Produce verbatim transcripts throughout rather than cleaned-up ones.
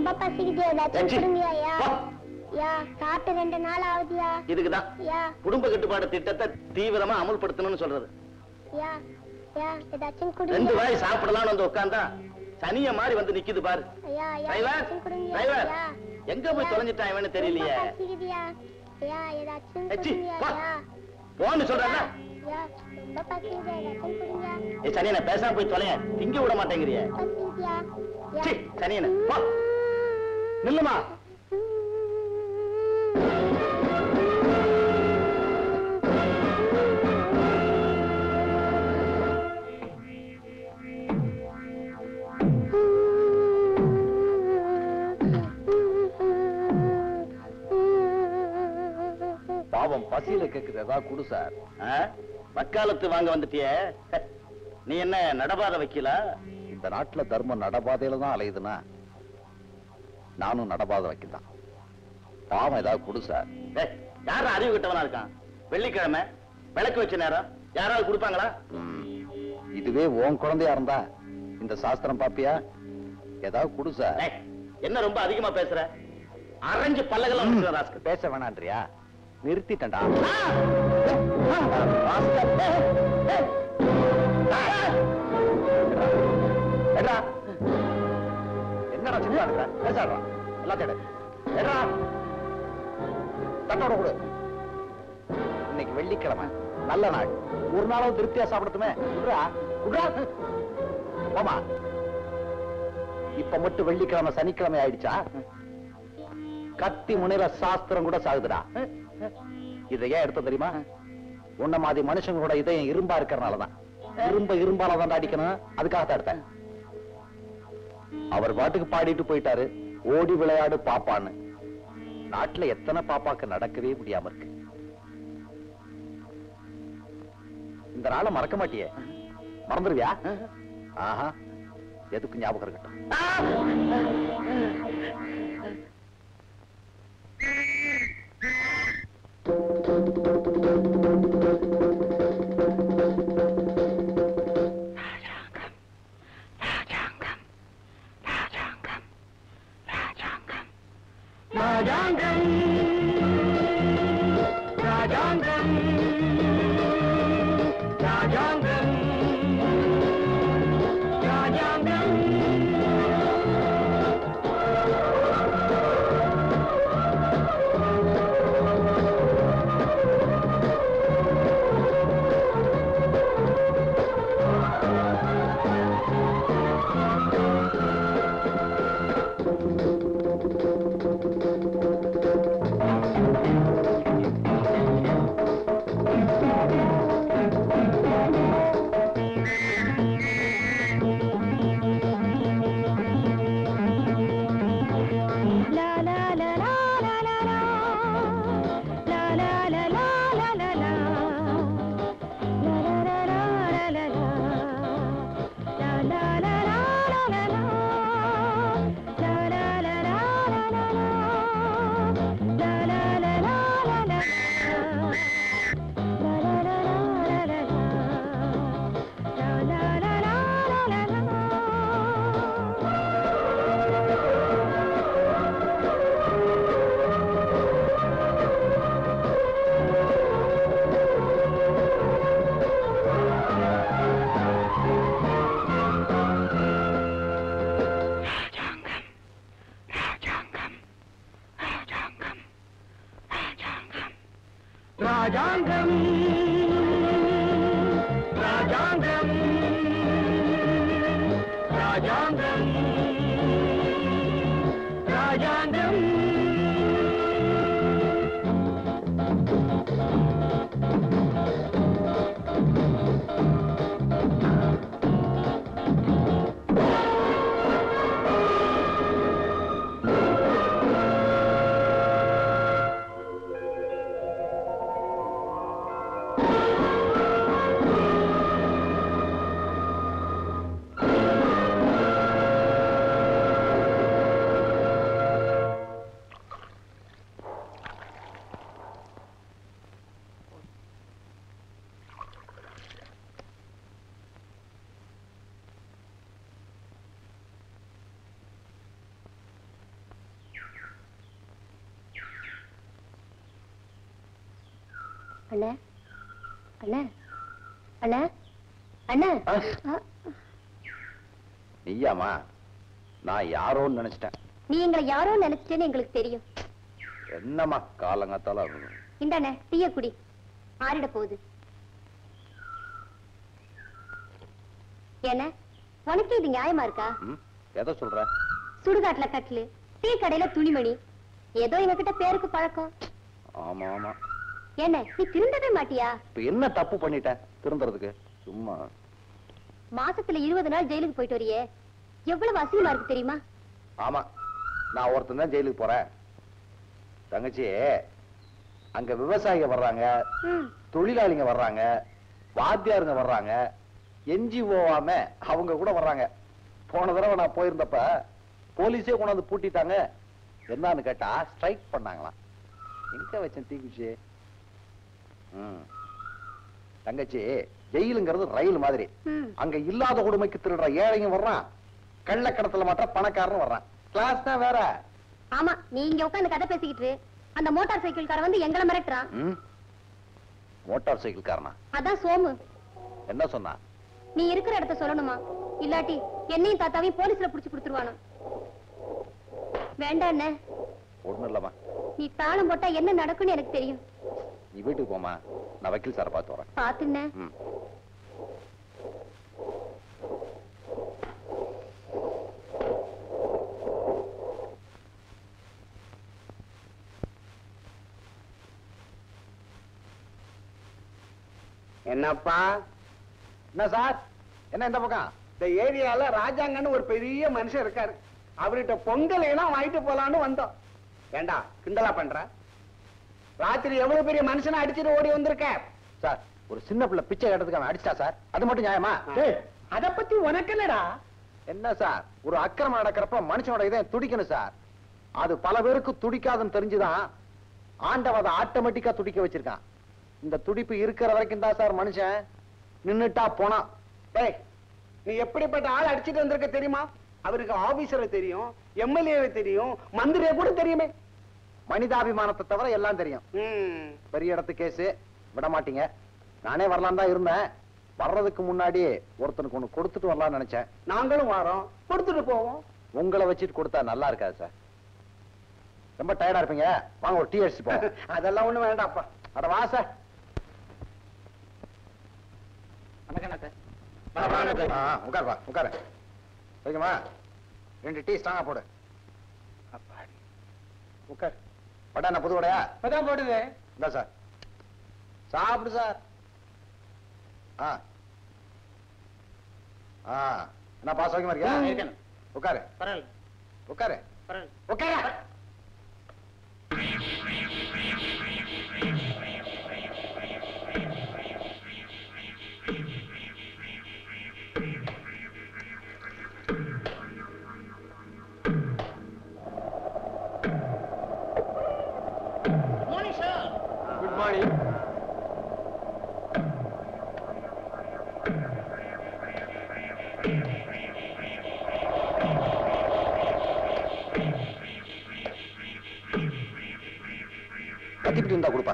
ரொம்ப பசிக்குது ஏதாச்சும் கொடுங்கயா யா சாப்பிட்டு ரெண்டு நாள் ஆகுதியா இதுக்குதான் யா குடும்ப கட்டுப்பாடு திட்டத்தை தீவிரமா அமல்படுத்தணும்னு சொல்றது யா யா ஏதாச்சும் கொடுங்க ரெண்டு வாய் சாப்பிடலாம்னு வந்து உட்கார்ந்தா சனிய மாதிரி வந்து நிக்குது பாரு யா யா டிரைவர் ஏதாச்சும் கொடுங்க டிரைவர் யா எங்க போய் தொலைஞ்சிட்டான் இவனு தெரியலையே பசிக்குதியா யா ஏதாச்சும் ஏச்சி கொடுங்க யா போன்னு சொல்றல யா ரொம்ப பசிக்குது ஏதாச்சும் கொடுங்க ஏய் சனியனே பேசாம போய் தொலைய திங்க விட மாட்டேங்கறியே பசிக்குதியா சி சனியனே போ நில்லுமா பாவம் பசியில கேக்குறதா குடு சார். வக்காலத்து வாங்க வந்துட்டியே, நீ என்ன நடபாத வைக்கல? இந்த நாட்டுல தர்மம் நடபாதையில தான் அலையுதுன்னா நானும் நடபாத வைக்கலாம். பாவம் ஏதாவது குடு சார். யாரும் அறிவு கிட்டவனா இருக்கான்? வெள்ளிக்கிழமை விளக்கு வச்ச நேரம் யாராவது கொடுப்பாங்களா? இதுவே உன் குழந்தையா இருந்தா இந்த சாஸ்திரம் பாப்பியா? ஏதாவது குடு சார். என்ன ரொம்ப அதிகமா பேசுற? அரைஞ்சு பல்லகெல்லாம் பேச வேணான்றியா? நிறுத்திட்டா. என்னடா சின்ன இருக்கிற? பேசாடுறா எல்லாத்தையும் தட்டோட கொடு. இன்னைக்கு வெள்ளிக்கிழமை நல்ல நாள், ஒரு நாளும் திருப்தியா சாப்பிடட்டுமே. போமா. இப்ப மட்டும் வெள்ளிக்கிழமை சனிக்கிழமை ஆயிடுச்சா? கத்தி முனையில சாஸ்திரம் கூட சாகுதுடா. இதை ஏன் எடுத்த தெரியுமா? உன்ன மாதிரி மனுஷங்களோட இதயம் இரும்பா இருக்கிறனாலதான். இரும்ப இரும்பால தான் அடிக்கணும், அதுக்காகத்தான் எடுத்தேன். அவர் பாட்டுக்கு பாடிட்டு போயிட்டாரு, ஓடி விளையாடு பாப்பான்னு. நாட்டுல எத்தனை பாப்பாக்கு நடக்கவே முடியாம இருக்கு. இந்த நாளை மறக்க மாட்டியே? மறந்துருவியா? ஆஹா, எதுக்கு ஞாபகம் இருக்கட்டும். ராஜாங்கம் ராஜாங்கம் ராஜாங்கம் ராஜாங்கம் ராஜாங்கம் ராஜாங்கம் ராஜாங்கம் ராஜாங்கம் அண்ணா அண்ணா அண்ணா அண்ணா நீயாமா? நான் யாரோன்னு நினைச்சிட்டேன். நீ எங்களை யாரோ நினைச்சிட்டேன்னு எங்களுக்கு தெரியும். என்னம்மா காலங்காத்தால? இந்தாண்ணே டீய குடி, ஆறிட போகுது. என்ன உனக்கு இது நியாயமா இருக்கா? எதை சொல்ற? சுடுகாட்டுல கட்லு, டீ கடையில துணிமணி, ஏதோ எங்ககிட்ட பேருக்கு பழக்கம். ஆமா ஆமா. என்ன நீ திருந்தவே மாட்டியா? இப்ப என்ன தப்பு பண்ணிட்டேன் திருந்துறதுக்கு? சும்மா மாசத்துல இருபது நாள் ஜெயிலுக்கு போயிட்டு வரியே, எவ்வளவு அசிங்கமா இருக்கு தெரியுமா? ஆமா, நான் ஒருத்தன் தான் ஜெயிலுக்கு போறேன். தங்கச்சி, அங்க விவசாயிங்க வர்றாங்க, தொழிலாளிங்க வர்றாங்க, வாத்தியாருங்க வர்றாங்க, என்ஜிஓவாம அவங்க கூட வர்றாங்க. போன தடவை நான் போயிருந்தப்ப போலீஸே கொண்டாந்து பூட்டிட்டாங்க. என்னன்னு கேட்டா ஸ்ட்ரைக் பண்ணாங்களாம். எங்க வச்சேன் தீக்குச்சி? தங்கச்சி, ஜெயிலுங்கிறது ரயில் மாதிரி. அங்க இல்லாத கொடுமைக்கு திருடுற ஏழைங்க வர்றான், கள்ளக்கடத்துல மாற்ற பணக்காரன் வர்றான். கிளாஸ் தான் வேற. ஆமா, நீ இங்க உட்கார்ந்து கதை பேசிக்கிட்டு அந்த மோட்டார் சைக்கிள் கார வந்து எங்களை மிரட்டுறான். மோட்டார் சைக்கிள் காரனா? அதான் சோமு. என்ன சொன்னா? நீ இருக்கிற இடத்த சொல்லணுமா, இல்லாட்டி என்னையும் தாத்தாவையும் போலீஸ்ல புடிச்சு கொடுத்துருவானோ. வேண்டாம் என்ன? ஒண்ணும் இல்லம்மா. நீ தாளம் போட்டா என்ன நடக்கும்னு எனக்கு தெரியும். நீ வீட்டுக்கு போமா, நான் வக்கீல் சாரை பார்த்து வரேன். பாத்துண்ணே. என்னப்பா? என்ன சார்? என்ன இந்த பக்கம்? இந்த ஏரியால ராஜாங்கன்னு ஒரு பெரிய மனுஷன் இருக்காரு. அவர்கிட்ட பொங்கல் எல்லாம் வாங்கிட்டு போலான்னு வந்தோம். ஏண்டா கிண்டலா பண்ற? ராத்திரி எவ்வளவு பெரிய மனுஷனை அடிச்சுட்டு ஓடி வந்திருக்க சார். ஒரு சின்ன பிள்ளை பிச்சை கேட்டதுக்கு அவன் அடிச்சிட்டா சார், அது மட்டும் நியாயமா? அத பத்தி உனக்கு என்னடா? என்ன சார், ஒரு அக்கிரமம் நடக்கிறப்ப மனுஷனோட இதயம் துடிக்கணும் சார். அது பல பேருக்கு துடிக்காதுன்னு தெரிஞ்சுதான் ஆண்டவன் அதை ஆட்டோமேட்டிக்கா துடிக்க வச்சிருக்கான். இந்த துடிப்பு இருக்கிற வரைக்கும் தான் சார் மனுஷன் நின்னுட்டா போனா. டேய், நீ எப்படிப்பட்ட ஆள் அடிச்சிட்டு வந்திருக்க தெரியுமா? அவருக்கு ஆபீசரை தெரியும், எம்எல்ஏவை தெரியும், மந்திரியை கூட தெரியுமே. மனிதாபிமானத்தை தவிர எல்லாம் தெரியும். பெரிய இடத்து கேஸ் விட மாட்டீங்க. நானே வரலாம் தான் இருந்தேன். வர்றதுக்கு முன்னாடி ஒருத்தனுக்கு ஒண்ணு கொடுத்துட்டு வரலாம்னு நினைச்சேன். நாங்களும் வரோம், கொடுத்துட்டு போவோம். உங்களை வச்சுட்டு கொடுத்தா நல்லா இருக்காது சார். ரொம்ப டயர்டா இருப்பீங்க, வாங்க ஒரு டீ அடிச்சு போவோம். அதெல்லாம் ஒண்ணு வேண்டாப்பா. அட வா சார். உட்கார் வா, உட்காரு. சரிங்கம்மா, ரெண்டு டீ ஸ்ட்ராங்கா போடு. உட்கார். பட்டா என்ன புது வடையா? இப்பதான் போடுது. இந்த சார் சாப்பிடு சார். ஆ ஆ என்ன பாஸ் வைக்க மாட்டியா? உட்காரு உட்காரு உட்காரு. Good morning. கத்திப்பிட்டு இருந்தா கொடுப்பா.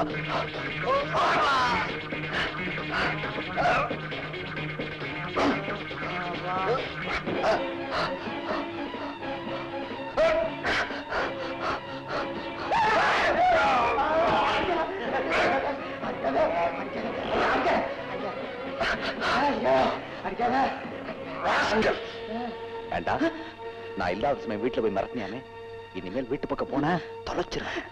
வேண்டா, நான் இல்லாத சமயம் வீட்டுல போய் மறக்கணியாமே. இனிமேல் வீட்டு பக்கம் போன தொலைச்சிருவேன்.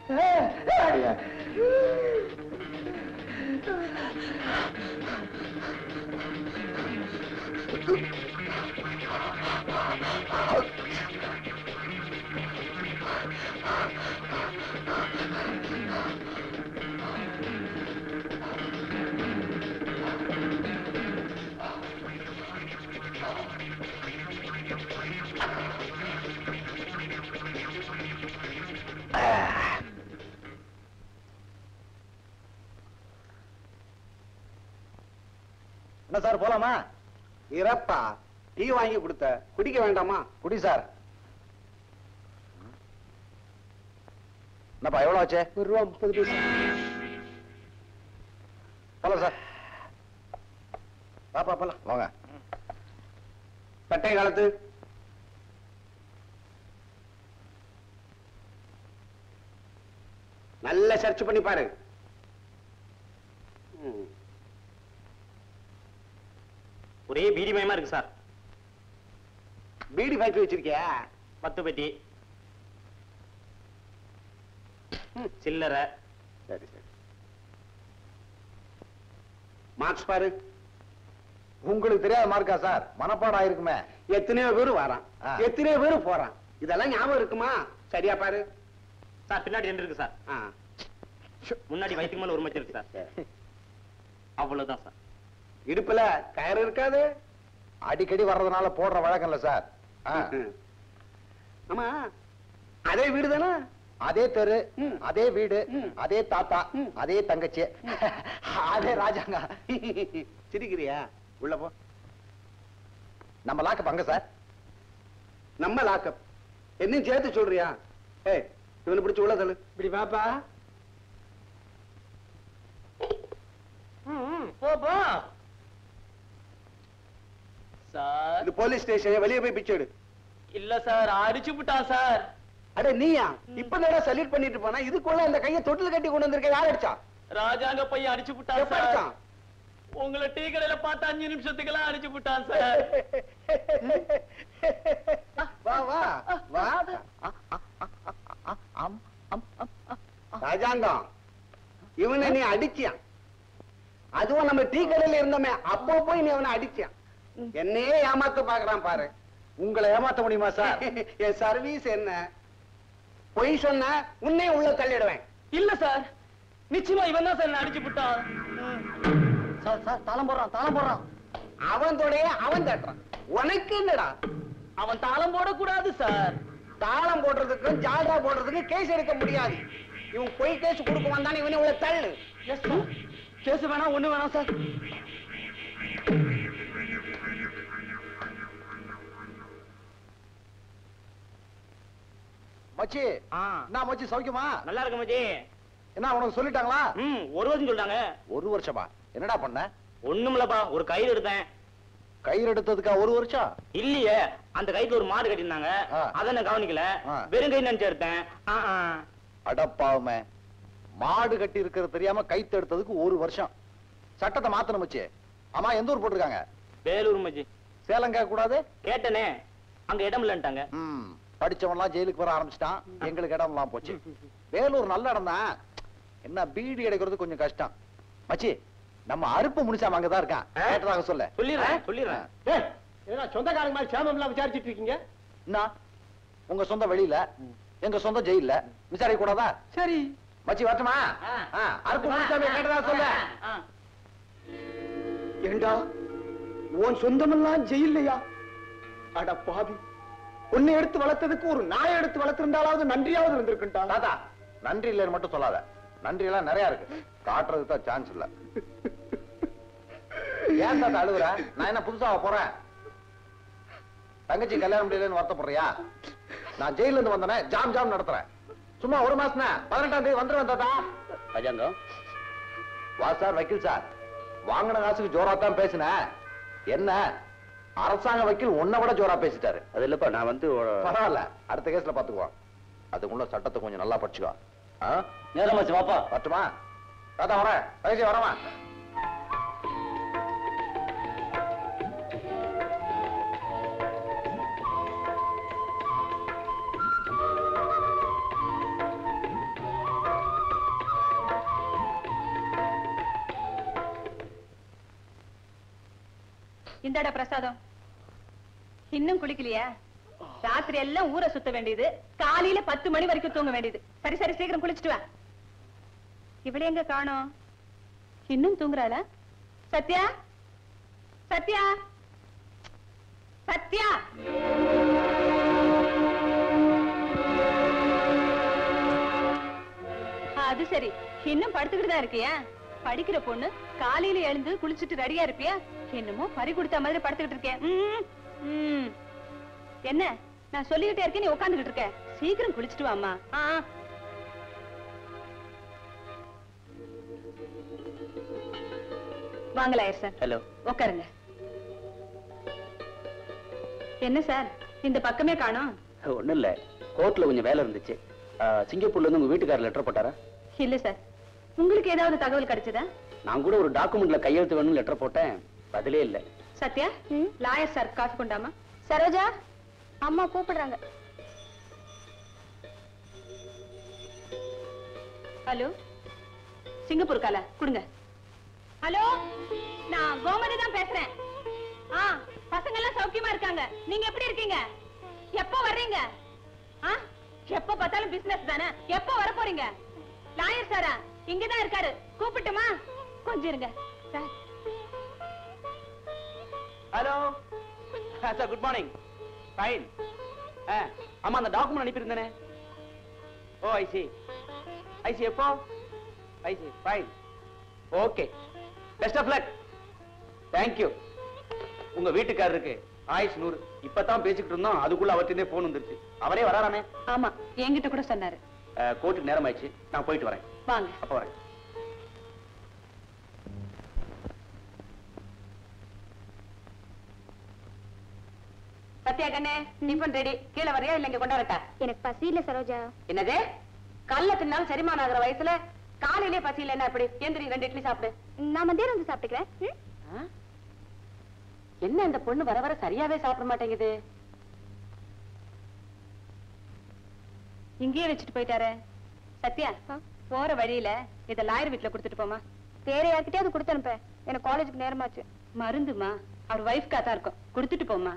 என்ன சார் போலாமா? இறப்பா டீ வாங்கி கொடுத்த குடிக்க வேண்டாமா? குடி சார். என்னப்பா எவ்வளவு ஆச்சு? ஒரு ரூபா முப்பது பைசா. போலாம் சார். பாப்பா போலாம். வாங்க. பட்டை காலத்து நல்ல சர்ச் பண்ணி பாரு. ஒரே பீடிமயமா இருக்கு சார். பீடி ஃபேக்டரி வச்சிருக்கியா? பத்து பெட்டி சில்லறை. சரி சரி. மார்க்ஸ் பாரு. உங்களுக்கு தெரியாத மார்க்கா சார்? மனப்பாடம் ஆயிருக்குமே. எத்தனையோ பேரு வரான், ஆ. எத்தனையோ பேரு போறான். இதெல்லாம் ஞாபகம் இருக்குமா? சரியா பாரு. சார் பின்னாடி ரெண்டு இருக்கு சார். ஆ. முன்னாடி வயிற்றுக்கு மேல ஒரு மச்சம் இருக்கு சார். அவ்வளவுதான் சார். இடுப்புல கயிறு இருக்காது. அடிக்கடி வர்றதுனால போடுற வழக்கம் இல்ல சார். ஆ. ஆமா, அதே வீடு தானே? அதே தெரு, ம். அதே வீடு, ம். அதே தாத்தா, ம். அதே தங்கச்சி, அதே ராஜாங்க. சிரிக்கிறியா? உள்ள போ. நம்ம லாக்கு பங்க சார். நம்ம லாக்கப் என்னையும் சேர்த்து சொல்றியா? ஏய், இவனை பிடிச்சு உள்ள தள்ளு. இப்படி பாப்பா. போ போ சார். இது போலீஸ் ஸ்டேஷன், வெளியே போய் பிச்சை எடு. இல்ல சார், அடிச்சு விட்டான் சார். அட நீயா? இப்ப நேரா சல்யூட் பண்ணிட்டு போனா இதுக்குள்ள அந்த கையை தொட்டில் கட்டி கொண்டு வந்திருக்க. யார் அடிச்சா? ராஜாங்க பையன் அடிச்சு விட்டான் எப்ப சார். அடிச்சான்? உங்களை டீ கடையில பார்த்து அஞ்சு நிமிஷத்துக்கெல்லாம் அடிச்சு விட்டான் சார். வா வா வா. ராஜாங்கம், இவனை நீ அடிச்சியான். அதுவும் நம்ம டீ கடையில இருந்தோமே, அப்போ போய் நீ அவனை அடிச்சியான். என்னையே ஏமாத்த பாக்குறான் பாரு. உங்களை ஏமாத்த முடியுமா சார்? என் சர்வீஸ் என்ன? பொய் சொன்ன உன்னை உள்ள தள்ளிடுவேன். இல்ல சார், நிச்சயமா இவன் தான் சார் அடிச்சு விட்டான். சார் சார் தாளம் போடுறான், தாளம் போடுறான். அவன் தொடைய அவன் தட்டுறான். உனக்கு என்னடா? அவன் தாளம் போடக்கூடாது சார். தாளம் போடுறதுக்கும் ஜால்ரா போடுறதுக்கும் கேஸ் எடுக்க முடியாது. இவன் பொய் கேஸ் கொடுக்க வந்தானே, இவனை உள்ள தள்ளு. கேஸ் வேணாம், ஒண்ணு வேணாம் சார். மச்சி, என்ன மச்சி சௌக்கியமா? நல்லா இருக்கு மச்சி. என்ன உனக்கு சொல்லிட்டாங்களா? ம், ஒரு வருஷம் சொல்லிட்டாங்க. ஒரு வருஷமா? என்னடா பண்ண? ஒண்ணுமில்லப்பா, ஒரு கயிறு எடுத்தேன். கயிறு எடுத்ததுக்கா ஒரு வருஷம்? இல்லையே, அந்த கயித்துல ஒரு மாடு கட்டியிருந்தாங்க. ஆ. அதை நான் கவனிக்கல. ஆ. வெறும் கை நினைச்சு எடுத்தேன். ஆ, ஆ. அடப்பாவுமே, மாடு கட்டி இருக்கிறது தெரியாம கைத்து எடுத்ததுக்கு ஒரு வருஷம். சட்டத்தை மாத்தணும் மச்சி. ஆமா, எந்த ஊர் போட்டிருக்காங்க? வேலூர் மச்சி. சேலம் கேட்க கூடாது? கேட்டனே, அங்க இடம் இல்லன்ட்டாங்க. ம், படிச்சவன்லாம் ஜெயிலுக்கு வர ஆரம்பிச்சிட்டான். எங்களுக்கு இடம் எல்லாம் போச்சு. வேலூர் நல்ல இடம் தான். என்ன பீடி கிடைக்கிறது கொஞ்சம் கஷ்டம். மச்சி, நம்ம அறுப்பு முடிச்சாம அங்கதான் இருக்கான். கேட்டதாக சொல்ல. சொல்லிடுறேன் சொல்லிடுறேன். சொந்தக்காரங்க மாதிரி சேமம் எல்லாம் விசாரிச்சுட்டு இருக்கீங்க. என்ன, உங்க சொந்த வெளியில, எங்க சொந்த ஜெயில விசாரிக்க கூடாதா? சரி மச்சி வரட்டுமா? ஆ, அறுப்பு முடிச்சாம கேட்டதாக சொல்ல. ஏண்டா, உன் சொந்தமெல்லாம் ஜெயில்லையா? அட பாவி, உன்னை எடுத்து வளர்த்ததுக்கு ஒரு நாயை எடுத்து வளர்த்திருந்தாலாவது நன்றியாவது இருந்திருக்குண்டா. தாத்தா, நன்றி இல்லைன்னு மட்டும் சொல்லாத. நன்றி எல்லாம் நிறைய இருக்கு, காட்டுறதுக்கு தான் சான்ஸ் இல்ல. ஏன் தாத்தா அழுகுற? நான் என்ன புதுசா போறேன்? தங்கச்சி கல்யாணம் முடியலன்னு வருத்தப்படுறியா? நான் ஜெயில இருந்து வந்தேனே, ஜாம் ஜாம் நடத்துறேன். சும்மா ஒரு மாசம் தான், பதினெட்டாம் தேதி வந்துருவேன் தாத்தா. ராஜாங்கம், வா சார் வக்கீல் சார், வாங்கின காசுக்கு ஜோரா தான் பேசினேன். என்ன அரசாங்க வக்கீல் உன்னை விட ஜோரா பேசிட்டாரு. அது இல்லப்பா, நான் வந்து பரவாயில்ல, அடுத்த கேஸ்ல பாத்துக்குவோம். அதுக்குள்ள சட்டத்தை கொஞ்சம் நல்லா படிச்சுக்கோ. நேரமாச்சு, வாப்பா. பட்டுமா தாத்தா, வரேன் வயசு வரமா. இந்தாடா பிரசாதம். இன்னும் குளிக்கலையா? ராத்திரி எல்லாம் ஊரை சுத்த வேண்டியது, காலையில பத்து மணி வரைக்கும் தூங்க வேண்டியது. சரி சரி, சீக்கிரம் குளிச்சுட்டு வா. இவளே எங்க காணோம்? இன்னும் தூங்குறாளா? சத்யா, சத்யா, சத்யா. அது சரி, இன்னும் படுத்துக்கிட்டு தான் இருக்கியா? படிக்கிற பொண்ணு காலையில எழுந்து குளிச்சுட்டு ரெடியா இருப்பியா? என்னமோ பறி கொடுத்த மாதிரி படுத்துக்கிட்டு இருக்கேன். ம், ம். என்ன நான் சொல்லிக்கிட்டே இருக்கேன், நீ உட்காந்துக்கிட்டு இருக்க. சீக்கிரம் குளிச்சுட்டு வாமா. ஆ, வாங்கல சார். ஹலோ, உட்காருங்க. என்ன சார் இந்த பக்கமே காணோம்? ஒண்ணும் இல்ல, கோர்ட்ல கொஞ்சம் வேலை இருந்துச்சு. சிங்கப்பூர்ல இருந்து உங்க வீட்டுக்காரர் லெட்டர் போட்டாரா? இல்ல சார். உங்களுக்கு ஏதாவது தகவல் கிடைச்சதா? நான் கூட ஒரு டாக்குமெண்ட்ல கையெழுத்து வேணும்னு லெட்டர் போட்டேன், பதிலே இல்ல. சத்யா, லாயர் சார் காசு கொண்டாமா. சரோஜா, அம்மா கூப்பிடுறாங்க. ஹலோ, சிங்கப்பூர் கால கொடுங்க. ஹலோ, நான் கோமதி தான் பேசுறேன். ஆ, பசங்க எல்லாம் சௌக்கியமா இருக்காங்க. நீங்க எப்படி இருக்கீங்க? எப்போ வர்றீங்க? ஆ, எப்ப பார்த்தாலும் பிசினஸ் தானே. எப்போ வர போறீங்க? லாயர் சாரா இங்கதான் இருக்காரு, கூப்பிட்டுமா? கொஞ்சம் இருங்க sir. Hello sir, good morning. Fine. ஆமா, அந்த டாக்குமெண்ட் அனுப்பியிருந்தேனே. Oh, I see I see எப்போ? I see fine. Okay, best of luck. Thank you. உங்க வீட்டுக்காரருக்கு ஆயுஷ் நூறு. இப்பதான் பேசிக்கிட்டு இருந்தோம், அதுக்குள்ள அவர்கிட்டே போன் வந்துருச்சு. அவரே வராராமே? ஆமா, என்கிட்ட கூட சொன்னாரு. கோர்ட்டுக்கு நேரம் ஆயிடுச்சு, நான் போயிட்டு வரேன். வாங்க. அப்ப வரேன். சத்யா கண்ணே, டிஃபன் ரெடி. கீழே வரையா இல்ல இங்க கொண்டாடட்டா? எனக்கு பசி இல்ல சரோஜா. என்னது? கல்ல தின்னாலும் செரிமானம் ஆகிற வயசுல காலையிலே பசி இல்ல என்ன? அப்படி எந்திரி, ரெண்டு இட்லி சாப்பிடு. நான் மத்தியானம் வந்து சாப்பிட்டுக்கிறேன். ஆ? என்ன இந்த பொண்ணு வர வர சரியாவே சாப்பிட மாட்டேங்குது? இங்கேயே வச்சுட்டு போயிட்டாரே. சத்யா, போற வழியில இத லாயர் வீட்டுல கொடுத்துட்டு போமா. வேற யார்கிட்டயாவது கொடுத்து அனுப்ப, எனக்கு காலேஜுக்கு நேரமாச்சு. மருந்துமா, அவர் வைஃப்கா தான் இருக்கும், கொடுத்துட்டு போமா.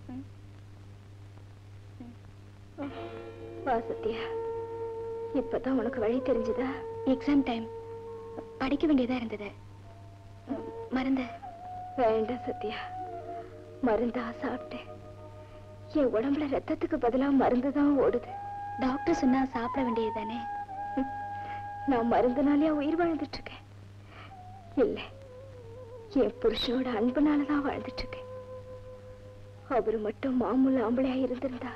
வா சத்யா, இப்பதான் உனக்கு வழி தெரிஞ்சுதா? எக்ஸாம் டைம், படிக்க வேண்டியதா இருந்தது. மருந்து வேண்டாம் சத்யா, மருந்தா சாப்பிட்டேன். என் உடம்புல ரத்தத்துக்கு பதிலா மருந்து தான் ஓடுது. டாக்டர் சொன்னா சாப்பிட வேண்டியது தானே. நான் மருந்துனாலே உயிர் வாழ்ந்துட்டு இருக்கேன். இல்ல, என் புருஷனோட அன்புனாலதான் வாழ்ந்துட்டு இருக்கேன். அவரு மட்டும் மாமூல் ஆம்பளையா இருந்திருந்தா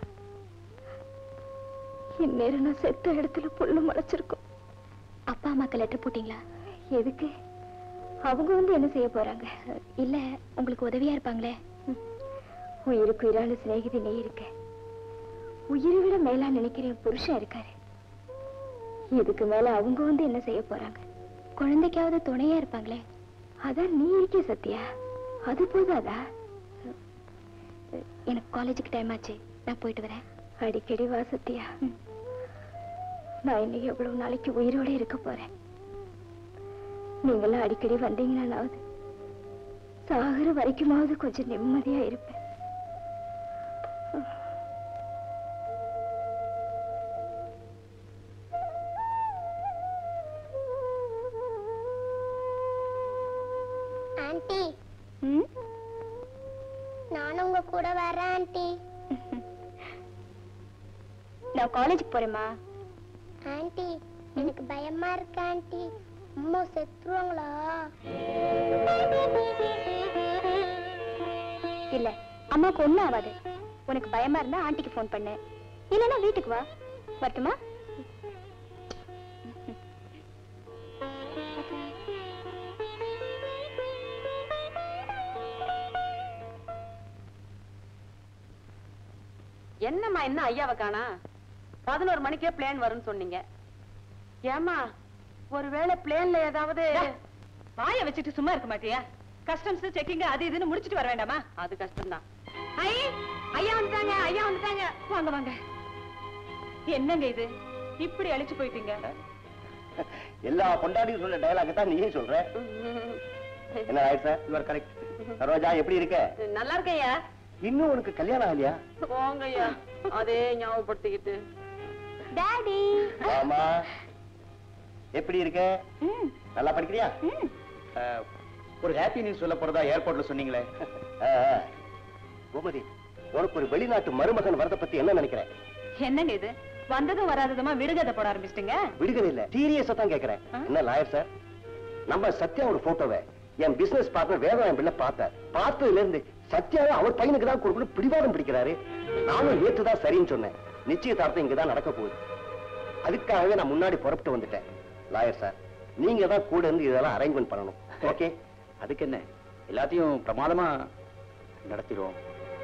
இந்நேரம் நான் செத்த இடத்துல புல்லு முளைச்சிருக்கும். அப்பா அம்மாக்கு லெட்டர் போட்டீங்களா? எதுக்கு? அவங்க வந்து என்ன செய்ய போறாங்க? இல்ல, உங்களுக்கு உதவியா இருப்பாங்களே. உயிருக்கு உயிரான சிநேகிதி நீ இருக்க. உயிரை விட மேலா நினைக்கிறேன் புருஷன் இருக்காரு. இதுக்கு மேல அவங்க வந்து என்ன செய்ய போறாங்க? குழந்தைக்காவது துணையா இருப்பாங்களே. அதான் நீ இருக்க சத்யா, அது போதாதா? எனக்கு காலேஜுக்கு டைம் ஆச்சு, நான் போயிட்டு வரேன். அடிக்கடி வா சத்யா. நான் இன்னைக்கு எவ்வளவு நாளைக்கு உயிரோட இருக்க போறேன். நீங்களாம் அடிக்கடி வந்தீங்கன்னாலாவது சாகர வரைக்குமாவது கொஞ்சம் நிம்மதியா இருப்பேன். ஆண்டி, நானும் உங்க கூட வரேன் ஆண்டி. நான் காலேஜுக்கு போறேம்மா. ஆண்டி, எனக்கு பயமா இருக்கு ஆண்டி. அம்மா செத்துருவாங்களா? இல்ல, அம்மாக்கு ஒண்ணும் ஆகாது. உனக்கு பயமா இருந்தா ஆண்டிக்கு போன் பண்ணு, இல்லன்னா வீட்டுக்கு வா. வரட்டுமா? என்னம்மா என்ன ஐயாவை காணா? பதினோரு மணிக்கே பிளேன் வரும்னு சொன்னீங்க. ஏமா ஒருவேளை பிளேன்ல ஏதாவது வாய வச்சுட்டு சும்மா இருக்க மாட்டியா? கஸ்டம்ஸ் செக்கிங் அது இதுன்னு முடிச்சிட்டு வர வேண்டாமா? அது கஷ்டம்தான். ஐ ஐயா வந்துட்டாங்க, ஐயா வந்துட்டாங்க. வாங்க வாங்க. என்னங்க இது இப்படி அழிச்சு போயிட்டீங்க? எல்லா பொண்டாட்டியும் சொல்ல டயலாக் தான் நீயே சொல்ற. என்ன right sir, you are correct. Saroja எப்படி இருக்க? நல்லா இருக்கேயா. இன்னும் உனக்கு கல்யாணம் ஆகலையா? போங்கய்யா, அதே ஞாபகப்படுத்திக்கிட்டு. டாடி. ஆமா, எப்படி இருக்க? நல்லா படிக்கிறியா? ஒரு ஹாப்பி நியூஸ் சொல்ல போறதா ஏர்போர்ட்ல சொன்னீங்களே. கோமதி, உனக்கு ஒரு வெளிநாட்டு மருமகன் வரத பத்தி என்ன நினைக்கிறேன்? என்னங்க இது வந்ததும் வராததுமா விடுகதை போட ஆரம்பிச்சிட்டீங்க? விடுகதை இல்ல, சீரியஸா தான் கேக்குறேன். என்ன லாயர் சார், நம்ம சத்யா ஒரு போட்டோவை என் பிசினஸ் பார்ட்னர் வேதாயம் பிள்ளை பார்த்தார். பார்த்ததுல இருந்து சத்யாவை அவர் பையனுக்கு தான் கொடுக்கணும் பிடிவாதம் பிடிக்கிறாரு. நானும் நேற்று தான் சரின்னு சொன்னேன். நிச்சயதார்த்தம் இங்கதான் நடக்க போகுது. அதுக்காகவே நான் முன்னாடி புறப்பட்டு வந்துட்டேன். லாயர் சார், நீங்க தான் கூட இருந்து இதெல்லாம் அரேஞ்ச்மெண்ட் பண்ணணும். ஓகே? அதுக்கு என்ன, எல்லாத்தையும் பிரமாதமா நடத்திடுவோம்.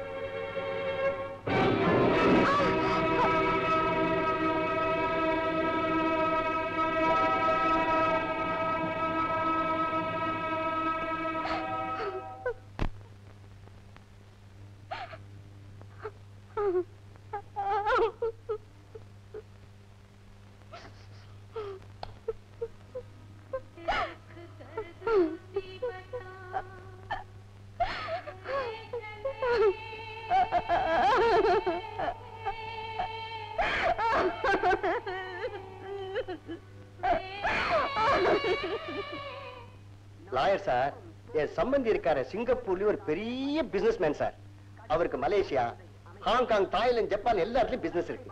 லாயர் சார், என் சம்பந்தி இருக்காரு சிங்கப்பூர்ல ஒரு பெரிய பிசினஸ் மேன் சார். அவருக்கு மலேசியா, ஹாங்காங், தாய்லாந்து, ஜப்பான் எல்லா இடத்துலயும் பிசினஸ் இருக்கு.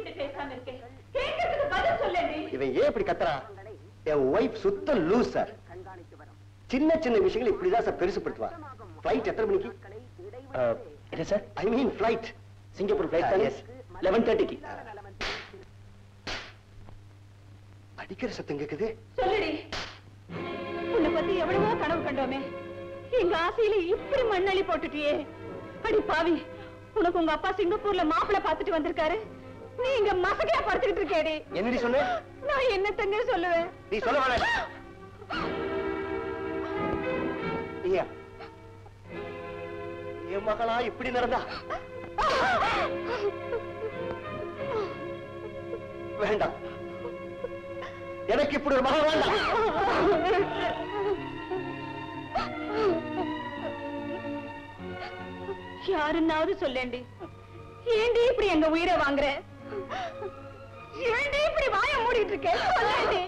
இவன் ஏன் இப்படி கத்துறா? என் ஒய்ஃப் சுத்த லூஸ் சார். சின்ன சின்ன விஷயங்கள் இப்படிதான் சார் பெருசுப்படுத்துவா. ஃபிளைட் எத்தனை மணிக்கு? என்ன sir? I mean flight Singapore flight தான் லெவன் தேர்ட்டிக்கு. அடிக்கிற சத்தம் கேக்குது. சொல்லுடி, உன்னை பத்தி எவ்வளவோ கனவு கண்டோமே, எங்க ஆசையில இப்படி மண்ணள்ளி போட்டுட்டியே. அடி பாவி, உனக்கு உங்க அப்பா சிங்கப்பூர்ல மாப்பிள்ளை பார்த்துட்டு வந்திருக்காரு, நீ இங்க மசகையா படுத்துக்கிட்டு இருக்கேடி. என்னடி சொன்ன? நான் என்ன தங்க சொல்லுவேன்? நீ சொல்ல வேணாம். ஐயா, என் மகளா இப்படி நடந்தா? வேண்டாம், எனக்கு இப்படி ஒரு மகன் வேண்டாம். யாருன்னாவது சொல்லேண்டி, ஏண்டி இப்படி எங்க உயிரை வாங்குற? ஏண்டி இப்படி வாய மூடிட்டு இருக்க? சொல்லேண்டி.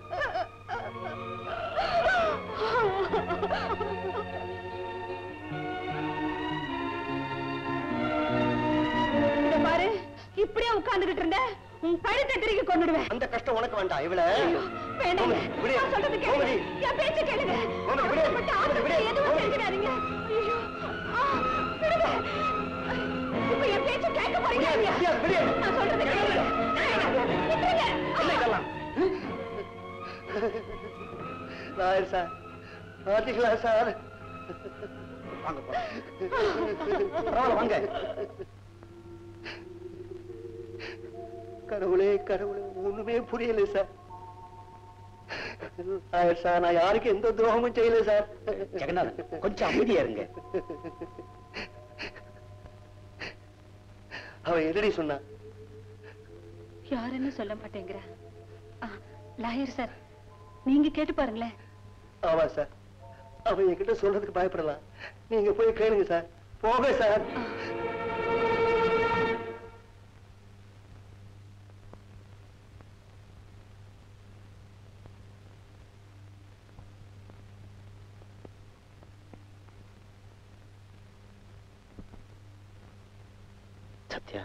பாரு, இப்படியே உட்கார்ந்துகிட்டு இருந்த உன் கழுத்தை திருக்கி கொண்டுடுவேன். அந்த கஷ்டம் உனக்கு வேண்டாம். இவள வேண்டாம், நான் சொல்றது கேளுங்க. என் பேச்ச கேளுங்க. எதுவும் செஞ்சிடாதீங்க. ஐயோ, விடுங்க. இப்ப என் பேச்ச கேட்க போறீங்க. நான் சொல்றது கேளுங்க. லாயர் சார், பாத்தீங்களா சார்? வாங்க வாங்க. கடவுளே கடவுளே, ஒண்ணுமே புரியல சார். சார், நான் யாருக்கு எந்த துரோகமும் செய்யல சார். ஜெகநாதன், கொஞ்சம் அமைதியா இருங்க. அவ எதடி சொன்னா? யாருன்னு சொல்ல மாட்டேங்கிற. லாயர் சார், நீங்க கேட்டு பாருங்களேன். ஆமா சார், அவ என்கிட்ட சொல்றதுக்கு பயப்படலாம். நீங்க போய் கேளுங்க சார். போக சார். சத்யா,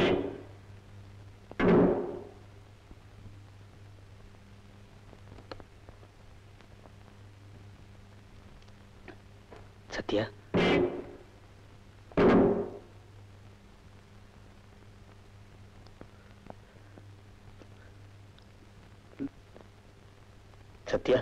சத்யா, சத்யா,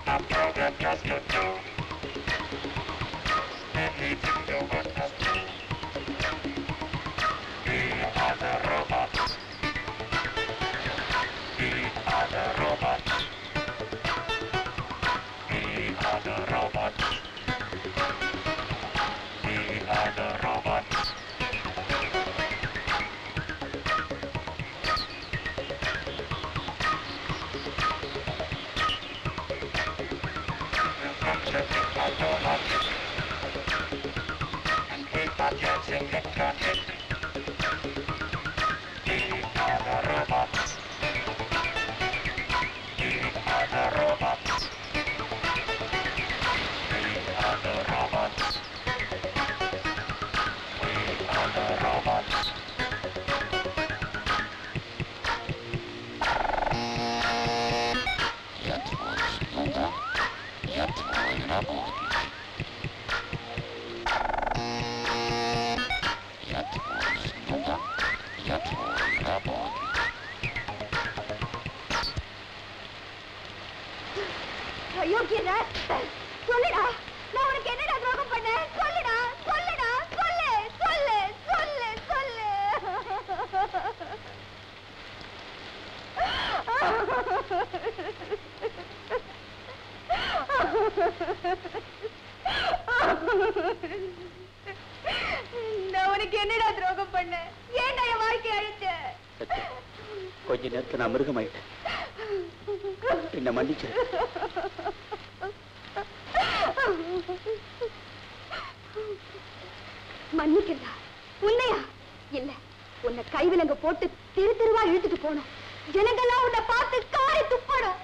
சொல்லுடா, நான் உனக்கு என்னடா துரோகம் பண்ணேன்? சொல்லுடா, சொல்லுடா, சொல்லு, சொல்லு, சொல்லு, சொல்லு. நான் உனக்கு என்னடா துரோகம் பண்ணேன்? ஏன்டா என் வாழ்க்கை அழிச்ச? கொஞ்ச நேரத்துல நான் மிருகமாயிட்டேன். என்ன மன்னிச்சு. மன்னிக்கிறதா? உன்னையா? இல்ல, உன்னை கைவிலங்க போட்டு திரு திருவா இழுத்துட்டு போனோம். ஜனங்கள்லாம் உன்னை பார்த்து காரி துப்பணும்.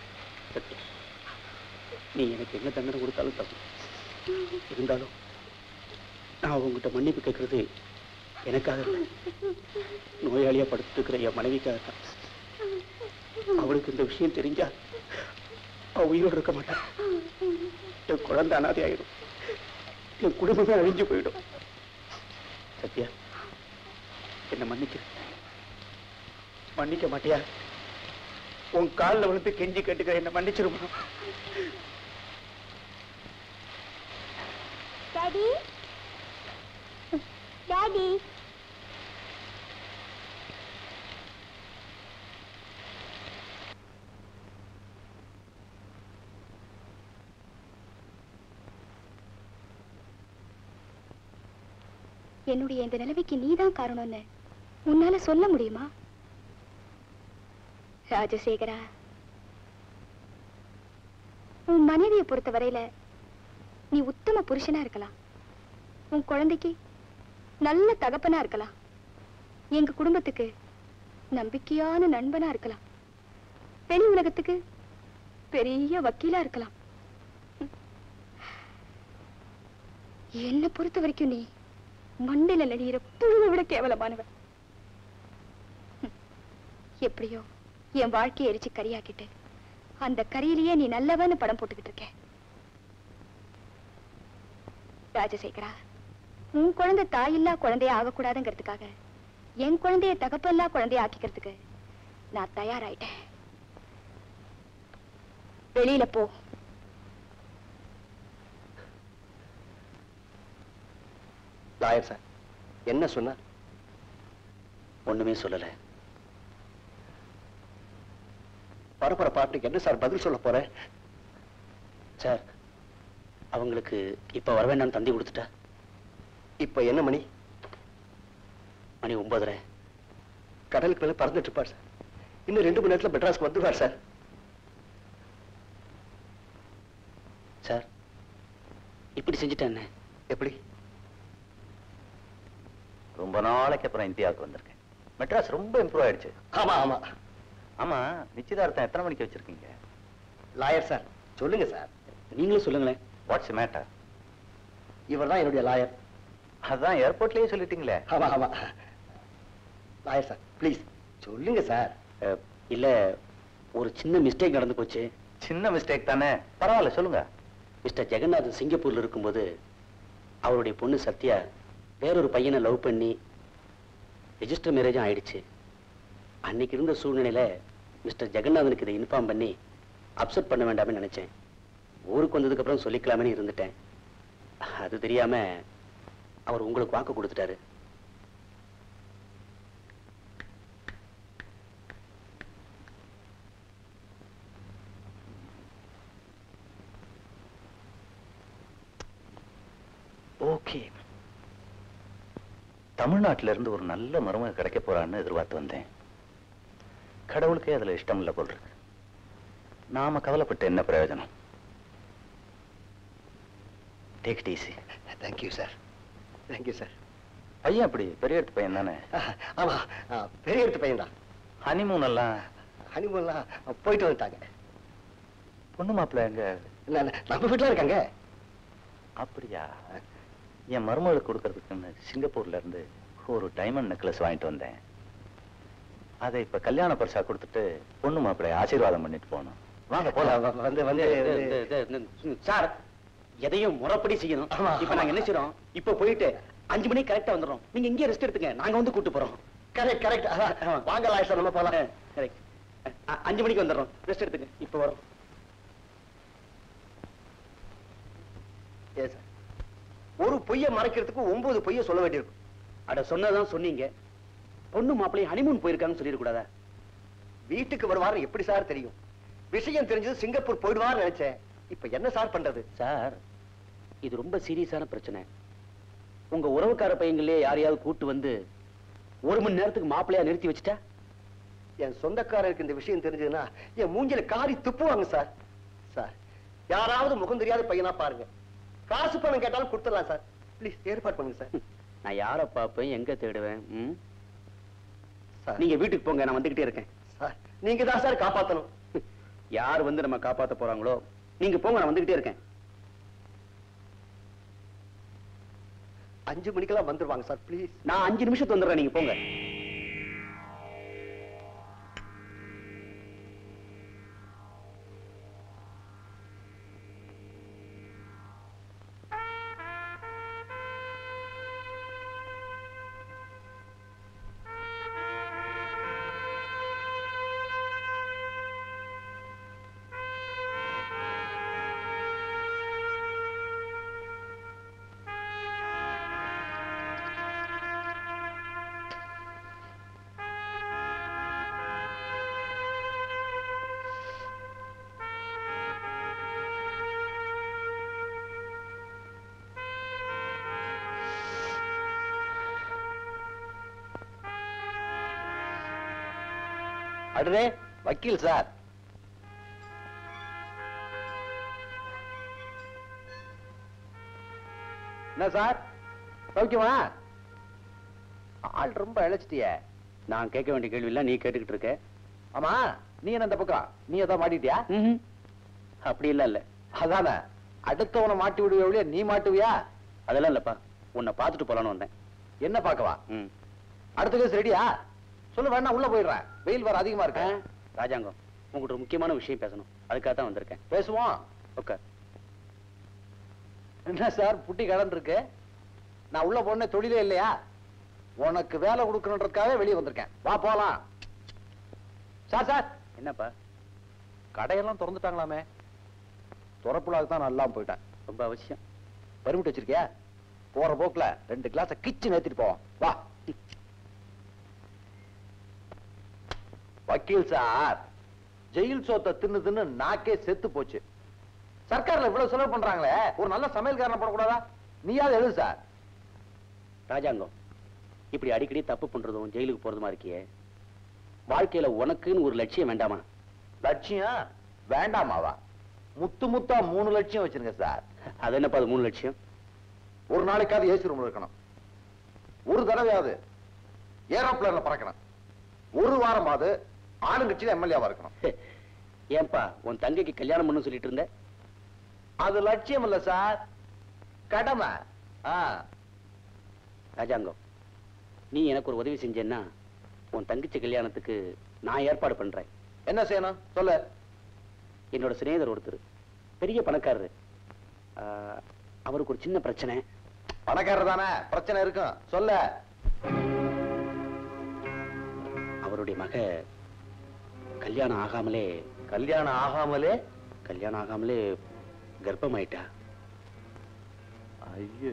நீ எனக்கு என்ன தண்டனை கொடுத்தாலும் தப்பு. இருந்தாலும் நான் உங்ககிட்ட மன்னிப்பு கேட்கறது எனக்காக இல்லை, நோயாளியா படுத்துக்கிற என் மனைவிக்காகத்தான். அவளுக்கு இந்த விஷயம் தெரிஞ்சா அவ உயிரோடு இருக்க மாட்டான். என் குழந்தை அனாதை ஆயிடும், என் குடும்பமே அழிஞ்சு போயிடும். சத்யா, என்ன மன்னிக்க மன்னிக்க மாட்டியா? உன் காலில் விழுந்து கெஞ்சி கேட்டுக்க, என்ன மன்னிச்சிருமா? Daddy, daddy. என்னுடைய இந்த நிலைமைக்கு நீதான் காரணம்னு உன்னால சொல்ல முடியுமா? ராஜசேகரா, உன் மனைவியை பொறுத்த வரையில நீ உத்தம புருஷனா இருக்கலாம், உன் குழந்தைக்கு நல்ல தகப்பனா இருக்கலாம், எங்க குடும்பத்துக்கு நம்பிக்கையான நண்பனா இருக்கலாம், வெளி உலகத்துக்கு பெரிய வக்கீலா இருக்கலாம். என்ன பொறுத்த வரைக்கும் நீ மண்ணில நடிகிற புழுவை விட கேவலமானவன். எப்படியோ என் வாழ்க்கையை எரிச்சு கரியாக்கிட்டு அந்த கரியிலேயே நீ நல்லவன்னு படம் போட்டுக்கிட்டு இருக்க. ராஜசேகரா, உன் குழந்தை தாயில்லா குழந்தைய ஆகக்கூடாதுங்கிறதுக்காக என் குழந்தைய தகப்பல்லா குழந்தைய ஆக்கிக்கிறதுக்கு நான் தயாராயிட்டேன். வெளியில போ. லாயர் சார் என்ன சொன்னார்? ஒண்ணுமே சொல்லல. பரபர பாட்டுக்கு என்ன சார் பதில் சொல்ல போறேன்? சார், அவங்களுக்கு இப்ப வர வேண்டாம் தந்தி கொடுத்துட்டா. இப்ப என்ன மணி? மணி ஒன்பதரை. கடலுக்கு மேல பறந்துட்டு இருப்பார் சார். இன்னும் ரெண்டு மணி நேரத்துல மெட்ராஸ்க்கு வந்துடுவார் சார். சார், இப்படி செஞ்சுட்டேன் என்ன? எப்படி? ரொம்ப நாளைக்கு அப்புறம் இந்தியாவுக்கு வந்திருக்கேன். மெட்ராஸ் ரொம்ப இம்ப்ரூவ் ஆயிடுச்சு. ஆமா ஆமா ஆமா, நிச்சயதார்த்தம் எத்தனை மணிக்கு வச்சிருக்கீங்க? லாயர் சார் சொல்லுங்க சார். நீங்களும் சொல்லுங்களேன். What's matter? இவர் தான் என்னுடைய லாயர். அதான் ஏர்போர்ட்லயே சொல்லிட்டீங்களே. ஆமா ஆமா லாயர் சார் ப்ளீஸ் சொல்லுங்க சார். அஹ், இல்ல, ஒரு சின்ன மிஸ்டேக் நடந்து போச்சு. சின்ன மிஸ்டேக் தானே, பரவாயில்ல சொல்லுங்க. மிஸ்டர் ஜெகநாதன் சிங்கப்பூர்ல இருக்கும்போது அவருடைய பொண்ணு சத்யா வேறொரு பையனை லவ் பண்ணி ரெஜிஸ்டர் மேரேஜும் ஆயிடுச்சு. அன்னைக்கு இருந்த சூழ்நிலையில மிஸ்டர் ஜெகநாதனுக்கு இதை இன்ஃபார்ம் பண்ணி அப்செட் பண்ண வேண்டாம்னு நினைச்சேன். ஊருக்கு வந்ததுக்கு அப்புறம் சொல்லிக்கலாமே இருந்துட்டேன். அது தெரியாம அவர் உங்களுக்கு வாக்கு கொடுத்துட்டாரு. ஓகே, தமிழ்நாட்டில இருந்து ஒரு நல்ல மருமக கிடைக்க போறான்னு எதிர்பார்த்து வந்தேன். கடவுளுக்கே அதுல இஷ்டம் இல்ல போல் இருக்கு. நாம கவலைப்பட்டு என்ன பிரயோஜனம்? Take it easy. Thank you sir, thank you sir. பையன் அப்படி பெரிய எடுத்து பையன் தானே? ஆமா, பெரிய எடுத்து பையன் தான். ஹனிமூன் எல்லாம் ஹனிமூன்லாம் போயிட்டு வந்துட்டாங்க. பொண்ணு மாப்பிள்ள எங்க? நம்ம வீட்டுல இருக்காங்க. அப்படியா? என் மருமகளுக்கு கொடுக்கறதுக்குன்னு சிங்கப்பூர்ல இருந்து ஒரு டைமண்ட் நெக்லஸ் வாங்கிட்டு வந்தேன். அதை இப்ப கல்யாண பரிசா கொடுத்துட்டு பொண்ணு மாப்பிள்ளை ஆசீர்வாதம் பண்ணிட்டு போகணும். வாங்க போலாம். வந்து வந்து சார், எதையும் முறைப்படி செய்யணும். இப்ப நாங்க என்ன செய்யறோம், இப்ப போயிட்டு அஞ்சு மணிக்கு கரெக்டா வந்துடும். நீங்க இங்கே ரெஸ்ட் எடுத்துங்க, நாங்க வந்து கூட்டு போறோம். Correct correct. வாங்க லாயர், நம்ம போலாம். கரெக்ட். அஞ்சு மணிக்கு வந்துடுறோம், ரெஸ்ட் எடுத்துங்க. இப்ப வரோம். ஒரு பொய்ய மறைக்கிறதுக்கு ஒன்பது பொய்ய சொல்ல வேண்டியிருக்கும். அட சொன்னதான் சொன்னீங்க. பொண்ணு மாப்பிள்ளை ஹனிமூன் போயிருக்காங்கன்னு சொல்லிடக்கூடாதா? வீட்டுக்கு வருவாரு எப்படி சார் தெரியும்? விஷயம் தெரிஞ்சது சிங்கப்பூர் போயிடுவார்னு நினைச்சேன். இப்ப என்ன சார் பண்றது? சார், இது ரொம்ப சீரியஸான பிரச்சனை. உங்க உறவுக்கார பையங்களே யாரையாவது கூட்டு வந்து ஒரு மணி நேரத்துக்கு மாப்பிள்ளையா நிறுத்தி வச்சுட்டா? என் சொந்தக்காரருக்கு இந்த விஷயம் தெரிஞ்சதுன்னா என் மூஞ்சில காரி துப்புவாங்க சார். சார், யாராவது முகம் தெரியாத பையனா பாருங்க. காசு பணம் கேட்டாலும் கொடுத்துடலாம் சார். ப்ளீஸ் ஏற்பாடு பண்ணுங்க சார். நான் யார பாப்பேன், எங்க தேடுவேன்? நீங்க வீட்டுக்கு போங்க, நான் வந்துகிட்டே இருக்கேன். சார், நீங்க தான் சார் காப்பாத்தணும். யார் வந்து நம்ம காப்பாத்த போறாங்களோ நீங்க போங்க, நான் வந்துகிட்டே இருக்கேன். அஞ்சு மணிக்கெல்லாம் வந்துருவாங்க சார், ப்ளீஸ். நான் அஞ்சு நிமிஷத்து வந்துடுறேன், நீங்க போங்க. அடுதே வக்கீல் சார். என்ன சார், சௌக்கியமா? ஆள் ரொம்ப இழைச்சிட்டிய. நான் கேட்க வேண்டிய கேள்வி இல்ல, நீ கேட்டுக்கிட்டு இருக்க. ஆமா, நீ என்ன இந்த பக்கம்? நீ ஏதாவது மாட்டிட்டியா? அப்படி இல்ல இல்ல. அதானே, அடுத்தவனை மாட்டி விடுவியா, நீ மாட்டுவியா? அதெல்லாம் இல்லப்பா, உன்னை பார்த்துட்டு போலான்னு வந்தேன். என்ன பார்க்கவா? அடுத்த கேஸ் ரெடியா? சொல்லு, வேணா உள்ள போயிடுறேன். வெயில் வர அதிகமா இருக்க. ராஜாங்கம், உங்கள்கிட்ட ஒரு முக்கியமான விஷயம் பேசணும், அதுக்காக தான் வந்திருக்கேன். பேசுவோம். ஓகே. என்ன சார் புட்டி கடன் இருக்கு? நான் உள்ள போன தொழிலே இல்லையா? உனக்கு வேலை கொடுக்கணுன்றதுக்காக வெளியே வந்திருக்கேன். வா போலாம். Sir sir. என்னப்பா? கடையெல்லாம் திறந்துட்டாங்களாமே. துறப்புலாக தான் நல்லா போயிட்டேன். ரொம்ப அவசியம். பர்மிட் வச்சிருக்கியா? போற போக்குல ரெண்டு கிளாஸ கிச்சு நேத்திட்டு போவோம். வா. வக்கீல் சார், ஜெயில் சோத்தை தின்னு தின்னு நாக்கே செத்து போச்சு. சர்க்கார்ல இவ்வளவு செலவு பண்றாங்களே, ஒரு நல்ல சமையல்காரனை போடக்கூடாதா? நீயாவது எழுது சார். ராஜாங்கம், இப்படி அடிக்கடி தப்பு பண்றதும் ஜெயிலுக்கு போறதுமா இருக்கியே, வாழ்க்கையில உனக்குன்னு ஒரு லட்சியம் வேண்டாமா? லட்சியம் வேண்டாமாவா? முத்து முத்தா மூணு லட்சியம் வச்சிருங்க சார். அது என்னப்பா அது மூணு லட்சியம்? ஒரு நாளைக்காவது ஏசி ரூம் இருக்கணும், ஒரு தடவையாவது ஏரோப்ளேன்ல பறக்கணும், ஒரு வாரமாவது ஆளுங்கட்சியில எம்எல்ஏவா இருக்கணும். ஏன்பா உன் தங்கைக்கு கல்யாணம் பண்ணு சொல்லிட்டு இருந்த? அது லட்சியம் இல்ல சார், கடமை. ராஜாங்கம், நீ எனக்கு ஒரு உதவி செஞ்சேன்னா உன் தங்கச்சி கல்யாணத்துக்கு நான் ஏற்பாடு பண்றேன். என்ன செய்யணும் சொல்லு. என்னோட சிநேகிதர் ஒருத்தர் பெரிய பணக்காரரு, அவருக்கு ஒரு சின்ன பிரச்சனை. பணக்காரர் தானே, பிரச்சனை இருக்கும், சொல்ல. அவருடைய மக கல்யாணம் ஆகாமலே கல்யாணம் ஆகாமலே கல்யாணம் ஆகாமலே கர்ப்பமாயிட்டா. ஐயோ,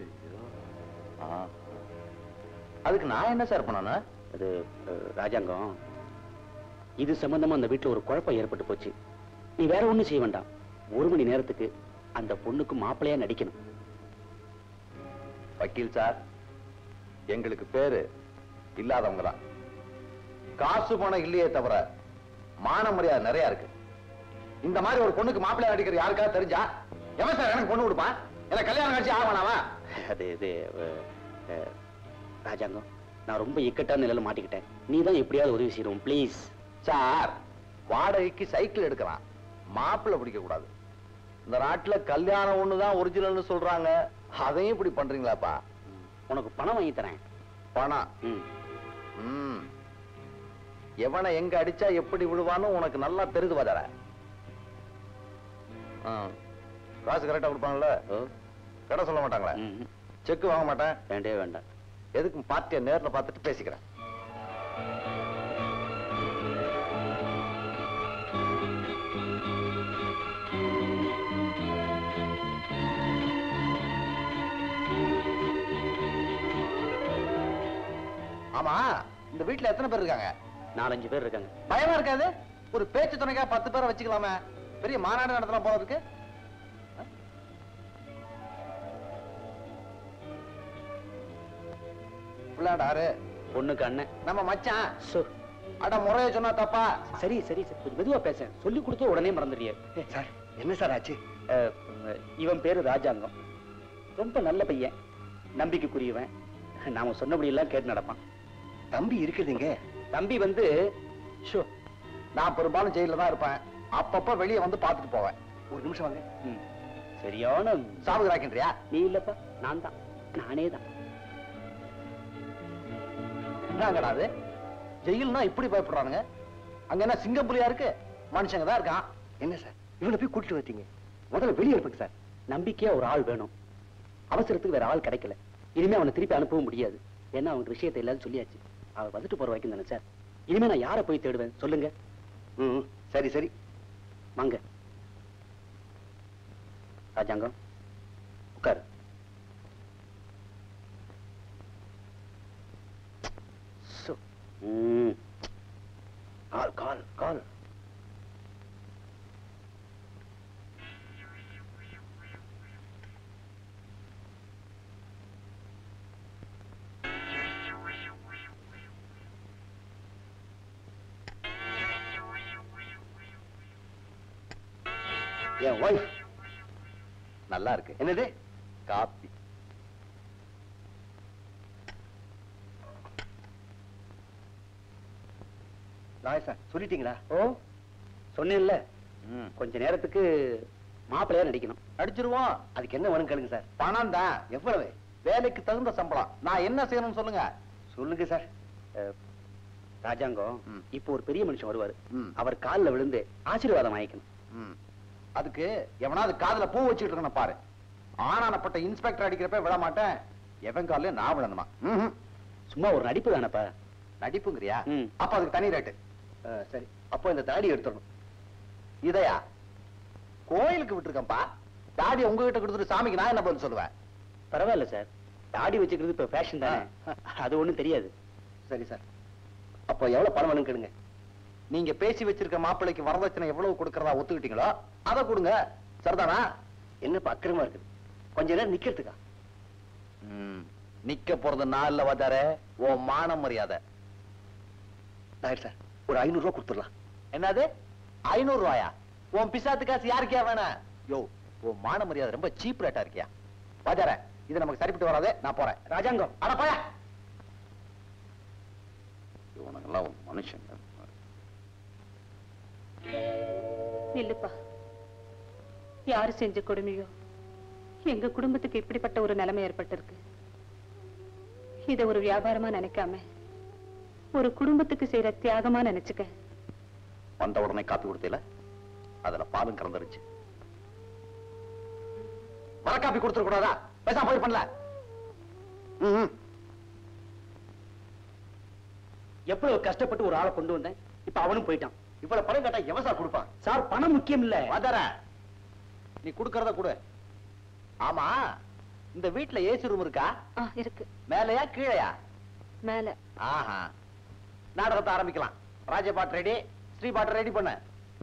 அதுக்கு நான் என்ன சார் பண்ணணும்? அது ராஜாங்கம், இது சம்பந்தமா அந்த வீட்டுல ஒரு குழப்பம் ஏற்பட்டு போச்சு. நீ வேற ஒண்ணும் செய்ய வேண்டாம். ஒரு மணி நேரத்துக்கு அந்த பொண்ணுக்கு மாப்பிள்ளையா நடிக்கணும். வக்கீல் சார், எங்களுக்கு பேரு இல்லாதவங்க தான். காசு பணம் இல்லையே தவிர மான மரியாதை நிறைய இருக்கு. இந்த மாதிரி ஒரு பொண்ணுக்கு மாப்பிள்ளையா நடிக்கிற யாருக்காவது தெரிஞ்சா எவன் சார் எனக்கு பொண்ணு கொடுப்பான்? எனக்கு கல்யாணம் கழிச்சு ஆகணாவா? அது இது ராஜாங்கம், நான் ரொம்ப இக்கட்டான நிலையில மாட்டிக்கிட்டேன். நீ தான் எப்படியாவது உதவி செய்யணும் ப்ளீஸ். சார், வாடகைக்கு சைக்கிள் எடுக்கலாம், மாப்பிள்ளை பிடிக்க கூடாது. இந்த நாட்டுல கல்யாணம் ஒண்ணுதான் ஒரிஜினல்னு சொல்றாங்க, அதையும் இப்படி பண்றீங்களாப்பா? உனக்கு பணம் வாங்கி தரேன். பணம்? ம், எவனை எங்க அடிச்சா எப்படி விழுவான்னு உனக்கு நல்லா தெரிந்து வதற. காசு கரெக்டா கொடுப்பாங்கல்ல? கடை சொல்ல மாட்டாங்களா? செக் வாங்க மாட்டேன். வேண்டே வேண்டாம். எதுக்கும் பார்ட்டியை நேர்ல பார்த்துட்டு பேசிக்கிறேன். ஆமா, இந்த வீட்டுல எத்தனை பேர் இருக்காங்க? நாலஞ்சு பேர் இருக்காங்க. பயமா இருக்காது? ஒரு பேச்சு துணைக்கா பத்து பேரை வச்சுக்கலாமே. பெரிய மாநாடு நடத்தலாம் போல இருக்கு. பிள்ளாடாரு பொண்ணுக்கு அண்ணன், நம்ம மச்சான். அட முறைய சொன்னா தப்பா? சரி சரி சரி, கொஞ்சம் மெதுவா பேச. சொல்லி கொடுத்து உடனே மறந்துடுறிய. சார், என்ன சார் ஆச்சு? இவன் பேரு ராஜாங்கம். ரொம்ப நல்ல பையன், நம்பிக்கைக்குரியவன். நாம சொன்னபடி எல்லாம் கேட்டு நடப்பான். தம்பி இருக்குதுங்க. தம்பி வந்து ஷோ, நான் பெரும்பாலும் ஜெயில தான் இருப்பேன். அப்பப்ப வெளியே வந்து பார்த்துட்டு போவேன். ஒரு நிமிஷம் வாங்க. சரியான சாவுகிறாக்கின்றியா? நீ இல்லப்பா, நான் தான், நானே தான். என்னங்கடா அது? ஜெயில்னா இப்படி பயப்படுறானுங்க? அங்க என்ன சிங்கப்புலியா இருக்கு? மனுஷங்க தான் இருக்கான். என்ன சார், இவனை போய் கூட்டிட்டு வந்தீங்க? முதல்ல வெளியே இருப்பீங்க சார். நம்பிக்கையா ஒரு ஆள் வேணும். அவசரத்துக்கு வேற ஆள் கிடைக்கல. இனிமே அவனை திருப்பி அனுப்பவும் முடியாது. ஏன்னா அவனுக்கு விஷயத்தை எல்லாரும் சொல்லியாச்சு. அவன் வந்துட்டு போற வரைக்கும் தானே சார். இனிமே நான் யாரை போய் தேடுவேன் சொல்லுங்க? ம், சரி சரி வாங்க. ராஜாங்கம், உட்காரு. கால் கால் கால். என் ஒய்ஃப் நல்லா இருக்கு. என்னது? காப்பி. சார், சொல்லிட்டீங்களா? ஓ, சொன்னேன்ல. கொஞ்ச நேரத்துக்கு மாப்பிள்ளையா நடிக்கணும். நடிச்சிருவோம். அதுக்கு என்ன வேணும் கேளுங்க சார். பணம் தான். எவ்வளவு? வேலைக்கு தகுந்த சம்பளம். நான் என்ன செய்யணும்னு சொல்லுங்க. சொல்லுங்க சார். ராஜாங்கம், இப்போ ஒரு பெரிய மனுஷன் வருவாரு. அவர் காலில் விழுந்து ஆசீர்வாதம் வாங்கிக்கணும். அதுக்கு எவனாவது காதுல பூ வச்சுட்டு இருக்கணும் பாரு. ஆனானப்பட்ட இன்ஸ்பெக்டர் அடிக்கிறப்ப விட மாட்டேன். எவன் காலையும் நான் விழணுமா? சும்மா ஒரு நடிப்பு தானப்பா. நடிப்புங்கிறியா? அப்ப அதுக்கு தனி ரேட்டு. சரி, அப்போ இந்த தாடி எடுத்துடணும். இதையா? கோயிலுக்கு விட்டுருக்கேன்ப்பா. தாடி உங்ககிட்ட கொடுத்துட்டு சாமிக்கு நான் என்ன பதில் சொல்லுவேன்? பரவாயில்ல சார், தாடி வச்சுக்கிறது இப்ப ஃபேஷன் தானே. அது ஒண்ணும் தெரியாது. சரி சார், அப்போ எவ்வளவு பணம் வேணும் கேளுங்க. நீங்க பேசி வச்சிருக்க மாப்பிள்ளைக்கு வரதட்சணை எவ்வளவு கொடுக்கறதா ஒத்துக்கிட்டீங்களோ அதை கொடுங்க. சரிதானா? என்னப்பா அக்கிரமா இருக்குது? கொஞ்ச நேரம் நிக்கிறதுக்கா? நிக்க போறது நான் இல்ல வதார, ஓ மான மரியாதை. சார், ஒரு ஐநூறு ரூபாய் கொடுத்துடலாம். என்னது ஐநூறு ரூபாயா? உன் பிசாத்து காசு யாருக்கே வேணா? யோ, உன் மான மரியாதை ரொம்ப சீப் ரேட்டா இருக்கியா? வதார, இது நமக்கு சரிப்பட்டு வராது. நான் போறேன். ராஜாங்கம், அட போயா. இவனுங்கெல்லாம் ஒரு மனுஷன். நில்லுப்பா. யாரு செஞ்ச கொடுமையோ எங்க குடும்பத்துக்கு இப்படிப்பட்ட ஒரு நிலைமை ஏற்பட்டிருக்கு. இத ஒரு வியாபாரமா நினைக்காம ஒரு குடும்பத்துக்கு செய்யற தியாகமா நினைச்சுக்க. வந்த உடனே காப்பி கொடுத்தீல, அதுல பாலும் கலந்துருச்சு. மர காப்பி கொடுத்துட கூடாதா? பேசாம போய் பண்ணல. எவ்வளவு கஷ்டப்பட்டு ஒரு ஆளை கொண்டு வந்தேன். இப்ப அவனும் போயிட்டான். இவ்வளவு பணம் கேட்டா எவன் சார் கொடுப்பான்? சார், பணம் முக்கியம் இல்ல. வதர, நீ குடுக்கறத கொடு. ஆமா, இந்த வீட்டுல ஏசி ரூம் இருக்கா? இருக்கு. மேலையா கீழையா? மேல. ஆஹா, நாடகத்தை ஆரம்பிக்கலாம். ராஜ பாட்டு ரெடி, ஸ்ரீ பாட்டு ரெடி பண்ண.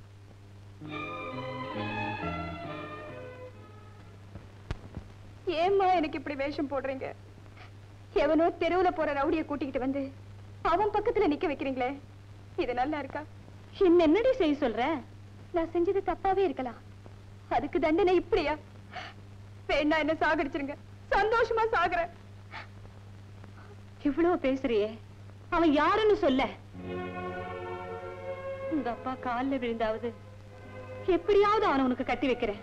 ஏம்மா எனக்கு இப்படி வேஷம் போடுறீங்க? எவனோ தெருவுல போற ரவுடிய கூட்டிக்கிட்டு வந்து அவன் பக்கத்துல நிக்க வைக்கிறீங்களே, இது நல்லா இருக்கா? என்ன என்னடி செய்ய சொல்ற? நான் செஞ்சது தப்பாவே இருக்கலாம், அதுக்கு தண்டனை இப்படியா? வேணா என்ன சாகடிச்சிருங்க, சந்தோஷமா சாகுறேன். இவ்வளவு பேசுறியே, அவன் யாருன்னு சொல்ல. உங்க அப்பா கால்ல விழுந்தாவது எப்படியாவது அவனை உனக்கு கட்டி வைக்கிறேன்.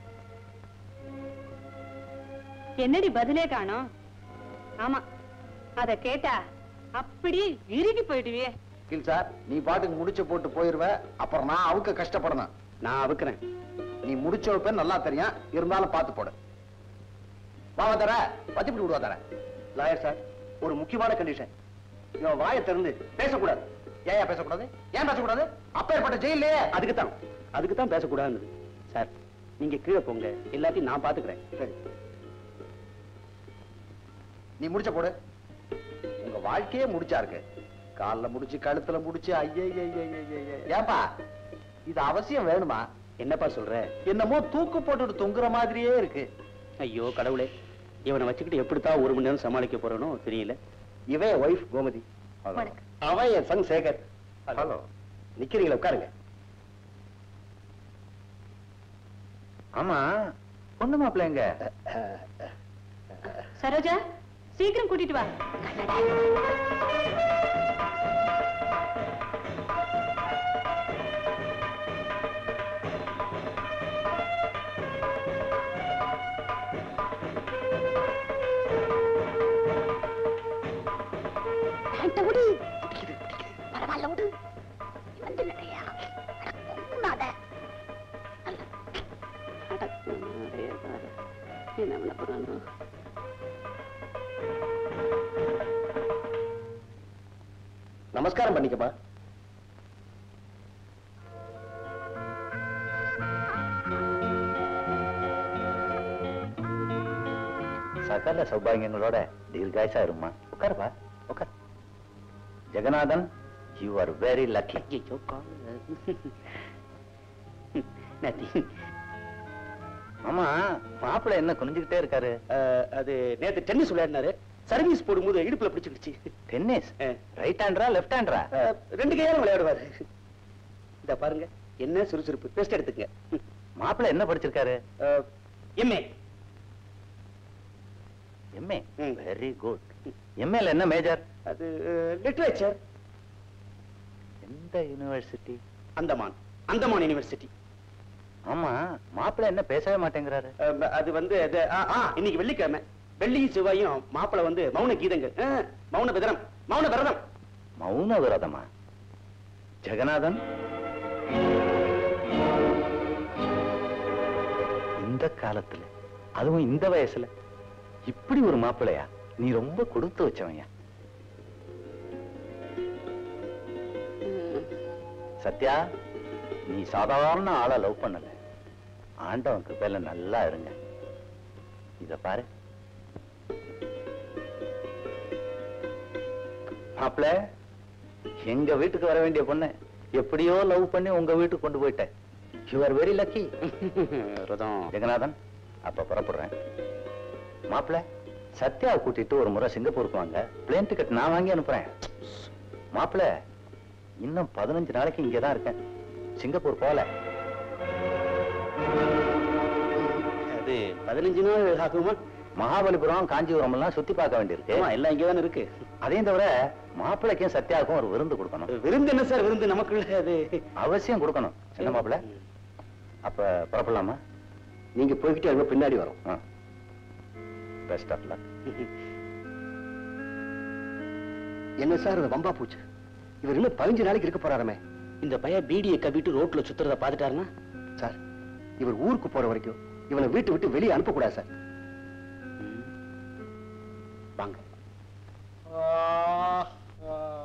என்னடி பதிலே காணோம்? ஆமா, அத கேட்டா அப்படி இறுகி போயிடுவியே. கில் சார், நீ பாட்டுக்கு முடிச்ச போட்டு போயிருவ, அப்புறம் நான் அவுக்க கஷ்டப்படணும். நான் அவுக்குறேன். நீ முடிச்ச வைப்பேன்னு நல்லா தெரியும், இருந்தாலும் பார்த்து போடு. வாவ தர பத்திப்பிடி விடுவா தர. லாயர் சார், ஒரு முக்கியமான கண்டிஷன். இவன் வாயை திறந்து பேசக்கூடாது. ஏன் பேசக்கூடாது? ஏன் பேசக்கூடாது? அப்பேற்பட்ட ஜெயிலே. அதுக்கு தான் அதுக்கு தான் பேசக்கூடாது சார். நீங்க கீழே போங்க, எல்லாத்தையும் நான் பாத்துக்கிறேன். சரி, நீ முடிச்ச போடு. உங்க வாழ்க்கையே முடிச்சா இருக்கு. கால்ல முடிச்சு, கழுத்துல முடிச்சு, ஐயே ஏன்பா இது அவசியம் வேணுமா? என்னப்பா சொல்ற? என்னமோ தூக்கு போட்டுட்டு தொங்குற மாதிரியே இருக்கு. ஐயோ கடவுளே, இவனை வச்சுக்கிட்டு எப்படித்தான் ஒரு மணி நேரம் சமாளிக்க போறனோ தெரியல. இவன் ஒய்ஃப் கோமதி, அவன் என் சன் சேகர். ஹலோ, நிக்கிறீங்களா? உட்காருங்க. ஆமா, பொண்ணு மாப்பிள்ள எங்க? சரோஜா, சீக்கிரம் கூட்டிட்டு வா. பரவாயில்ல விடு, வந்து நிறையா என்ன பண்ண. நமஸ்காரம் பண்ணிக்கமா. சகல சௌபாகியங்களோட தீர்காயசா இருமா. உட்காருப்பா, உட்கார். Jagannathan, you are very lucky. ஆமா, மாப்பிள்ளை என்ன குனிஞ்சுக்கிட்டே இருக்காரு? அது நேத்து டென்னிஸ் விளையாடினாரு, சர்வீஸ் போடும்போது இடுப்புல பிடிச்சிருச்சு. டென்னிஸ் ரைட் ஹேண்டரா லெஃப்ட் ஹேண்டரா? ரெண்டு கையாலும் விளையாடுவாரு. இத பாருங்க, என்ன சுறுசுறுப்பு. பெஸ்ட் எடுத்துங்க. மாப்பிள்ளை என்ன படிச்சிருக்காரு? எம்ஏ. MA, very good. எம்ஏல என்ன மேஜர்? அது லிட்டரேச்சர். எந்த யூனிவர்சிட்டி? அந்தமான் அந்தமான் யூனிவர்சிட்டி. ஆமா, மாப்பிள்ளை என்ன பேசவே மாட்டேங்கிறாரு? அது வந்து இன்னைக்கு வெள்ளிக்கிழமை, வெள்ளியும் செவ்வாயும் மாப்பிள்ளை வந்து மௌன கீதங்கள், மௌன விரதம். மௌன விரதம். மௌன விரதமா? ஜெகநாதன், இந்த காலத்துல, அதுவும் இந்த வயசுல இப்படி ஒரு மாப்பிள்ளையா? நீ ரொம்ப கொடுத்து வச்சவன்யா. சத்யா, நீ சாதாரண ஆளை லவ் பண்ணல, ஆண்டவன் கிருபையில நல்லா இருங்க. இத பாரு மாப்பிள்ள, எங்க வீட்டுக்கு வர வேண்டிய பொண்ணு எப்படியோ லவ் பண்ணி உங்க வீட்டுக்கு கொண்டு போயிட்டேன். You are very lucky. Jagannathan, அப்ப புறப்படுறேன். மாப்பிள்ள, சத்யாவை கூட்டிட்டு ஒரு முறை சிங்கப்பூருக்கு வாங்க. பிளேன் டிக்கெட் நான் வாங்கி அனுப்புறேன். மாப்பிள்ள, இன்னும் பதினஞ்சு நாளைக்கு இங்கதான் இருக்கேன், சிங்கப்பூர் போல. அது பதினஞ்சு நாள் ஆகுமா? மகாபலிபுரம், காஞ்சிபுரம் எல்லாம் சுத்தி பார்க்க வேண்டியிருக்கு. எல்லாம் இங்கதானே இருக்கு. அதையும் தவிர மாப்பிள்ளைக்கும் சத்யாவுக்கும் ஒரு விருந்து கொடுக்கணும். விருந்து என்ன சார் விருந்து? நமக்குள்ள அது அவசியம் கொடுக்கணும். என்ன மாப்பிள்ள, அப்ப புறப்படலாமா? நீங்க போய்கிட்டே அங்க பின்னாடி வரும். Best of luck. என்ன சார் இது வம்பா போச்சு? இவர் இன்னும் பதினஞ்சு நாளைக்கு இருக்க போறாருமே. இந்த பையன் பீடியை கவிட்டு ரோட்ல சுத்துறத பாத்துட்டாருன்னா சார், இவர் ஊருக்கு போற வரைக்கும் இவனை வீட்டு விட்டு வெளியே அனுப்பக்கூடாது சார். வாங்க.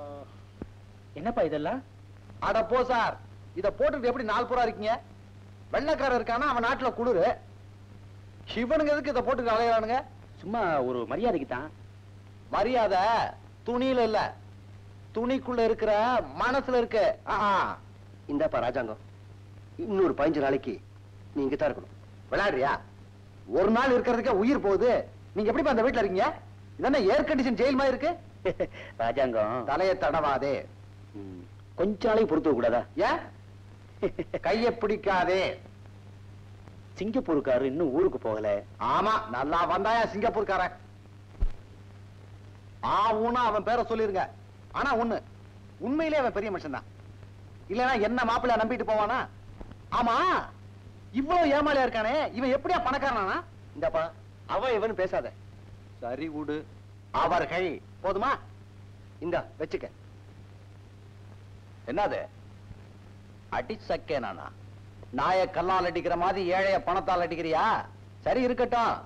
என்னப்பா இதெல்லாம்? அட போ சார், இத போட்டுட்டு எப்படி நாள் பூரா இருக்கீங்க? வெள்ளக்காரன் இருக்கானா அவன் நாட்டுல குளிரு. இவனுங்க எதுக்கு இதை போட்டு அலையானுங்க? சும்மா ஒரு மரியாதைக்கு தான். மரியாதை துணியில இல்ல, துணிக்குள்ள இருக்கிற மனசுல இருக்கு. இந்தாப்பா ராஜாங்கம், இன்னொரு பதினஞ்சு நாளைக்கு நீ இங்க தான் இருக்கணும். விளையாடுறியா? ஒரு நாள் இருக்கிறதுக்கே உயிர் போகுது. நீங்க எப்படி அந்த வீட்டுல இருக்கீங்க? இதென்ன ஏர் கண்டிஷன் ஜெயில் மாதிரி இருக்கு? ராஜாங்கம் தலையை தடவாதே. கொஞ்ச நாளைக்கு பொறுத்து கூடாதா? ஏன்? கைய பிடிக்காதே. சிங்கப்பூருக்காரர் இன்னும் ஊருக்கு போகல. ஆமா, நல்லா வந்தாயா சிங்கப்பூர்காரன். ஆவுன்னா அவன் பேரை சொல்லிருங்க. ஆனா ஒண்ணு, உண்மையிலே அவன் பெரிய மனுஷன் தான். இல்லனா என்ன மாப்பிள்ளை நம்பிட்டு போவானா? ஆமா, இவ்வளவு ஏமாளியா இருக்கானே, இவன் எப்படியா பணக்காரனா? இந்தாப்பா, அவன் இவன் பேசாத. சரி விடு. அவர்கள் போதுமா? இந்தா வச்சுக்க. என்னது அடி சக்கே? நானா நாய கல்லால் அடிக்கிற மாதிரி ஏழைய பணத்தால் அடிக்கிறியா? சரி இருக்கட்டும்.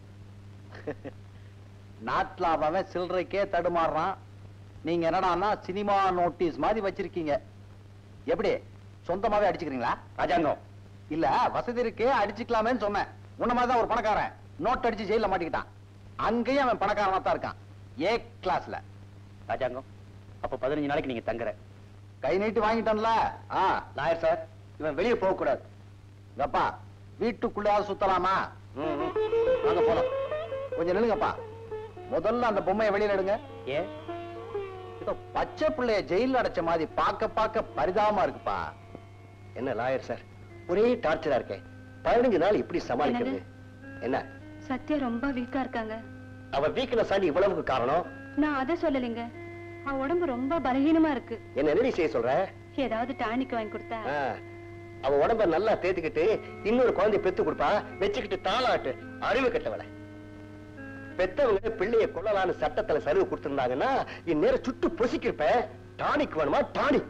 நாட்டுல அவன் சில்லறைக்கே தடுமாறுறான். நீங்க என்னடான்னா சினிமா நோட்டீஸ் மாதிரி வச்சிருக்கீங்க. எப்படி சொந்தமாவே அடிச்சுக்கிறீங்களா? ராஜாங்கம் இல்ல, வசதி இருக்கு அடிச்சுக்கலாமேன்னு சொன்னேன். உன்ன மாதிரிதான் ஒரு பணக்காரன் நோட் அடிச்சு ஜெயில மாட்டிக்கிட்டான். அங்கேயும் அவன் பணக்காரனா தான் இருக்கான், ஏ கிளாஸ்ல. ராஜாங்கம், அப்ப பதினஞ்சு நாளைக்கு நீங்க தங்குற. கை நீட்டு வாங்கிட்டான்ல. லாயர் சார், இவன் வெளியே போக கூடாது. அப்பா, வீட்டுக்குள்ளையாவது சுத்தலாமா? வாங்க போலாம். கொஞ்சம் நில்லுங்கப்பா. முதல்ல அந்த பொம்மையை வெளியில எடுங்க. ஏ, இதோ பச்சை பிள்ளைய ஜெயில அடைச்ச மாதிரி பார்க்க பார்க்க பரிதாபமா இருக்குப்பா. என்ன லாயர் சார், ஒரே டார்ச்சரா இருக்கேன். பதினஞ்சு நாள் இப்படி சமாளிக்கிறது? என்ன சத்யா ரொம்ப வீக்கா இருக்காங்க. அவ வீக்னஸ் ஆண்டி இவ்வளவுக்கு காரணம்? நான் அதை சொல்லலைங்க, அவ உடம்பு ரொம்ப பலகீனமா இருக்கு. என்ன என்ன செய்ய சொல்ற? ஏதாவது டானிக் வாங்கி கொடுத்தா. ஆ, அவ உடம்ப நல்லா தேத்துக்கிட்டு இன்னொரு குழந்தை பெத்து கொடுப்பா, வச்சுக்கிட்டு தாளாட்டு. அறிவு கட்டவளை. பெத்தவங்க பிள்ளைய கொள்ளலான்னு சட்டத்துல சரிவு கொடுத்திருந்தாங்கன்னா இந்நேரம் சுட்டு பொசிக்கிருப்ப. டானிக் வேணுமா? டானிக்.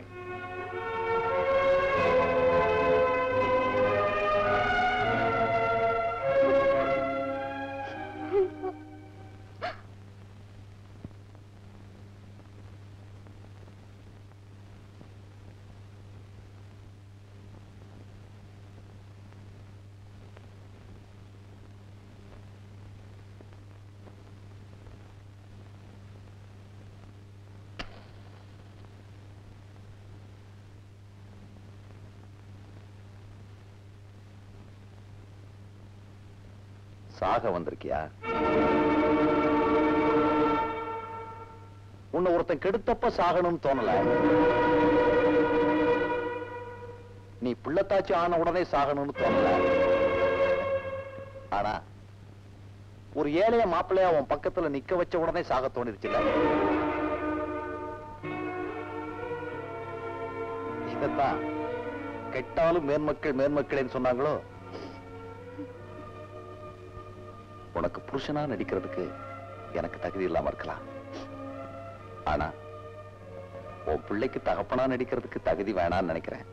சாக வந்திருக்கியா? உன்னை ஒருத்தன் கெடுத்தப்ப சாகணும்னு தோணல. நீ பிள்ளைத்தாச்சி ஆன உடனே சாகணும்னு தோணல. ஆனா ஒரு ஏழைய மாப்பிள்ளையா உன் பக்கத்துல நிக்க வச்ச உடனே சாக தோணிருச்சுல. இதத்தான் கெட்டாலும் மேன்மக்கள் மேன்மக்களேன்னு சொன்னாங்களோ. உனக்கு புருஷனா நடிக்கிறதுக்கு எனக்கு தகுதி இல்லாம இருக்கலாம். ஆனா உன் பிள்ளைக்கு தகப்பனா நடிக்கிறதுக்கு தகுதி வேணான்னு நினைக்கிறேன்.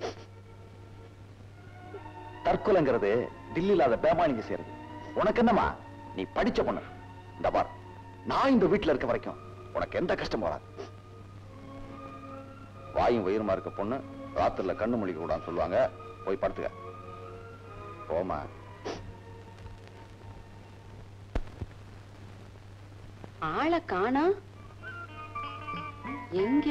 தற்கொலைங்கிறது டில்லியில அதை பேமானிங்க செய்யறது. உனக்கு என்னமா, நீ படிச்ச பொண்ணு. இந்த பார், நான் இந்த வீட்டுல இருக்க வரைக்கும் உனக்கு எந்த கஷ்டமும் வராது. வாயும் வயிறுமா இருக்க பொண்ணு ராத்திரில கண்ணு முழிக்க கூடாதுன்னு சொல்லுவாங்க. போய் படுத்துக்க. போமா. ஆளை காணா எங்க?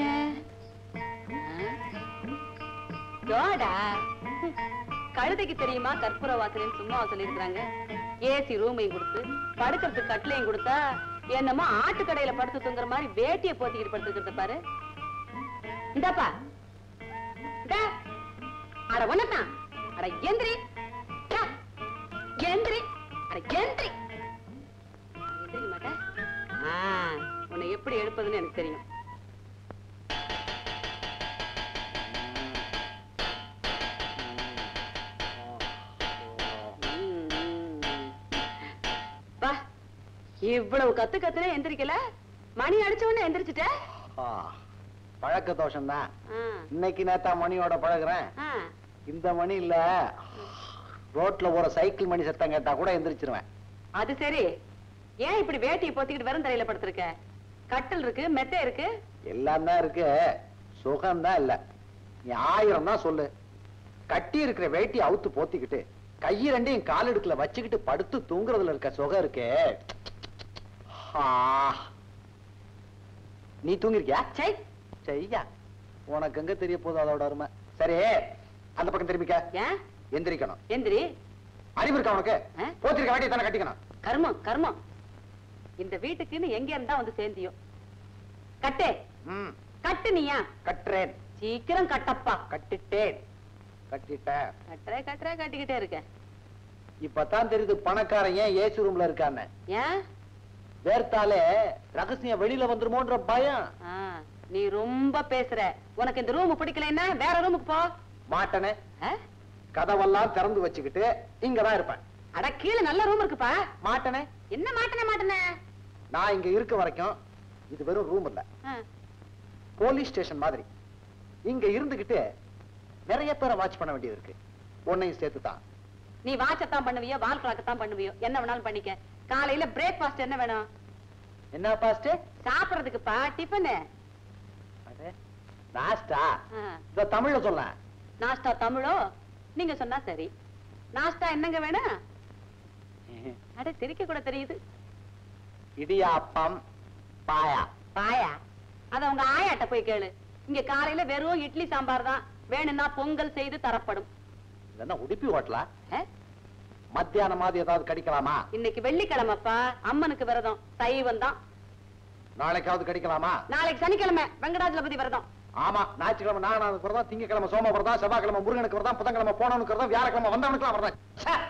ஜோடா கழுதைக்கு தெரியுமா கற்பூர வாசனைன்னு சும்மா சொல்லிருக்காங்க. ஏசி ரூமையும் கொடுத்து படுக்கிறதுக்கு கட்டிலையும் கொடுத்தா என்னமோ ஆட்டு கடையில படுத்து தூங்குற மாதிரி வேட்டியை போத்திக்கிட்டு படுத்துக்கிறது பாரு. இந்தாப்பா, அட ஒன்னதான், அட எந்திரி எந்திரி, அட எந்திரி. எந்திரிக்க மாட்டேன். உன்னை எப்படி எடுப்பதுன்னு எனக்கு தெரியும். பா, இவ்வளவு கத்து கத்துனே எந்திரிக்கல. மணி அடிச்ச உடனே எந்திரிச்சிட்ட. பழக்க தோஷம் தான். இன்னைக்கு நேத்தா மணியோட பழகுறேன். இந்த மணி இல்ல, ரோட்ல போற சைக்கிள் மணி சத்தம் கேட்டா கூட எந்திரிச்சிருவேன். அது சரி, ஏன் இப்படி வேட்டியை போத்திக்கிட்டு வெறும் தரையில படுத்திருக்க? கட்டில் இருக்கு, மெத்தை இருக்கு, எல்லாம் தான் இருக்கு, சுகம் தான் இல்ல. நீ ஆயிரம் தான் சொல்லு, கட்டி இருக்கிற வேட்டி அவுத்து போத்திக்கிட்டு கையை ரெண்டையும் கால் எடுக்கல வச்சுக்கிட்டு படுத்து தூங்குறதுல இருக்க சுகம் இருக்கே. நீ தூங்கிருக்கியா? சை செய்யா, உனக்கு எங்க தெரிய போதும் அதோட அருமை. சரி, அந்த பக்கம் திரும்பிக்க. ஏன் எந்திரிக்கணும். எந்திரி. அறிவு இருக்கா உனக்கு? போத்திருக்க வேட்டியை தானே கட்டிக்கணும். கர்மம் கர்மம். இந்த வீட்டுக்குன்னு எங்க இருந்தா வந்து சேர்ந்தியோ. கட்டே கட்டு. நீயா? கட்டுறேன். சீக்கிரம் கட்டப்பா. கட்டிட்டேன். கட்டிட்டேன். கட்டுற கட்டுற கட்டிக்கிட்டே இருக்க. இப்பதான் தெரியுது பணக்காரன் ஏன் ஏசி ரூம்ல இருக்கான்னு. ஏன்? வேர்த்தாலே ரகசியம் வெளியில வந்துருமோன்ற பயம். நீ ரொம்ப பேசுற. உனக்கு இந்த ரூம் பிடிக்கலன்னா வேற ரூமுக்கு போ. மாட்டனே. கதவெல்லாம் திறந்து வச்சுக்கிட்டு இங்கதான் இருப்பேன். அட கீழே நல்ல ரூம் இருக்குப்பா. மாட்டனே. என்ன மாட்டனே மாட்டனே? நான் இங்க இருக்க வரைக்கும் இது வெறும் ரூம் இல்ல, போலீஸ் ஸ்டேஷன் மாதிரி. இங்க இருந்துகிட்டு நிறைய பேரை வாட்ச் பண்ண வேண்டியது இருக்கு. உன்னையும் சேர்த்துதான். நீ வாட்சத்தான் பண்ணுவியோ வால் கிளாக்கத்தான் பண்ணுவியோ, என்ன வேணாலும் பண்ணிக்க. காலையில பிரேக்ஃபாஸ்ட் என்ன வேணும்? என்ன பாஸ்ட்? சாப்பிடுறதுக்குப்பா டிஃபன். நாஸ்டா இத தமிழ்ல சொல்ல. நாஸ்டா தமிழோ? நீங்க சொன்னா சரி. நாஸ்டா என்னங்க வேணும்? அட சிரிக்க கூட தெரியுது. இடியாப்பம் பாயா. பாயா? அத உங்க ஆயாட்ட போய் கேளு. இங்க காலையில வெறும் இட்லி சாம்பார் தான். வேணும்னா பொங்கல் செய்து தரப்படும். என்ன உடுப்பி ஹோட்டலா? மத்தியானம் மாதிரி ஏதாவது கடிக்கலாமா? இன்னைக்கு வெள்ளிக்கிழமைப்பா, அம்மனுக்கு விரதம், சைவம் தான். நாளைக்காவது கடிக்கலாமா? நாளைக்கு சனிக்கிழமை, வெங்கடாஜலபதி விரதம். ஆமா, ஞாயிற்றுக்கிழமை நாகநாதனுக்கு விரதம், திங்கக்கிழமை சோம விரதம், செவ்வாய்க்கிழமை முருகனுக்கு விரதம், புதன்கிழமை போனவனுக்கு விரதம், வியாழக்கிழமை வந்தவனுக்கு விரதம்.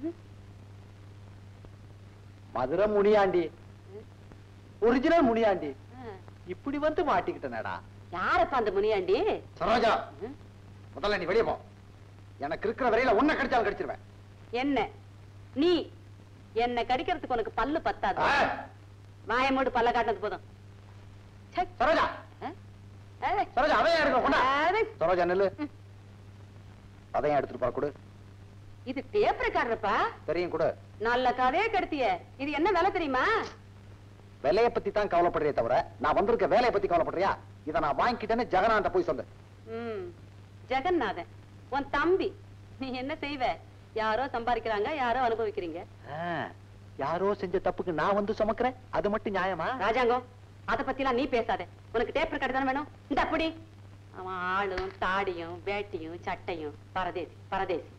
மதுரை முனியாண்டி, ஒரிஜினல் முனியாண்டி, இப்படி வந்து மாட்டிக்கிட்டனடா. யாரப்பா அந்த முனியாண்டி? சரோஜா, முதல்ல நீ வெளியே போ. எனக்கு இருக்கிற வரையில உன்னை கடிச்சாலும் கடிச்சிருவேன். என்ன நீ என்ன கடிக்கிறதுக்கு உனக்கு பல்லு பத்தாது. வாயை மூடு, பல்ல காட்டினது போதும். சரோஜா, சரோஜா அதையா எடுக்க. சரோஜா நெல்லு, அதையும் எடுத்துட்டு பா. கொடு. இது டேப் ரெக்கார்டர்ப்பா. தெரியும், கொடு. நல்ல கதையே கெடுத்திய. இது என்ன விலை தெரியுமா? விலைய பத்தி தான் கவலைப்படுறே தவிர நான் வந்திருக்க வேலையை பத்தி கவலைப்படுறியா? இதை நான் வாங்கிக்கிட்டேன்னு ஜெகநாத போய் சொல்லு. ஜெகநாதன் உன் தம்பி. நீ என்ன செய்வ? யாரோ சம்பாதிக்கிறாங்க, யாரோ அனுபவிக்கிறீங்க. யாரோ செஞ்ச தப்புக்கு நான் வந்து சுமக்கிறேன், அது மட்டும் நியாயமா? ராஜாங்கம், அத பத்தி எல்லாம் நீ பேசாத. உனக்கு டேப் ரெக்கார்டு தானே வேணும்? இந்த அப்படி அவன் ஆளும் தாடியும் வேட்டியும் சட்டையும் பரதேசி பரதேசி.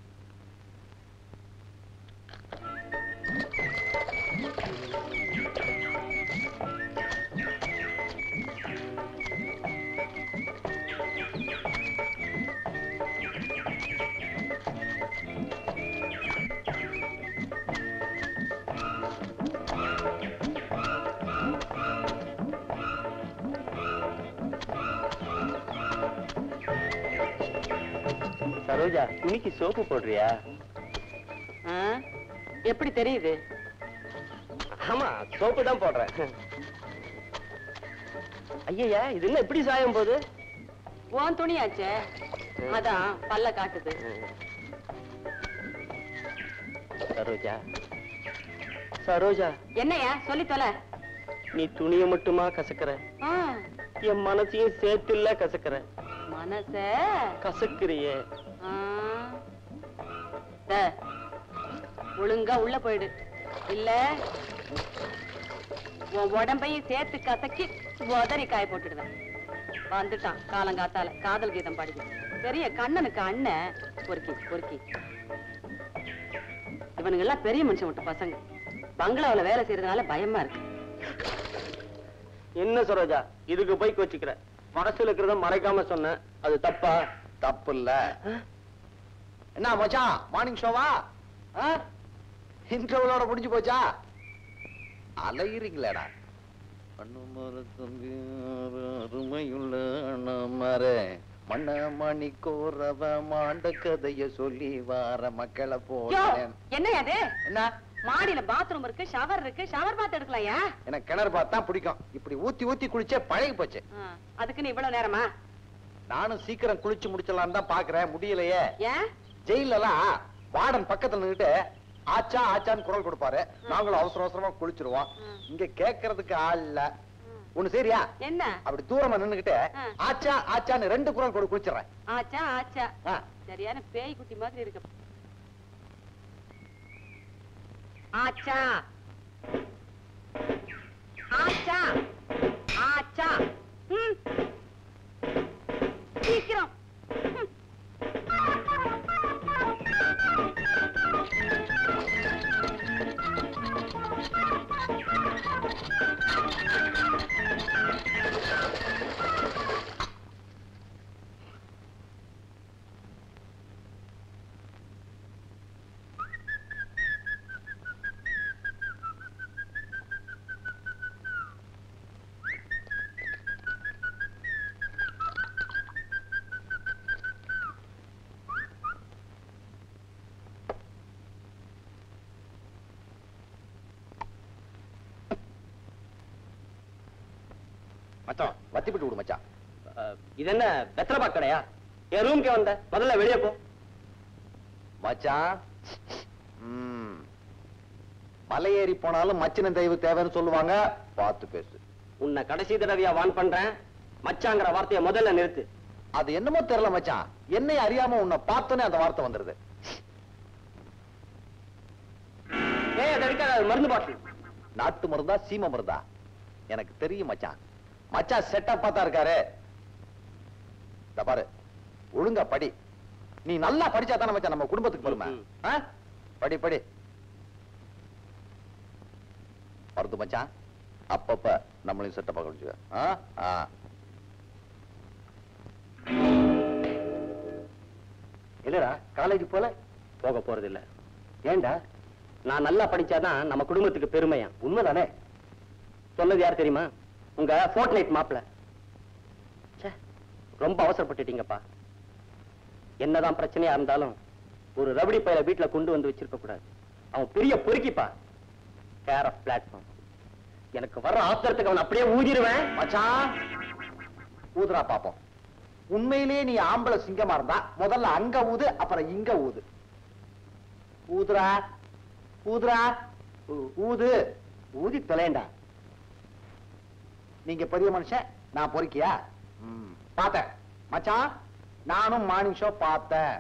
சரோஜா, இன்னைக்கு சோப்பு போடுறியா? எப்படி தெரியுது? ஆமா, சோப்பு தான் போடுறேன். ஐயா, இது என்ன எப்படி சாயம் போகுது? உன் துணியாச்சே, அதான் பல்ல காட்டுது. சரோஜா, சரோஜா, என்னையா சொல்லி தொலை. நீ துணியை மட்டுமா கசக்குற? என் மனசையும் சேர்த்துல கசக்குற. மனச கசக்குறியே. ஒழுங்கா உள்ள போயிடு, இல்ல உன் உடம்பையும் சேர்த்து கசக்கி உதறி காய போட்டுடுவேன். வந்துட்டான் காலங்காத்தால காதல் கீதம் பாடிது. பெரிய கண்ணனுக்கு அண்ணன் பொறுக்கி பொறுக்கி. இவனுங்க எல்லாம் பெரிய மனுஷன் விட்டு பசங்க. பங்களாவில வேலை செய்யறதுனால பயமா இருக்கு. என்ன சரோஜா, இதுக்கு போய் கோச்சிக்கிற? மனசுல இருக்கிறத மறைக்காம சொன்ன, அது தப்பா? தப்பு இல்ல. என்ன மச்சான், மார்னிங் ஷோவா? இன்டர்வலோட முடிஞ்சு போச்சா? அலையிறீங்களேடா. அருமையுள்ள மண்ண மணி கோரவ மாண்ட கதைய சொல்லி வார மக்களை போல. என்ன அது? என்ன மாடியில பாத்ரூம் இருக்கு, ஷவர் இருக்கு, ஷவர் பாத் எடுக்கலையா? எனக்கு கிணறு பாத் தான் பிடிக்கும். இப்படி ஊத்தி ஊத்தி குளிச்சே பழகி போச்சு. அதுக்கு நீ இவ்வளவு நேரமா? நானும் சீக்கிரம் குளிச்சு முடிச்சலான்னு தான் பாக்குறேன், முடியலையே. ஏன்? ஜெயில எல்லாம் வார்டன் பக்கத்துல நின்னுட்டு ஆச்சா ஆச்சான்னு குரல் கொடுப்பாரு. நாங்களும் அவசர அவசரமா குளிச்சிருவோம். இங்க கேட்கறதுக்கு ஆள் இல்ல. ஒண்ணு சரியா? என்ன? அப்படி தூரமா நின்னுகிட்டு ஆ. ஆச்சா ஆச்சான்னு ரெண்டு குரல் கொடு குளிச்சிடுறேன். ஆச்சா ஆச்சா ஆ. சரியான பேய் குட்டி மாதிரி இருக்கு. ஆச்சா ஆச்சா ஆச்சா. ம். சீக்கிரம். ம். மச்சான் வத்தி விட்டு விடு மச்சான். இது என்ன வெத்தலை கடையா? என் ரூம்க்கே வந்த முதல்ல வெளியே போ. மச்சான் ம். மலை ஏறி போனாலும் மச்சின தெய்வ தேவைன்னு சொல்லுவாங்க. பார்த்து பேசு. உன்னை கடைசி தடவையா வான் பண்றேன். மச்சாங்கிற வார்த்தையை முதல்ல நிறுத்து. அது என்னமோ தெரியல மச்சான், என்னை அறியாம உன்னை பார்த்தோன்னே அந்த வார்த்தை வந்துருது. ஏய் அதை இருக்காது, மருந்து பாட்டில். நாட்டு மருந்தா சீம மருந்தா எனக்கு தெரியும் மச்சான். மச்சான் செட்டப் பார்த்தா இருக்காரு. இந்த பாரு, ஒழுங்கா படி. நீ நல்லா படிச்சா தானே மச்சான் நம்ம குடும்பத்துக்கு பெருமை. ஆ? படி படி. மருந்து மச்சான், அப்பப்ப நம்மளையும் செட்டப்பா கழிச்சு. ஆ ஆ இல்லடா, காலேஜ் போல போக போறது இல்ல. ஏண்டா? நான் நல்லா படிச்சாதான் நம்ம குடும்பத்துக்கு பெருமையா. உண்மைதானே? சொன்னது யார் தெரியுமா? உங்க ஃபோர்ட்நைட் மாப்பிள. ரொம்ப அவசரப்பட்டுட்டீங்கப்பா. என்னதான் பிரச்சனையா இருந்தாலும் ஒரு ரவுடி பையல வீட்டுல கொண்டு வந்து வச்சிருக்க கூடாது. அவன் பெரிய பொறுக்கிப்பா. Care of platform. எனக்கு வர்ற ஆத்திரத்துக்கு அவன் அப்படியே ஊதிடுவேன். மச்சான் ஊதுரா பாப்போம். உண்மையிலேயே நீ ஆம்பளை சிங்கமா இருந்தா முதல்ல அங்க ஊது, அப்புறம் இங்க ஊது. ஊதுரா ஊதுரா ஊது. ஊதி தொலைண்டா. நீங்க பெரிய மனுஷன், நான் பொறுக்கியா? பார்த்தேன் மச்சான், நானும் மார்னிங் ஷோ பார்த்தேன்.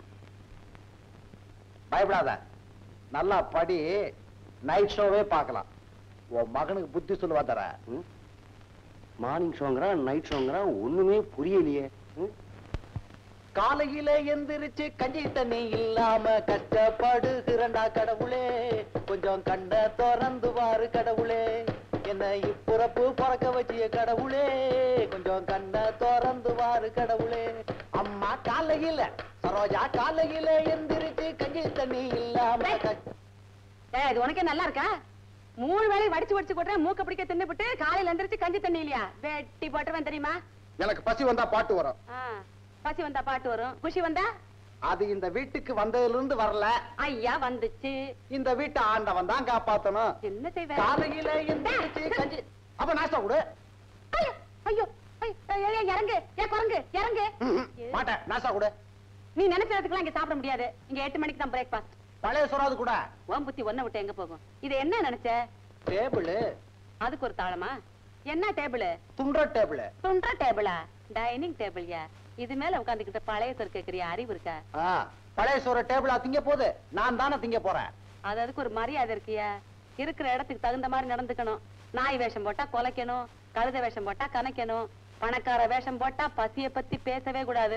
பயப்படாத, நல்லா படி. நைட் ஷோவே பார்க்கலாம். உன் மகனுக்கு புத்தி சொல்லுவா தர. மார்னிங் ஷோங்கிறா நைட் ஷோங்கிறா ஒண்ணுமே புரியலையே. காலையில எந்திரிச்சு கஞ்சி தண்ணி இல்லாம கஷ்டப்படுகிறண்டா கடவுளே, கொஞ்சம் கண்ட திறந்து வாரு கடவுளே, என்ன இப்புறப்பு பறக்க வச்சிய கடவுளே, கொஞ்சம் கண்ண திறந்து வாரு கடவுளே. அம்மா காலையில சரோஜா காலையில எந்திரிச்சு கஞ்சி தண்ணி இல்லாம. இது உனக்கே நல்லா இருக்கா? மூணு வேளை வடிச்சு வடிச்சு போட்டுறேன். மூக்க பிடிக்க தின்னுபிட்டு காலையில எந்திரிச்சு கஞ்சி தண்ணி இல்லையா? வெட்டி போட்டுருவேன் தெரியுமா? எனக்கு பசி வந்தா பாட்டு வரும். பசி வந்தா பாட்டு வரும், குஷி வந்தா அது இந்த வீட்டுக்கு வந்ததுல இருந்து வரல. ஐயா வந்துச்சு. இந்த வீட்டை ஆண்டவன் தான் காப்பாத்தணும். என்ன செய்வேன்? காலையில எந்திரிச்சு கஞ்சி. அப்ப நாஸ்டா கொடு. ஐயோ இறங்கு, ஏ குரங்கு இறங்கு. மாட்டேன், நாஸ்டா கொடு. நீ நினைச்சதுக்கெல்லாம் இங்க சாப்பிட முடியாது. இங்க எட்டு மணிக்கு தான் பிரேக்பாஸ்ட். பழைய சொராது கூட. உன் புத்தி ஒன்ன விட்டு எங்க போகும்? இது என்ன நினைச்ச? டேபிள். அதுக்கு ஒரு தாளமா? என்ன டேபிள்? துண்ட டேபிள். துண்ட டேபிளா? டைனிங் டேபிள்யா. இது மேல உட்காந்துக்கிட்ட பழைய சோறு கேக்குறியா? அறிவு இருக்கா? பழைய சோறு டேபிளா திங்க போது நான் தானே திங்க போறேன். அது அதுக்கு ஒரு மரியாதை இருக்கியா? இருக்கிற இடத்துக்கு தகுந்த மாதிரி நடந்துக்கணும். நாய் வேஷம் போட்டா கொலைக்கணும், கழுத வேஷம் போட்டா கணக்கணும், பணக்கார வேஷம் போட்டா பசிய பத்தி பேசவே கூடாது.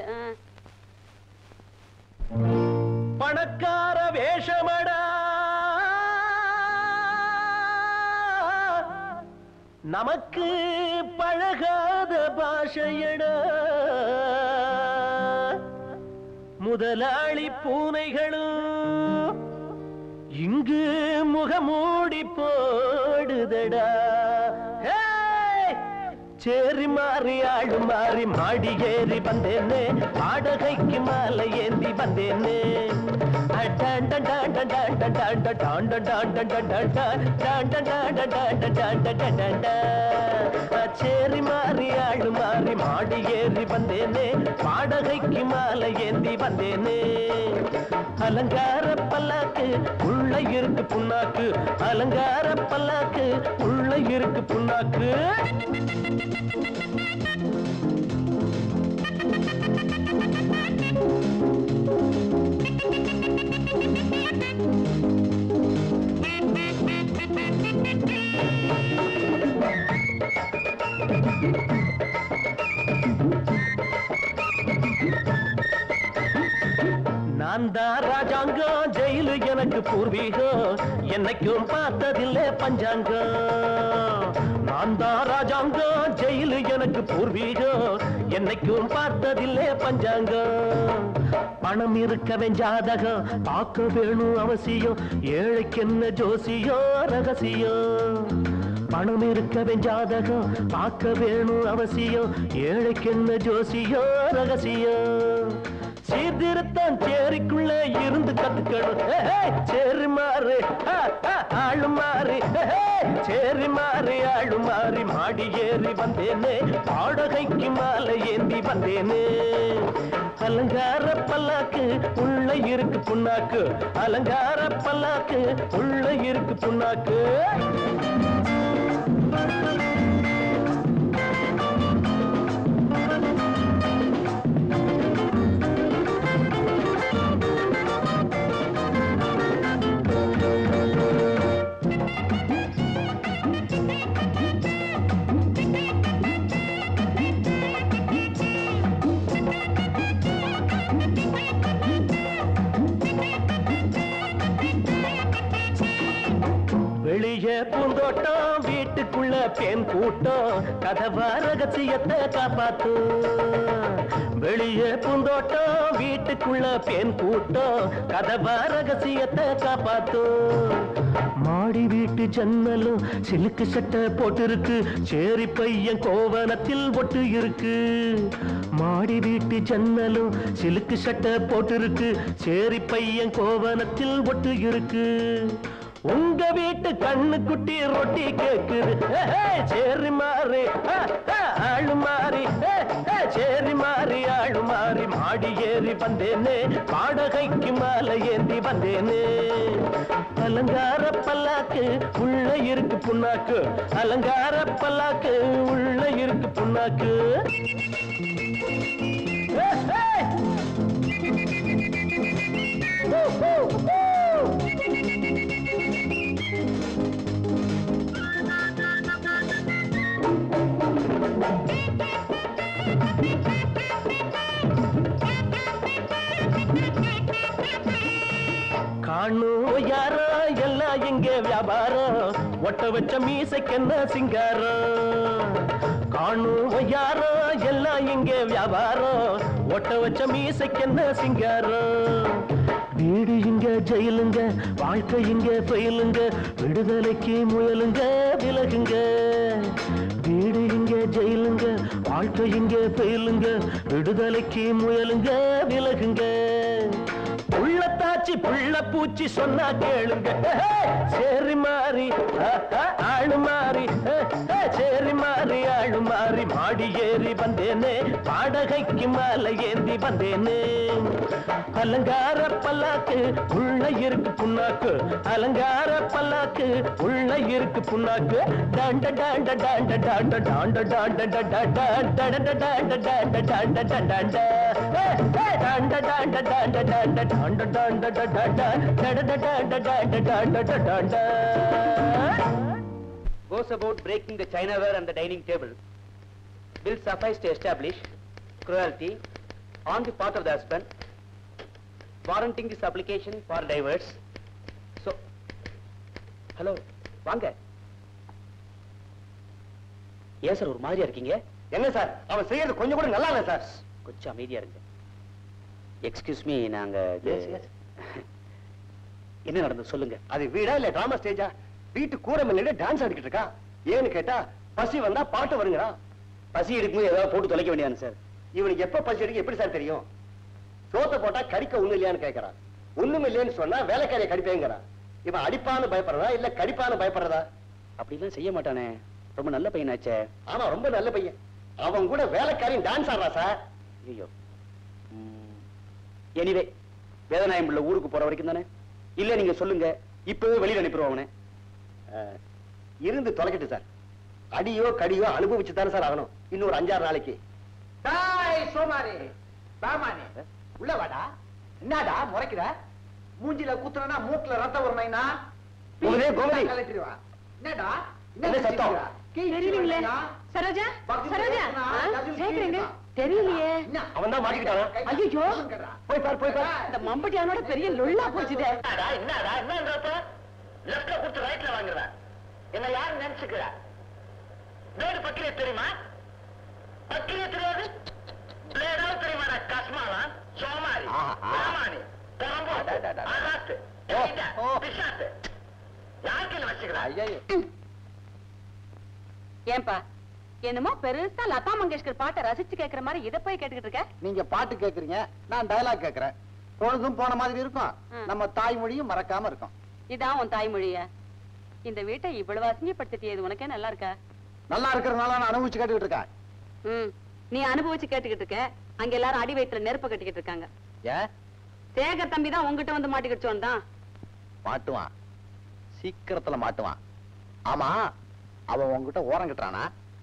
பணக்கார வேஷமடா நமக்கு பழகாத பாஷையடா, முதலாளி பூனைகளும் இங்கு முகமூடி போடுதடா. சேரி மாறி ஆடு மாறி மாடி ஏறி வந்தேனே வாடகைக்கு மாலை ஏந்தி வந்தேனே சேரி மாறி ஆடு மாறி மாடி ஏறி வந்தேனே வாடகைக்கு மாலை ஏந்தி வந்தேனே அலங்கார பல்லாக்கு உள்ள இருக்கு புண்ணாக்கு அலங்கார பல்லாக்கு உள்ள இருக்கு புண்ணாக்கு நான் தான் ராஜாங்கம் ஜெயிலு எனக்கு பூர்வீகம் என்னைக்கும் பார்த்ததில்லை பஞ்சாங்கம் நான் தான் ராஜாங்கம் ஜெயிலு எனக்கு பூர்வீகம் என்னைக்கும் பார்த்ததில்லை பஞ்சாங்கம் பணம் இருக்கவன் ஜாதகம் பார்க்க வேணும் அவசியம் ஏழைக்கு என்ன ஜோசியம் ரகசியம் பணம் இருக்கவன் ஜாதகம் பார்க்க வேணும் அவசியம் ஏழைக்கு என்ன ஜோசியம் ரகசியம் சீர்திருத்தம் சேரிக்குள்ள இருந்து கத்துக்கணும் சேரி மாறு ஆளு மாறி சேரி மாறி ஆளு மாறி மாடி ஏறி வந்தேனே வாடகைக்கு மாலை ஏந்தி வந்தேனே அலங்கார பல்லாக்கு உள்ள இருக்கு புண்ணாக்கு அலங்கார பல்லாக்கு உள்ள இருக்கு புண்ணாக்கு வெளியே பூந்தோட்டம் வீட்டுக்குள்ள பெண் கூட்டம் கதவா ரகசியத்தை காப்பாத்து வெளியே பூந்தோட்டம் வீட்டுக்குள்ள பெண் கூட்டம் கதவா ரகசியத்தை காப்பாத்து மாடி வீட்டு ஜன்னலும் சிலுக்கு சட்டை போட்டிருக்கு சேரி பையன் கோவணத்தில் ஒட்டு இருக்கு மாடி வீட்டு ஜன்னலும் சிலுக்கு சட்டை போட்டிருக்கு சேரி பையன் கோவணத்தில் ஒட்டு இருக்கு உங்க வீட்டு கண்ணு குட்டி ரொட்டி கேக்குது சேரி மாறி ஆளு மாறி சேரி மாறி ஆளு மாறி மாடி ஏறி வந்தேனே வாடகைக்கு மாலை ஏந்தி வந்தேனே அலங்கார பல்லாக்கு உள்ள இருக்கு புண்ணாக்கு அலங்கார பல்லாக்கு உள்ள இருக்கு புண்ணாக்கு காணும் யாரோ எல்லாம் இங்கே வியாபாரம் ஒட்ட வச்ச மீசைக்கென்ன சிங்காரம் காணும் யாரோ எல்லாம் இங்கே வியாபாரம் ஒட்ட வச்ச மீசைக்கென்ன சிங்காரம் வீடு இங்க ஜெயிலுங்க வாழ்க்கை இங்க பயிலுங்க விடுதலைக்கு முயலுங்க விலகுங்க வீடு இங்க ஜெயிலுங்க வாழ்க்கை இங்க பயிலுங்க விடுதலைக்கு முயலுங்க விலகுங்க உள்ளத்தாச்சி புள்ள பூச்சி சொன்னா கேளுங்க சேரி மாறி ஆளு மாறி சேரி மாறி ஆளு மாறி மாடி ஏறி வந்தேனே வாடகைக்கு மாலை ஏந்தி வந்தேனே அலங்கார பல்லாக்கு உள்ள இருக்கு புண்ணாக்கு அலங்கார பல்லாக்கு உள்ள இருக்கு புண்ணாக்கு டாண்ட டாண்ட டாண்ட டாண்ட டாண்ட டாண்ட டாண்ட டாண்ட டாண்ட டாண்ட டாண்ட டாண்ட டாண்ட டாண்ட டாண்ட டாண்ட டாண்ட டாண்ட டாண்ட goes about breaking the chinaware and the dining table will suffice to establish cruelty on the part of the husband warranting this application for divorce. So hello வாங்க. ஏன் சார் ஒரு மாதிரியா இருக்கீங்க? என்ன சார் அவன் செய்யறது கொஞ்சம் கூட நல்லா இல்ல சார். கொஞ்சம் அமைதியா இருங்க. எக்ஸ்கியூஸ் மீ நாங்க என்ன நடந்தது சொல்லுங்க. அது வீடா இல்ல டிராமா ஸ்டேஜா? வீட்டு கூரை மேல டான்ஸ் ஆடிக்கிட்டு இருக்கா. ஏன்னு கேட்டா பசி வந்தா பாட்டு வருங்கடா. பசி எடுக்கும்போது ஏதாவது போட்டு தொலைக்க வேண்டியதானே சார். இவனுக்கு எப்ப பசி எடுக்க எப்படி சார் தெரியும்? சோத்தை போட்டா கடிக்க ஒண்ணு இல்லையான்னு கேட்கறான். ஒண்ணும் இல்லைன்னு சொன்னா வேலைக்காரியை கடிப்பேங்கிறான். இவன் அடிப்பான்னு பயப்படுறதா இல்ல கடிப்பான்னு பயப்படுறதா? அப்படிலாம் செய்ய மாட்டானே, ரொம்ப நல்ல பையனாச்சே. ஆமா ரொம்ப நல்ல பையன். அவன் கூட வேலைக்காரியும் டான்ஸ் ஆடுறா சார். ஐயோ. எனிவே வேதநாயம் உள்ள ஊருக்கு போற வரைக்கும் தானே? இல்ல நீங்க சொல்லுங்க, இப்பவே வெளியில அனுப்பிடுவோம் அவனை. இருந்து தொலைக்கிட்டு சார். அடியோ கடியோ அனுபவிச்சுதானே சார் ஆகணும். இன்னொரு அஞ்சாறு நாளைக்கு. சோமாரி பாமானி உள்ள வாடா. என்னடா முறைக்கிற? மூஞ்சில குத்துறனா மூக்குல ரத்தம் வரணைனா கோமதி, கோமதி. கலட்டிடுவா. என்னடா என்ன சத்தம்? தெரியலீங்களே. சரோஜா, சரோஜா, கேக்குறீங்க? தெரியலையே. அவன் தான் மாட்டிக்கிட்டானா? ஐயோ, போய் பார் போய் பார். இந்த மம்பட்டியானோட பெரிய லொல்லா போச்சுதே. என்னடா என்னடா என்னன்றப்ப லெஃப்ட்ல கொடுத்து ரைட்ல வாங்குற. என்ன யாரு நினைச்சுக்கிற? பிளேடு பக்கிலே தெரியுமா? பக்கிலே தெரியாது? பிளேடால தெரியுமாடா? கஸ்மாலா சோமாரி ராமானி தரம்போ ஆகாத்து பிசாத்து யாருக்குன்னு வச்சுக்கிறா? ஏன்பா என்னமோ பெருசா லதா மங்கேஷ்கர் பாட்டை ரசிச்சு கேக்குற மாதிரி இத போய் கேட்டுக்கிட்டு இருக்க? நீங்க பாட்டு கேக்குறீங்க, நான் டயலாக் கேக்குறேன். பொழுதும் போன மாதிரி இருக்கும், நம்ம தாய்மொழியும் மறக்காம இருக்கும். இதான் உன் தாய்மொழிய? இந்த வீட்டை இவ்வளவு அசிங்கப்படுத்திட்டியது உனக்கே நல்லா இருக்கா? நல்லா இருக்கிறதுனால நான் அனுபவிச்சு கேட்டுக்கிட்டு இருக்கேன். ம், நீ அனுபவிச்சு கேட்டுக்கிட்டு இருக்க, அங்க எல்லாரும் அடி வயிற்றுல நெருப்பு கட்டிக்கிட்டு இருக்காங்க. ஏன்? சேகர் தம்பி தான் உங்ககிட்ட வந்து மாட்டிக்கிட்டு தான். மாட்டுவான், சீக்கிரத்துல மாட்டுவான். ஆமா, அவன் உங்ககிட்ட ஓரம் கட்டுறானா?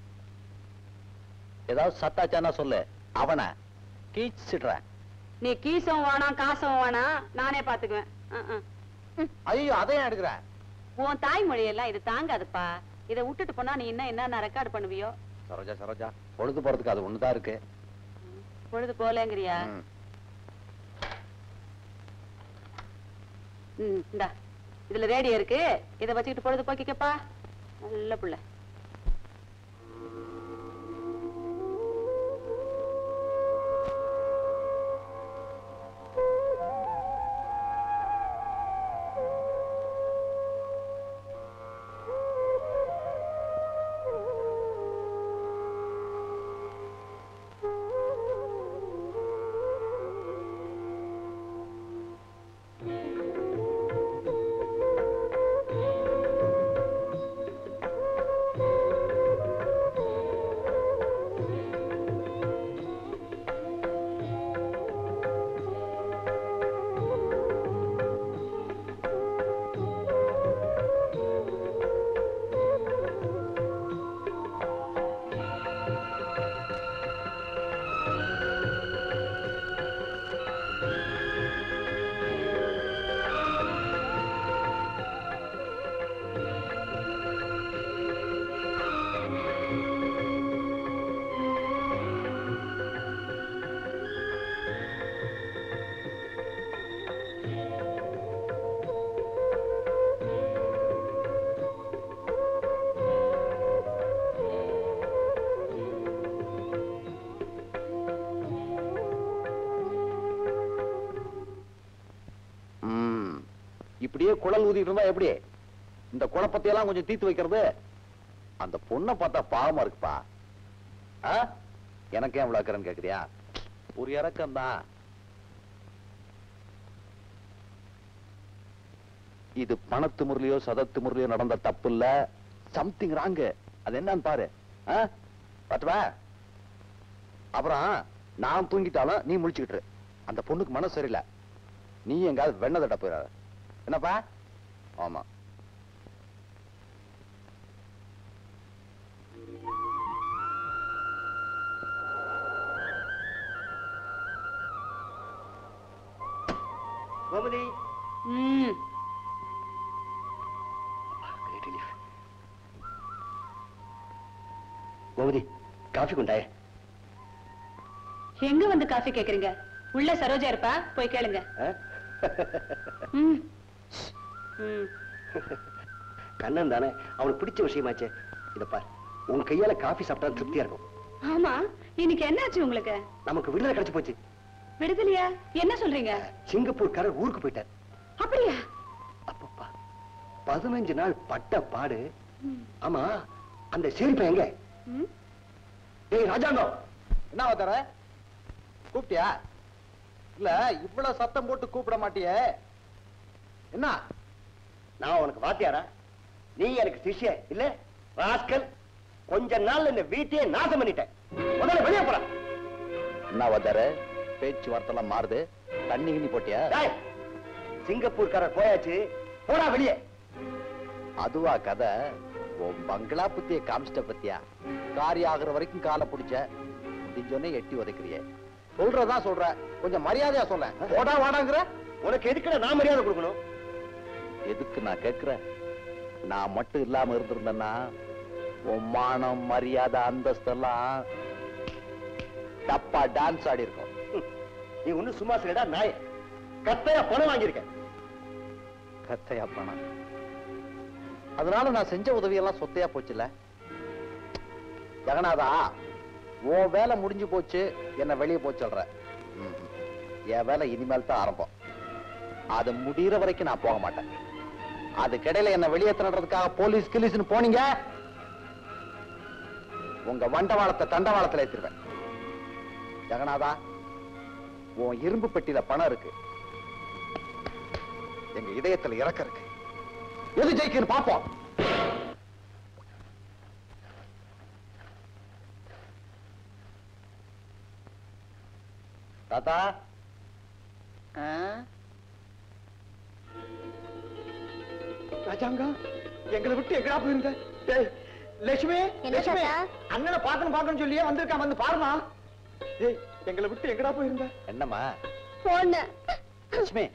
ஏதாவது சத்தாச்சானா சொல்லு, அவனை கீச்சிடுறேன். நீ கீசம் வேணாம் காசம் வேணாம், நானே பாத்துக்குவேன். ஐயோ, அதையும் எடுக்கிறேன். உன் தாய்மொழி எல்லாம் இது தாங்காதுப்பா. இதை விட்டுட்டு போனா நீ என்ன என்ன ரெக்கார்ட் பண்ணுவியோ? சரோஜா சரோஜா, பொழுது போறதுக்கு அது ஒண்ணுதான் இருக்கு. பொழுது போலங்கிறியா? ம், இந்தா இதுல ரேடியோ இருக்கு, இதை வச்சுக்கிட்டு பொழுது போக்கிக்கப்பா. நல்ல புள்ள. இப்படியே குழல் ஊதிட்டு இருந்தா எப்படி? இந்த குழப்பத்தை எல்லாம் கொஞ்சம் தீர்த்து வைக்கிறது. அந்த பொண்ணை பார்த்தா பாவமா இருக்குப்பா. எனக்கு ஏன் விளக்குறேன்னு கேக்குறியா? ஒரு இறக்கம் தான். இது பணத்து முறையிலயோ சதத்து முறையிலயோ நடந்த தப்பு இல்ல, சம்திங் ராங். அது என்னன்னு பாரு. பாட்டுவா. அப்புறம் நான் தூங்கிட்டாலும் நீ முழிச்சுக்கிட்டு. அந்த பொண்ணுக்கு மனசு சரியில்லை, நீ எங்காவது வெண்ண தட்ட போயிடாத. என்னப்பா? ஆமா. கோமதி. ம். கோமதி, காஃபி கொண்டாயே. எங்க வந்து காஃபி கேக்குறீங்க? உள்ள சரோஜா இருப்பா, போய் கேளுங்க. கண்ணன் தானே, அவனுக்கு பிடிச்ச விஷயமாச்சே. இத பாரு, உன் கையால காஃபி சாப்பிட்டா திருப்தியா இருக்கும். ஆமா, இன்னைக்கு என்னாச்சு உங்களுக்கு? நமக்கு விடுதலை கிடைச்சு போச்சு. விடுதலையா? என்ன சொல்றீங்க? சிங்கப்பூர்காரர் ஊருக்கு போயிட்டார். அப்படியா? அப்பப்பா, பதினஞ்சு நாள் பட்ட பாடு. ஆமா, அந்த சேரிப்பா எங்க? டேய் ராஜாங்கம், என்ன வதற கூப்பிட்டியா? இல்ல இவ்வளவு சத்தம் போட்டு கூப்பிட மாட்டியே, என்ன? நான் உனக்கு வாத்தியாரா? நீ எனக்கு சிஷ்ய இல்ல? ராஸ்கல், கொஞ்ச நாள் இந்த வீட்டையே நாசம் பண்ணிட்டேன். முதல்ல வெளியே போற. என்ன வதற பேச்சுவார்த்தை மாறுது? தண்ணி கிண்ணி போட்டியா? சிங்கப்பூர்காரர் போயாச்சு, போடா வெளியே. அதுவா கதை? உன் பங்களா புத்திய காமிச்சிட்ட பத்தியா? காரி ஆகுற வரைக்கும் காலை பிடிச்ச முடிஞ்சோன்னே எட்டி உதைக்கிறிய. சொல்றதா சொல்ற, கொஞ்சம் மரியாதையா சொல்ல. போடா வாடாங்கிற. உனக்கு எதுக்கு நான் மரியாதை கொடுக்கணும்? எதுக்கு நான் கேட்கிறேன்? நான் மட்டும் இல்லாம இருந்திருந்தேன்னா உன் மானம் மரியாதை அந்தஸ்தெல்லாம் தப்பா டான்ஸ் ஆடி இருக்கும். நீ ஒண்ணு சும்மா சொல்லிடா நாய. கத்தையா பணம் வாங்கியிருக்க. கத்தையா பணம்? அதனால நான் செஞ்ச உதவியெல்லாம் சொத்தையா போச்சுல. ஜெகநாதா, உன் வேலை முடிஞ்சு போச்சு, என்ன வெளியே போய் சொல்ற. என் வேலை இனிமேல் தான் ஆரம்பம். அது முடிகிற வரைக்கும் நான் போக மாட்டேன். அதுக்கிடையில என்ன வெளியேற்றுறதுக்காக போலீஸ் கிலீஸ்னு போனீங்க, உங்க வண்டவாளத்தை தண்டவாளத்துல ஏத்திருவேன். ஜெகநாதா, உன் இரும்பு பெட்டியில பணம் இருக்கு, எங்க இதயத்துல இறக்க இருக்கு. எது ஜெயிக்குன்னு பாப்போம். தாத்தா, ராஜாங்கம், எங்களை விட்டு எங்கடா போயிருந்த? டேய் லட்சுமி, லட்சுமி, அண்ணனை பாக்கணும் பாக்கணும் சொல்லியே வந்திருக்கான், வந்து பாருமா. டேய், எங்களை விட்டு எங்கடா போயிருந்த? என்னம்மா? போன லட்சுமி,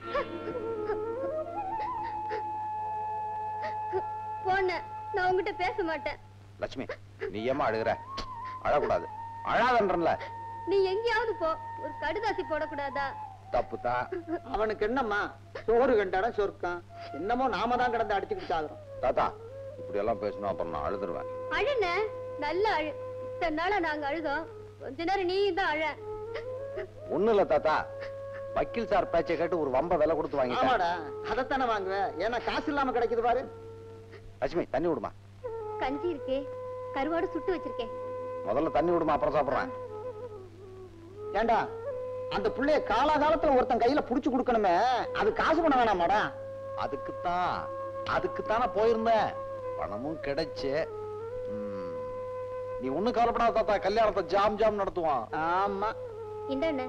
போன நான் உங்ககிட்ட பேச மாட்டேன். லட்சுமி, நீ ஏமா அழுகுற? அழக்கூடாது, அழாதன்றல. நீ எங்கேயாவது போ, ஒரு கடுதாசி போடக்கூடாதா? தப்புதான். அவனுக்கு என்னம்மா, சோறு கண்டாட சொர்க்கம். என்னமோ நாம தான் கிடந்து அடிச்சுக்கிட்டு சாகுறோம். தாத்தா, இப்படி எல்லாம் பேசணும், அப்புறம் நான் அழுதுருவேன். அழுன நல்ல அழு. இத்தனை நாளா நாங்க அழுதோம், கொஞ்ச நேரம் நீ தான் அழ. ஒண்ணு இல்ல தாத்தா, வக்கீல் சார் பேச்சை கேட்டு ஒரு வம்ப விலை கொடுத்து வாங்கிட்டேன். ஆமாடா, அதைத்தானே வாங்குவேன். ஏன்னா காசு இல்லாம கிடைக்குது பாரு. லட்சுமி, தண்ணி விடுமா. கஞ்சி இருக்கே, கருவாடு சுட்டு வச்சிருக்கேன். முதல்ல தண்ணி விடுமா, அப்புறம் சாப்பிடுறேன். ஏண்டா, அந்த புள்ளைய காலாகாலத்துல ஒருத்தன் கையில புடிச்சு கொடுக்கணுமே, அது காசு பண்ண வேணாமாடா? அதுக்குத்தான் அதுக்குத்தானே போயிருந்தேன், பணமும் கிடைச்சு. நீ ஒண்ணும் கவலைப்படாத தாத்தா, கல்யாணத்தை ஜாம் ஜாம் நடத்துவான். ஆமா. இந்த என்ன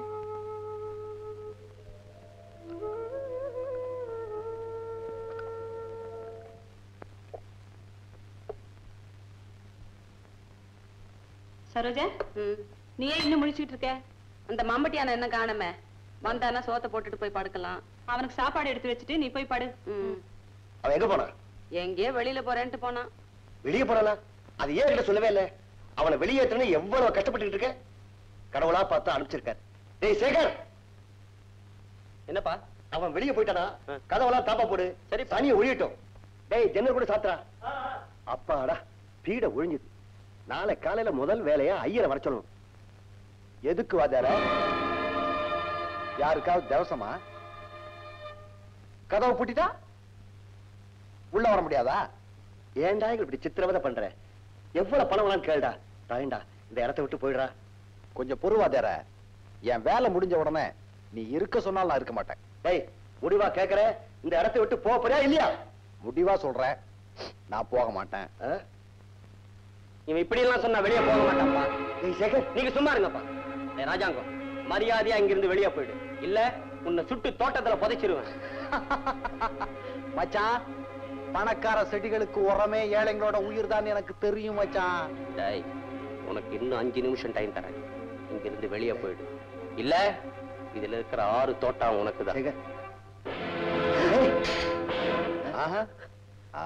சரோஜா, நீ ஏன் இன்னும் முழிச்சுட்டு இருக்க? அந்த மம்பட்டியான என்ன காணமே, வந்தானா சோத்தை போட்டுட்டு போய் படுக்கலாம். அவனுக்கு சாப்பாடு எடுத்து வச்சுட்டு நீ போய் படு. அவன் எங்க போனா? எங்கேயோ வெளியில போறேன்ட்டு போனான். வெளியே போறானா? அது ஏன் கிட்ட சொல்லவே இல்ல. அவனை வெளியேற்றனு எவ்வளவு கஷ்டப்பட்டு இருக்க. கடவுளா பார்த்து அனுப்பிச்சிருக்காரு. டேய் சேகர், என்னப்பா? அவன் வெளியே போயிட்டானா, கதவெல்லாம் தாப்பா போடு. சரி, தனியை ஒழியட்டும். டேய் ஜன்னல் கூட சாத்துறா. அப்பாடா, பீட ஒழிஞ்சுது. நாளை காலையில முதல் வேலையா ஐயரை வர சொல்லணும். எதுக்கு வாதார? யாருக்காவது தவசமா? கதவை பூட்டிட்டா உள்ள வர முடியாதா? ஏன்டா இப்படி சித்திரவதை பண்ற? எவ்வளவு பணம் வேணாலும் கேளுடா. தாயண்டா, இந்த இடத்தை விட்டு போயிடுறா. கொஞ்சம் பொறுவாதார, என் வேலை முடிஞ்ச உடனே நீ இருக்க சொன்னால் நான் இருக்க மாட்டேன். டேய், முடிவா கேக்குற? இந்த இடத்தை விட்டு போக போறியா இல்லையா? முடிவா சொல்றேன், நான் போக மாட்டேன். இவன் இப்படி எல்லாம் சொன்னா வெளியே போக மாட்டான்ப்பா. டேய் சேகர், நீங்க சும்மா இருங்கப்பா. டேய் ராஜாங்கம், மரியாதையா இங்கிருந்து வெளியே போயிடு, இல்ல உன்னை சுட்டு தோட்டத்துல புதைச்சிருவேன். மச்சான், பணக்கார செடிகளுக்கு உரமே ஏழைங்களோட உயிர் தான் எனக்கு தெரியும் மச்சான். டேய், உனக்கு இன்னும் அஞ்சு நிமிஷம் டைம் தரேன். இங்கிருந்து வெளியே போயிடு, இல்ல இதுல இருக்கிற ஆறு தோட்டம் உனக்கு தான். சேகர், ஆஹா. ஆ.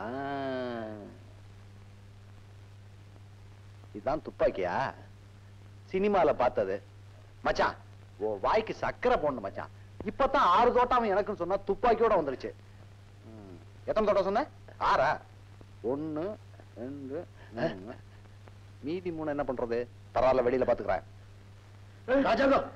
இதுதான் துப்பாக்கியா? சினிமால பார்த்தது மச்சான். ஓ வாய்க்கு சக்கரை போடணும் மச்சான். இப்பதான் ஆறு தோட்டம் எனக்குன்னு சொன்னா துப்பாக்கியோட வந்துருச்சு. எத்தனை தோட்டம் சொன்ன? ஆறா? ஒண்ணு ரெண்டு மூணு. மீதி மூணு என்ன பண்றது? பரவாயில்ல, வெளியில பாத்துக்கிறேன். ராஜாங்கம்,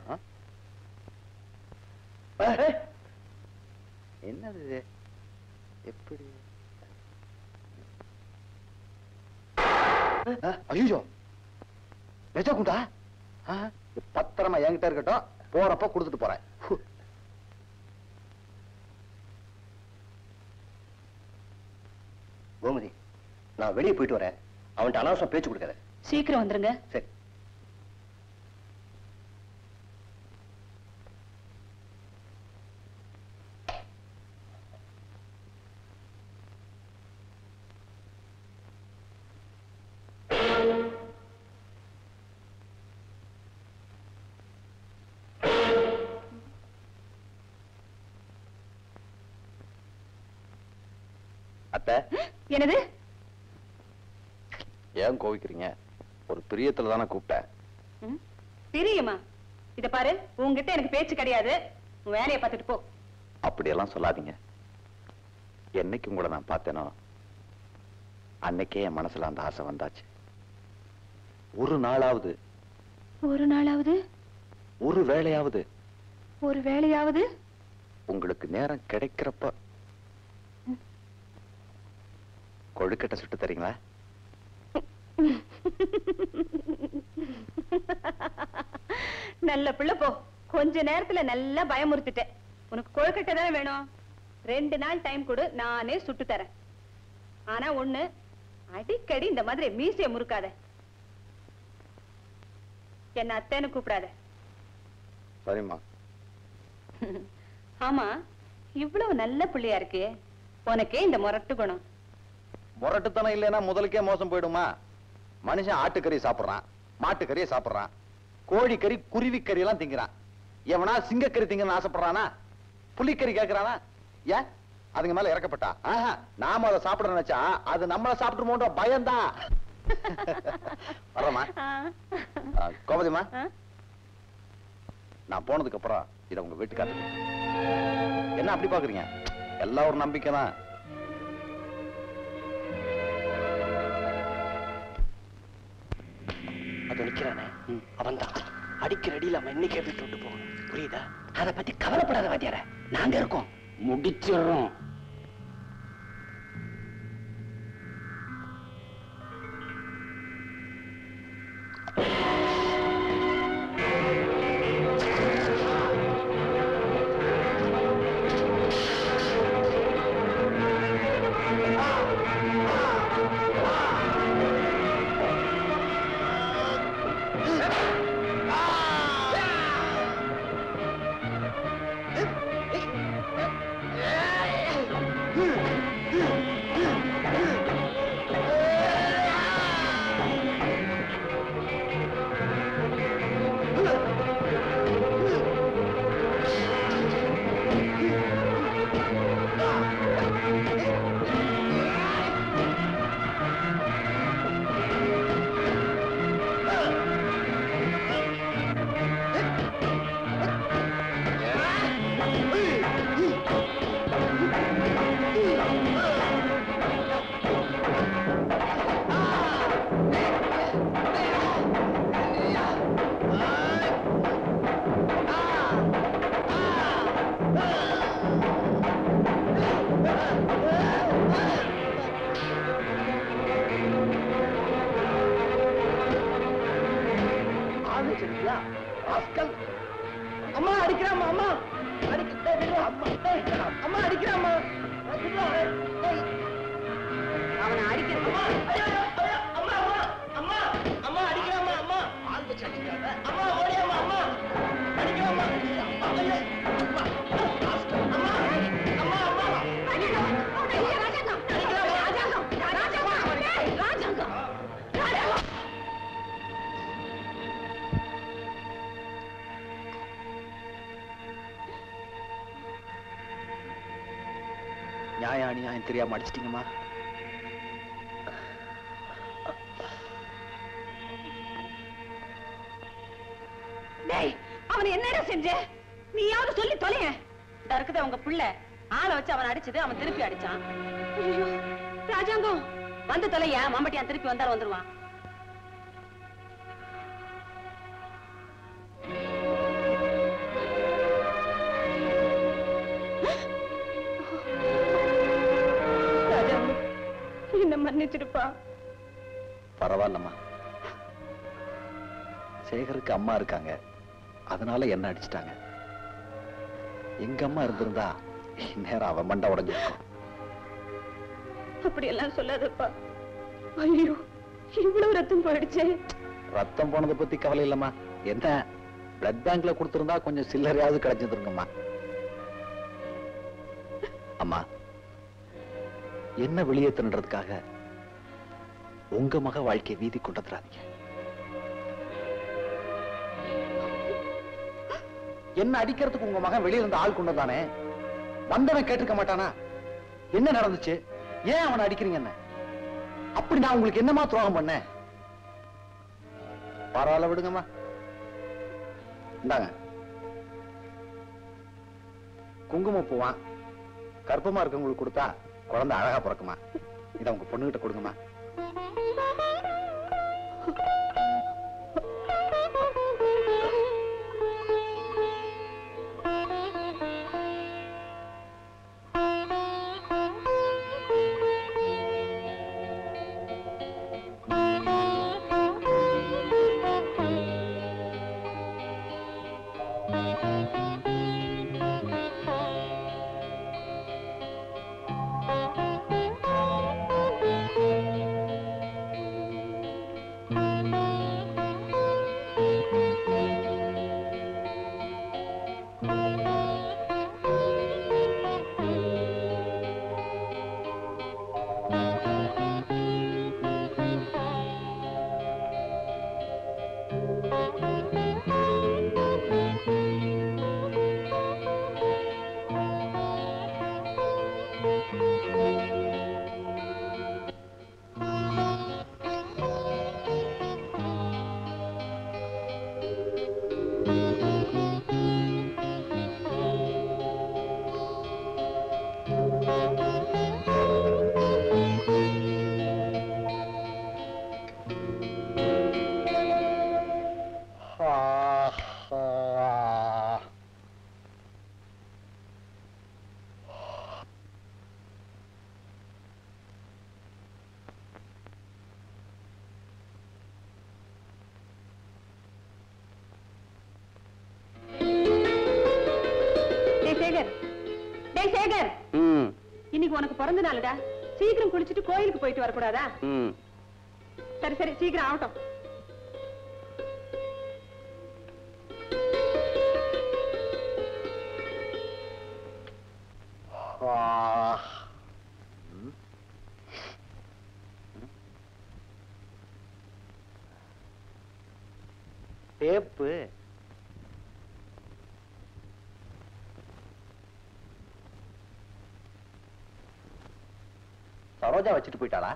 என்னது இது? எப்படி? ஐயோ, நிஜகுண்டா? பத்திரமா என்கிட்ட இருக்கட்டும், போறப்ப கொடுத்துட்டு போறேன். கோமதி, நான் வெளியே போயிட்டு வரேன். அவன்கிட்ட அனாவசியம் பேச்சு கொடுக்காத. சீக்கிரம் வந்துருங்க. சரி. என்னது? ஏன் கோவிக்கிறீங்க? ஒரு பிரியத்துல தானே கூப்பிட்டேன். பிரியமா? இத பாரு, உங்ககிட்ட எனக்கு பேச்சு கிடையாது. உன் வேலையை பார்த்துட்டு போ. அப்படியெல்லாம் சொல்லாதீங்க. என்னைக்கு உங்களை நான் பார்த்தேனோ அன்னைக்கே என் மனசுல அந்த ஆசை வந்தாச்சு. ஒரு நாளாவது ஒரு நாளாவது ஒரு வேளையாவது ஒரு வேளையாவது உங்களுக்கு நேரம் கிடைக்கிறப்ப கொழுக்கட்டை சுட்டு தரீங்களா? நல்ல பிள்ளை போ. கொஞ்ச நேரத்துல நல்லா பயமுறுத்திட்டேன். உனக்கு கொழுக்கட்டை தானே வேணும்? ரெண்டு நாள் டைம் கொடு, நானே சுட்டு தரேன். ஆனா ஒண்ணு, அடிக்கடி இந்த மாதிரி மீசைய முறுக்காத. என்ன அத்தைன்னு கூப்பிடாத. சரிம்மா. ஆமா, இவ்வளவு நல்ல பிள்ளையா இருக்கே, உனக்கே இந்த முரட்டு குணம். முரட்டுத்தனம் இல்லைன்னா முதலுக்கே மோசம் போயிடுமா? மனுஷன் ஆட்டுக்கறி சாப்பிடுறான், மாட்டுக்கறியை சாப்பிடுறான், கோழிக்கறி குருவிக்கறி எல்லாம் திங்கிறான். எவனா சிங்கக்கறி திங்கன்னு ஆசைப்படுறானா? புலிக்கறி கேட்கிறானா? ஏன் அதுங்க மேல இறக்கப்பட்டா? ஆஹா, நாம அதை சாப்பிட நினைச்சா அது நம்மள சாப்பிட்டுமோன்ற பயம்தான். வரமா கோமதிமா, நான் போனதுக்கு அப்புறம் இதை உங்க வீட்டுக்காரர் என்ன அப்படி பாக்குறீங்க? எல்லாம் ஒரு நம்பிக்கை தான். அது நிக்கிறானே, அவன் தான் அடிக்கிற அடியில் அவன் இன்னைக்கே வீட்டு விட்டு போகணும். புரியுதா? அதை பத்தி கவலைப்படாத வாத்தியார, நாங்க இருக்கோம், முடிச்சிடுறோம். அம்மா அடிக்கிறாமா, அம்மா அம்மா அடிக்கிறாமா, அவனை அடிக்கிறேன். அம்மா அம்மா அம்மா அடிக்கிறாமா, அம்மா அம்மா ஓடியாமா, அம்மா அடிக்கிறாமா, அம்மா அம்மா நியாயம் அநியாயம் தெரியாம அடிச்சிட்டீங்கம்மா. அவன் என்னடா செஞ்ச? நீயாவது சொல்லி தொலைய. இருக்குது உங்க புள்ள ஆளை வச்சு அவன் அடிச்சது, அவன் திருப்பி அடிச்சான். ராஜாங்கம் வந்து தொலையா, மம்பட்டியான் திருப்பி வந்தாலும் வந்துருவான். என்ன மன்னிச்சிருப்பா. பரவாயில்லம்மா, சேகருக்கு அம்மா இருக்காங்க, அதனால என்ன அடிச்சிட்டாங்க. எங்க அம்மா இருந்திருந்தா நேரம் அவன் மண்டை உடைஞ்சிருக்கும். அப்படி எல்லாம் சொல்லாதப்பா. ஐயோ, இவ்வளவு ரத்தம் போயிடுச்சு. ரத்தம் போனதை பத்தி கவலை இல்லம்மா. என்ன பிளட் பேங்க்ல கொடுத்திருந்தா கொஞ்சம் சில்லறையாவது கிடைச்சிருங்கம்மா. அம்மா, என்ன வெளியே தின்றதுக்காக உங்க மக வாழ்க்கையை வீதி கொண்டுறாதீங்க. என்ன அடிக்கிறதுக்கு உங்க மகன் வெளியே இருந்த ஆள் கொண்டதானே, வந்தவன் கேட்டிருக்க மாட்டானா? என்ன நடந்துச்சு, ஏன் அவனை அடிக்கிறீங்க? என்ன அப்படி நான் உங்களுக்கு என்னமா துரோகம் பண்ண? பரவாயில்ல விடுங்கம்மா. இந்தாங்க குங்குமம் பூவான், கர்ப்பமா இருக்கவங்களுக்கு கொடுத்தா குழந்தை அழகா பிறக்குமா. இதை உங்க பொண்ணுகிட்ட கொடுங்கம்மா. இன்னைக்கு உனக்கு பிறந்த நாளுடா, சீக்கிரம் குளிச்சுட்டு கோயிலுக்கு போயிட்டு வரக்கூடாதா? சரி சரி, சீக்கிரம் ஆகட்டும். டேப்பு சரோஜா வச்சுட்டு போயிட்டாளா?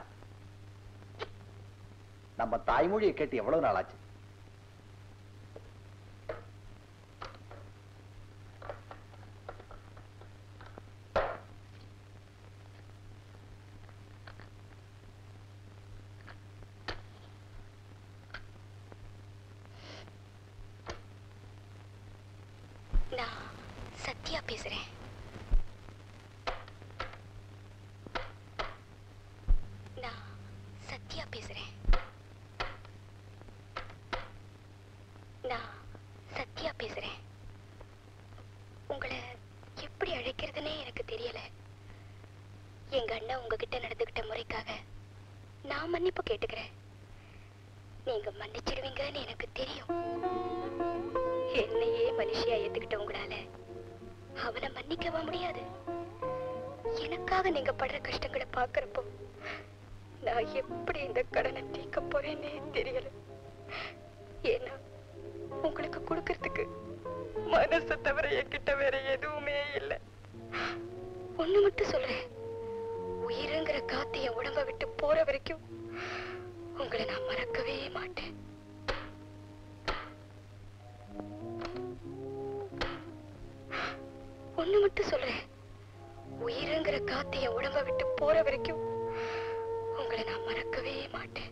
நம்ம தாய்மொழியை கேட்டு எவ்வளவு நாள் ஆச்சு? நான் சத்யா பேசுறேன். நான் சத்யா பேசுறேன். நான் சத்யா பேசுறேன். உங்களை எப்படி அழைக்கிறதுனே எனக்கு தெரியல. எங்க அண்ணா உங்ககிட்ட நடந்துகிட்ட முறைக்காக நான் மன்னிப்பு கேட்டுக்கிறேன். நீங்க மன்னிச்சிடுவீங்கன்னு எனக்கு தெரியும். என்னையே மனுஷியா ஏத்துக்கிட்ட உங்களால அவனை மன்னிக்கவா முடியாது? எனக்காக நீங்க படுற கஷ்டங்களை பாக்குறப்போ நான் எப்படி இந்த கடனை தீர்க்க போறேன்னே தெரியல. ஏன்னா உங்களுக்கு கொடுக்கறதுக்கு மனசை தவிர என்கிட்ட வேற எதுவுமே இல்லை. ஒண்ணு மட்டும் சொல்றேன், உயிருங்கிற காத்து என் உடம்ப விட்டு போற வரைக்கும் உங்களை நான் மறக்கவே மாட்டேன். ஒண்ணு மட்டும் சொல்றேன், உயிருங்கிற காத்து என் உடம்ப விட்டு போற வரைக்கும் உங்களை நான் மறக்கவே மாட்டேன்.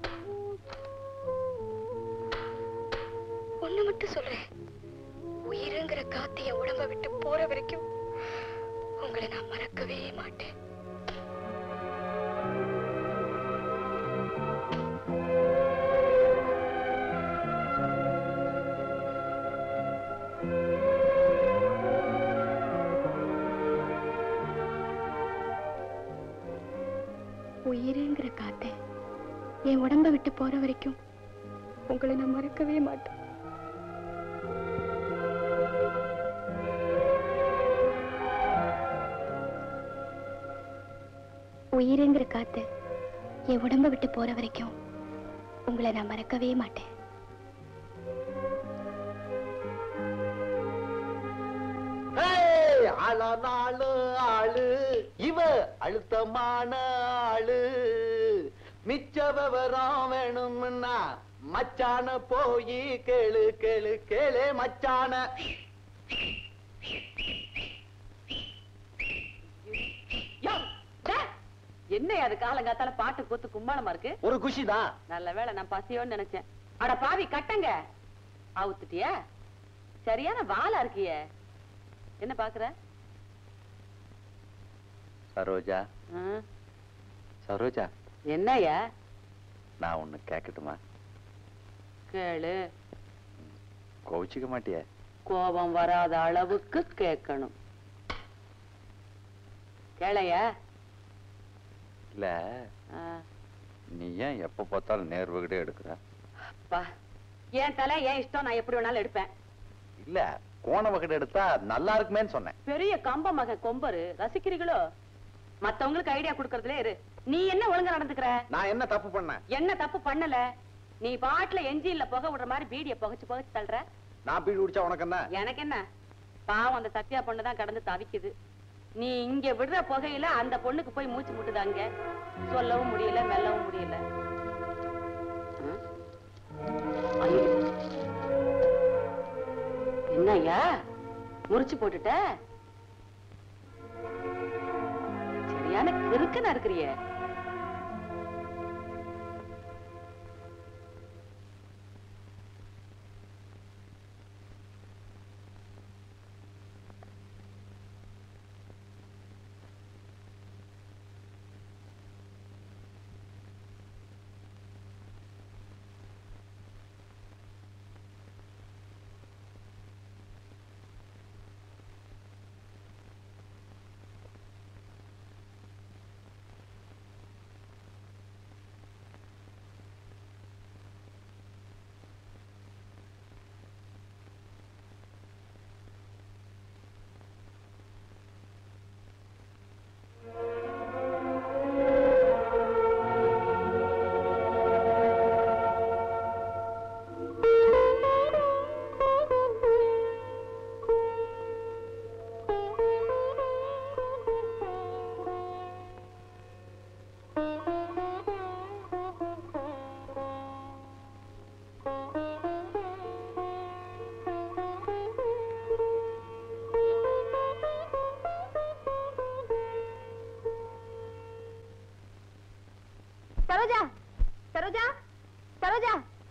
ஒண்ணு மட்டும் சொல்றேன், உயிருங்கிற காத்து என் உடம்ப விட்டு போற வரைக்கும் உங்களை நான் மறக்கவே மாட்டேன். உயிருங்கிற காத்து என் உடம்ப விட்டு போற வரைக்கும் உங்களை நான் மறக்கவே மாட்டேன். உயிருங்கிற காத்து என் உடம்ப விட்டு போற வரைக்கும் உங்களை நான் மறக்கவே மாட்டேன். அழனாளு ஆளு இவ அழுத்தமான ஆளு மிச்ச விவரம் வேணும்னா மச்சான போய் கேளு கேளு கேளு மச்சான. என்ன அது காலங்காத்தால பாட்டு கூத்து கும்மாளமா இருக்கு? ஒரு குஷிதான். நல்ல வேளை நான் பசியோன்னு நினைச்சேன். அட பாவி கட்டங்க அவுத்துட்டியா? சரியான வாளா இருக்கிய. என்ன பாக்குற? சரோஜா சரோஜா என்னையா? நான் ஒண்ணு கேட்கட்டுமா? கேளு. கோவிச்சுக்க மாட்டிய? கோபம் வராத அளவுக்கு கேட்கணும். கேளையா? இல்ல நீ ஏன் எப்ப பார்த்தாலும் நேர்வகிட்டே எடுக்கிற? என் தலை ஏன் இஷ்டம், நான் எப்படி வேணாலும் எடுப்பேன். இல்ல கோண வகடு எடுத்தா நல்லா இருக்குமேன்னு சொன்னேன். பெரிய கம்ப மக கொம்பரு ரசிக்கிறீங்களோ? மத்தவங்களுக்கு ஐடியா கொடுக்கறதுல இரு. நீ என்ன ஒழுங்கா நடந்துக்கிற? நான் என்ன தப்பு பண்ண? என்ன தப்பு பண்ணல. நீ பாட்டுல என்ஜின்ல புகை விடுற மாதிரி பீடிய புகைச்சு புகைச்சு தள்ளுற. நான் பீடி குடிச்சா உனக்கு என்ன? எனக்கு என்ன? பாவம் அந்த சத்யா பொண்ணுதான் கடந்து தவிக்குது. நீ இங்க விடுற புகையில அந்த பொண்ணுக்கு போய் மூச்சு முட்டுது. அங்க சொல்லவும் முடியல மெல்லவும் முடியல. என்னய்யா முறிச்சு போட்டுட்ட? சரியான கிறுக்கனா இருக்கிறிய. சரோஜா சரோஜா சரோஜா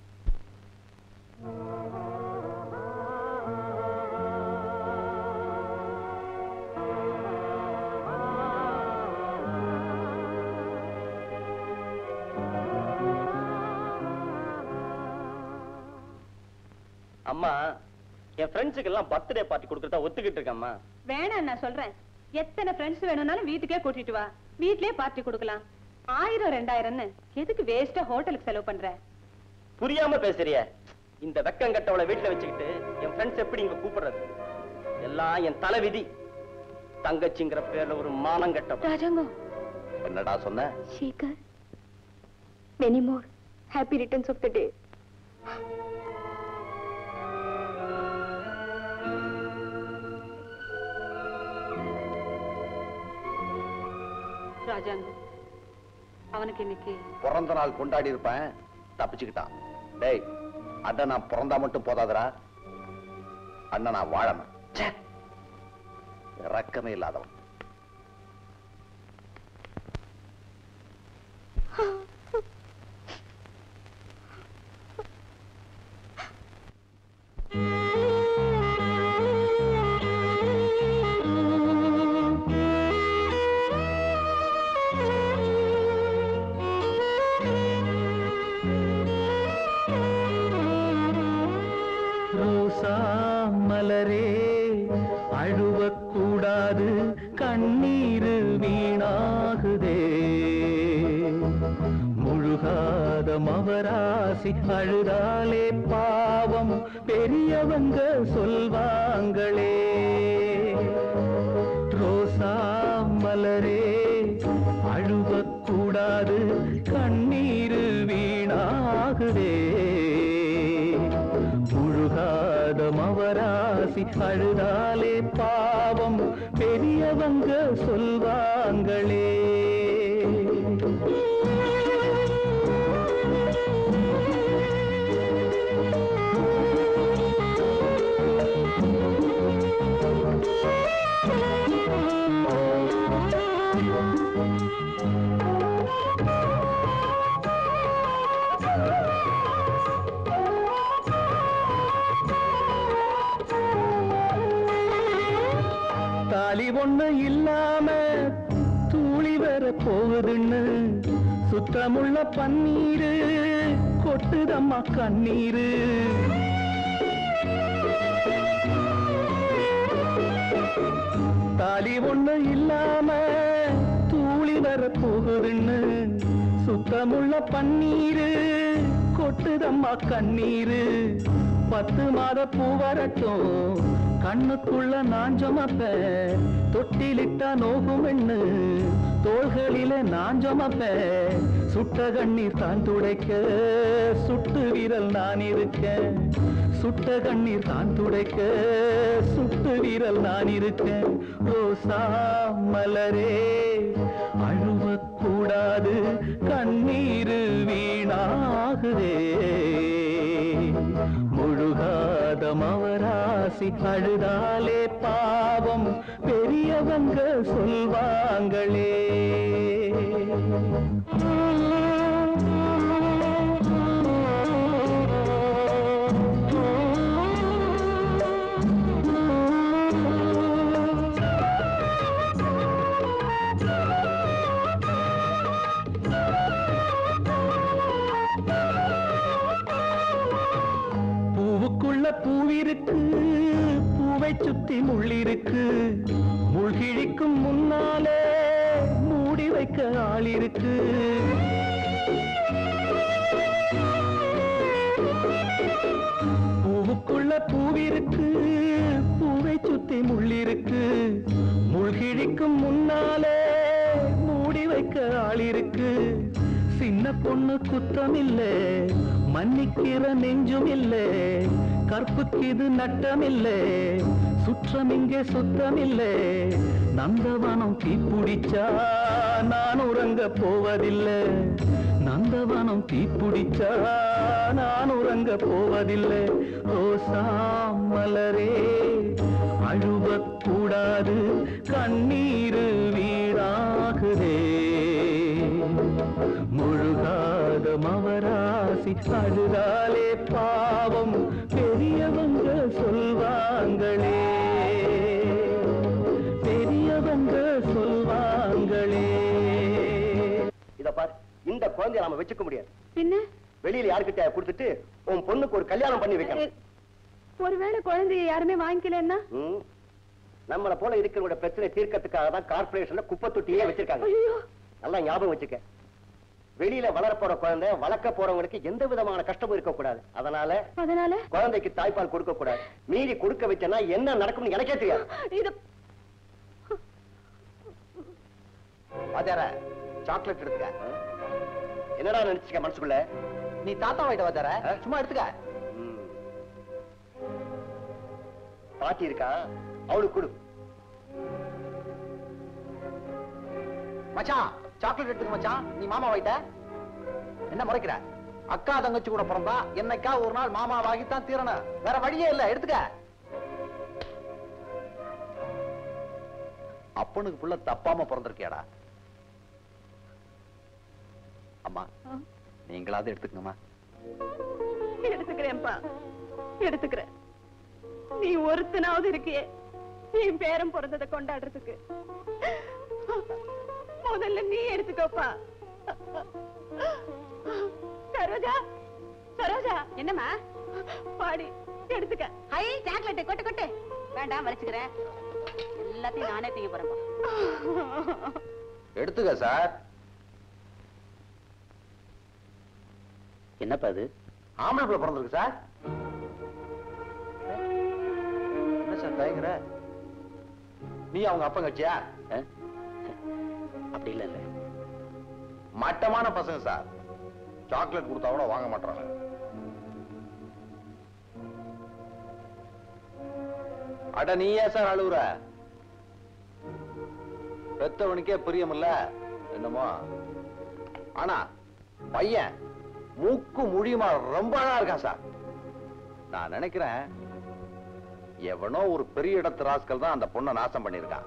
அம்மா என் ஃப்ரெண்ட்ஸுக்கு எல்லாம் பர்த்டே பார்ட்டி கொடுக்கறதா ஒத்துக்கிட்டு இருக்கேம்மா. வேணாம் நான் சொல்றேன். எத்தனை ஃப்ரெண்ட்ஸ் வேணும்னாலும் வீட்டுக்கே கூட்டிட்டு வா. வீட்லயே பார்ட்டி கொடுக்கலாம். ஆயிரம் ரெண்டாயிரம்னு எதுக்கு வேஸ்டா ஹோட்டலுக்கு செலவு பண்ற? புரியாம பேசுறிய. இந்த வெக்கம் கட்டவளை வீட்டுல வச்சுக்கிட்டு என் ஃப்ரெண்ட்ஸ் எப்படி இங்க கூப்பிடுறது? எல்லாம் என் தலை விதி. தங்கச்சிங்கிற பேர்ல ஒரு மானம் கட்ட. ராஜாங்கோ என்னடா சொன்ன? Sekar many more happy returns of the day. ராஜாங்கோ அவனுக்கு இன்னைக்கு பிறந்த நாள் கொண்டாடி இருப்பேன், தப்பிச்சுக்கிட்டான். டேய் அண்ணன் நான் பிறந்தா மட்டும் போதாதரா, அண்ணன் நான் வாழணும். இறக்கமே இல்லாதவன். மலரே அழுவ கூடாது கண்ணீரு வீணாகுதே முழுகாத மவராசி அழுதாலே பாவம் பெரியவங்க சொல்வாங்களே ரோசா மலரே அழுவக்கூடாது கண்ணீரு வீணாகுதே முழுகாத மவராசி அழுதாலே பாவம் பெரியவங்க சொல்வாங்களே தாலி ஒண்ணு இல்லாம தூளி வர போகுதுன்னு சுத்தமுள்ள பன்னீரு கொட்டுதம்மா கண்ணீரு தாலி ஒண்ணு இல்லாம தூளி வர போகுதுன்னு சுத்தமுள்ள பன்னீரு கொட்டுதம்மா கண்ணீரு பத்து மாத பூ வரட்டும் கண்ணுக்குள்ள நான் சுமப்பேன் தொட்டிலிட்டா நோகும் எண்ணு தோள்களில நான் சுமப்பேன் சுட்ட கண்ணீர் தான் துடைக்க சுட்டு விரல் நான் இருக்கேன் சுட்ட கண்ணீர் தான் துடைக்க சுட்டு விரல் நான் இருக்கேன் ரோசா மலரே அழுவக்கூடாது கண்ணீரு வீணாகுதே முழுகாத மவராசி அழுதாலே பாவம் பெரியவங்க சொல்வாங்களே பூவிருக்கு பூவை சுத்தி முள்ளிருக்கு முள்கிழிக்கும் முன்னாலே மூடி வைக்க ஆள் இருக்கு பூவுக்குள்ள பூவிருக்கு பூவை சுத்தி முள்ளிருக்கு முள்கிழிக்கும் முன்னாலே மூடி வைக்க ஆள் இருக்கு சின்ன பொண்ணு குத்தம் இல்லை மன்னிக்கிற நெஞ்சும் இல்லை கற்புக்கு இது நட்டமில்லை சுற்றம் இங்கே சுத்தமில்லை நந்தவனம் தீப்பிடிச்சா நான் உறங்க போவதில்லை நந்தவனம் தீப்பிடிச்சா நான் உறங்க போவதில்லை ரோசா மலரே அழுவக்கூடாது கண்ணீரு வீணாகுதே முழுகாத மவராசி அழுதாலே பாவம் பெரியவங்க சொல்வாங்களே பெரியவங்க சொல்வாங்களே இத பாரு இந்த குழந்தைய நாம வச்சுக்க முடியாது பின்ன வெளியில யாருக்கிட்ட கொடுத்துட்டு உன் பொண்ணுக்கு ஒரு கல்யாணம் பண்ணி வைக்கணும் ஒருவேளை குழந்தைய யாருமே வாங்கிக்கலன்னா நம்மள போல இருக்கிற பிரச்சனை தீர்க்கறதுக்காக தான் கார்பரேஷன்ல குப்பை தொட்டியே வச்சிருக்காங்க நல்லா ஞாபகம் வச்சுக்க வெளியில வளரப்போற குழந்தை வளர்க்க போறவங்களுக்கு எந்த விதமான கஷ்டமும் இருக்க கூடாது அதனால அதனால குழந்தைக்கு தாய்ப்பால் கொடுக்க கூடாது மீறி கொடுக்க வச்சனா என்ன நடக்கும்னு எனக்கே தெரியாது வாத்தியார சாக்லேட் எடுத்துக்க என்னடா நினைச்சுக்க மனசுக்குள்ள நீ தாத்தா வாயிட்ட வாத்தியார சும்மா எடுத்துக்க பாட்டி இருக்கா அவளுக்கு கொடு மச்சான் சாக்லேட் எடுத்துக்க மச்சான் நீ மாமா வாயிட்ட என்ன முறைக்கிற அக்கா தங்கச்சி கூட பிறந்தா என்னைக்கா ஒரு நாள் மாமா வாங்கித்தான் தீரணும் வேற வழியே இல்ல எடுத்துக்க அப்பனுக்கு புள்ள தப்பாம பிறந்திருக்கியாடா அம்மா நீங்களாவது எடுத்துக்கணுமா எடுத்துக்கிறேன்ப்பா எடுத்துக்கிறேன் நீ ஒருத்தனாவது இருக்கியே என் பேரம் பிறந்ததை கொண்டாடுறதுக்கு முதல்ல நீ எடுத்துக்கோப்பா சரோஜா சரோஜா என்னம்மா பாடி எடுத்துக்க ஐ சாக்லேட் கொட்டு கொட்டு வேண்டாம் வலிச்சுக்கிறேன் எல்லாத்தையும் நானே தீங்க போறேன். எடுத்துக்க சார். என்னப்பா அது? ஆம்பளை பிள்ளை பிறந்திருக்கு சார். என்ன சார் தயங்குற? நீ அவங்க அப்பா கட்சியா? அப்படி இல்ல இல்ல, மட்டமான பசங்க சார். சாக்லேட் கொடுத்தா கூட வாங்க மாட்டாங்க. அட நீ ஏன் சார் அழுவுற? பெத்தவனுக்கே பிரியமில்ல என்னமோ. ஆனா பையன் மூக்கு முடியுமா ரொம்ப அழகா இருக்கான் சார். நான் நினைக்கிறேன் எவனோ ஒரு பெரிய இடத்து ராஸ்கல் தான் அந்த பொண்ணை நாசம் பண்ணிருக்கான்.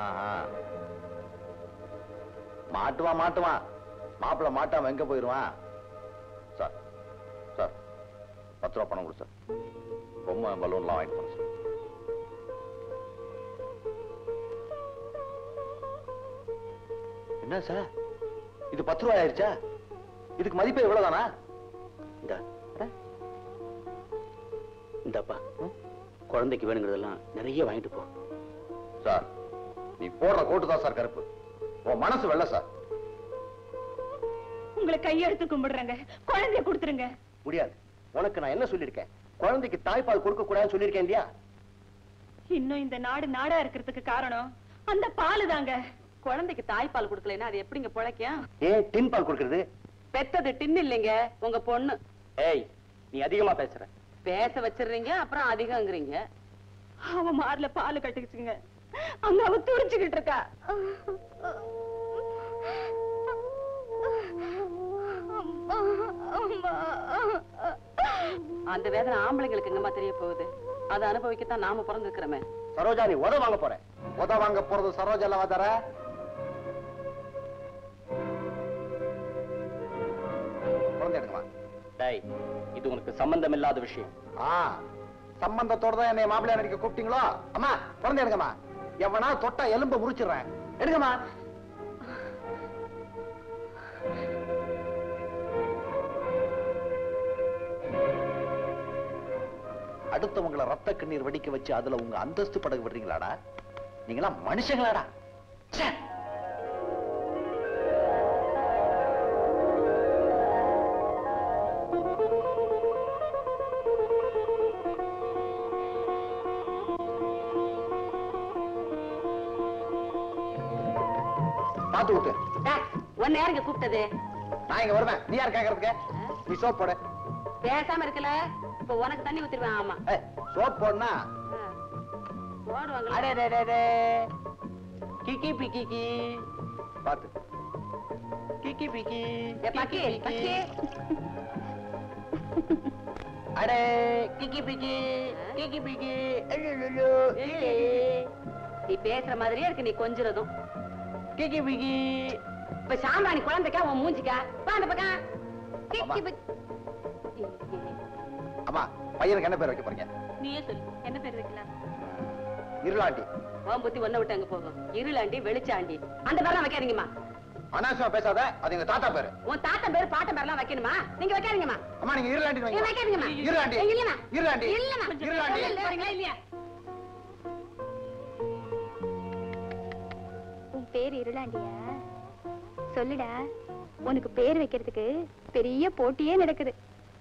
மாட்டுவான் மாட்டுவான் மாப்பிள்ள மாட்டாம எங்க போயிருவான்? சார் சார் பத்து ரூபா பணம் கொடு சார். பொம்மை பலூன்லாம் வாங்கிட்டு போன சார். என்ன சார் இது பத்து ரூபாய் ஆயிருச்சா? இதுக்கு மதிப்பே இவ்வளவுதானா? இந்த இந்தப்பா குழந்தைக்கு வேணுங்கிறதெல்லாம் நிறைய வாங்கிட்டு போ. சார் நீ போடுற கோட்டு தான் சார் கருப்பு. உன் மனசு வெள்ள சார். உங்களை கையெடுத்து கும்பிடுறேங்க, குழந்தைய கொடுத்துருங்க. முடியாது. உனக்கு நான் என்ன சொல்லிருக்கேன்? குழந்தைக்கு தாய்ப்பால் கொடுக்க கூடாதுன்னு சொல்லிருக்கேன் இல்லையா? இன்னும் இந்த நாடு நாடா இருக்கிறதுக்கு காரணம் அந்த பாலு தாங்க. குழந்தைக்கு தாய்ப்பால் கொடுக்கலன்னா அது எப்படிங்க பிழைக்கும்? ஏன் டின் பால் கொடுக்கறது? பெத்தது டின் இல்லைங்க, உங்க பொண்ணு. ஏய் நீ அதிகமா பேசுற. பேச வச்சிடுறீங்க, அப்புறம் அதிகங்கிறீங்க. அவ மார்ல பால் கட்டிக்கிச்சுங்க, அங்க அவ துடிச்சுக்கிட்டு இருக்கா. அந்த வேதனை ஆம்பளைங்களுக்கு எங்கம்மா தெரிய போகுது? அதை அனுபவிக்கத்தான் நாம பிறந்திருக்கிறோமே. சரோஜா நீ உத வாங்க போற. உத வாங்க போறது சரோஜா அல்லவா தர? குழந்தை எடுக்கமா? டேய் இது உனக்கு சம்பந்தம் இல்லாத விஷயம். ஆ சம்பந்தத்தோட தான் என்னை மாப்பிள்ளையா நடிக்க கூப்பிட்டீங்களோ? அம்மா குழந்தை எடுக்கமா? எவனா தொட்டா எலும்ப முறிச்சிடுறேன். எடுக்கமா? அடுத்தவங்களை ரத்த கண்ணீர் வடிக்க வச்சு அதுல உங்க அந்தஸ்து படகு விடுறீங்களாடா? நீங்களா மனுஷங்களாடா? பாத்து விட்டு ஒன்னு யாருங்க கூப்பிட்டது? நான் இங்க வருவேன். நீ யார் கேக்குறதுக்கு? நீ சோப் போட. பேசாம இருக்கல, இப்ப உனக்கு தண்ணி ஊத்திருவேன். ஆமா சோப் போடனா போடுவாங்க. கிக்கி பிக்கி பாத்து கிக்கி பிக்கி பக்கி பக்கி அடே கிக்கி பிக்கி கிக்கி பிக்கி. நீ பேசுற மாதிரியே இருக்கு நீ கொஞ்சிறதும். கிக்கி பிக்கி. இப்ப சாம்பாணி குழந்தைக்கா உன் மூஞ்சிக்கா பாண்ட பக்கம். அம்மா பையனுக்கு என்ன பேர் வைக்க போறீங்க? நீயே சொல்லு, என்ன பேர் வைக்கலாம்? இருளாண்டி. உன் புத்தி ஒன்ன விட்டு அங்க போகும். இருளாண்டி வெளிச்சாண்டி அந்த பேர்லாம் வைக்காதீங்கம்மா. அனாவசியமா பேசாத. அது எங்க தாத்தா பேரு. உன் தாத்தா பேரு பாட்டன் பேர்லாம் வைக்கணுமா? நீங்க வைக்காதீங்கம்மா. அம்மா நீங்க இருளாண்டி வைங்க. வைக்காதீங்கம்மா. இருளாண்டி. இல்லம்மா. இருளாண்டி. இல்லம்மா. இருளாண்டி. வரீங்களா இல்லையா? உன் பேர் இருளாண்டியா? சொல்லுடா, உனக்கு பேர் வைக்கிறதுக்கு பெரிய போட்டியே நடக்குது.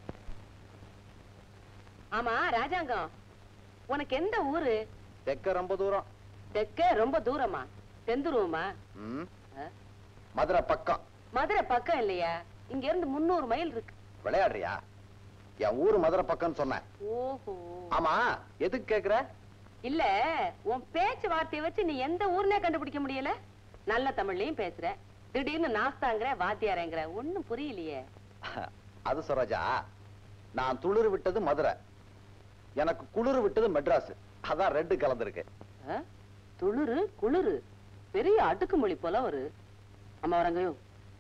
ஆமா ராஜாங்கம், உனக்கு எந்த ஊரு? தெக்க ரொம்ப தூரம். தெக்க ரொம்ப தூரமா? தெந்துருவமா? மதுரை பக்கம். மதுரை பக்கம் இல்லையா? இங்க இருந்து முன்னூறு மைல் இருக்கு. விளையாடுறியா? என் ஊரு மதுரை பக்கம் சொன்னேன். ஓஹோ. ஆமா எதுக்கு கேக்குற? இல்ல உன் பேச்சு வார்த்தையை வச்சு நீ எந்த ஊர்னே கண்டுபிடிக்க முடியல. நல்ல தமிழ்லயும் பேசுற, திடீர்னு நாஸ்தாங்கிற வாத்தியாரங்கிற, ஒண்ணும் புரியலையே. அது சரோஜா, நான் துளிர் விட்டது மதுரை, எனக்கு குளிர் விட்டது மெட்ராஸ். அதான் ரெண்டு கலந்துருக்கு. துளிரு குளிரு பெரிய அடுக்குமொழி போல ஒரு. அம்மா வரங்கயோ.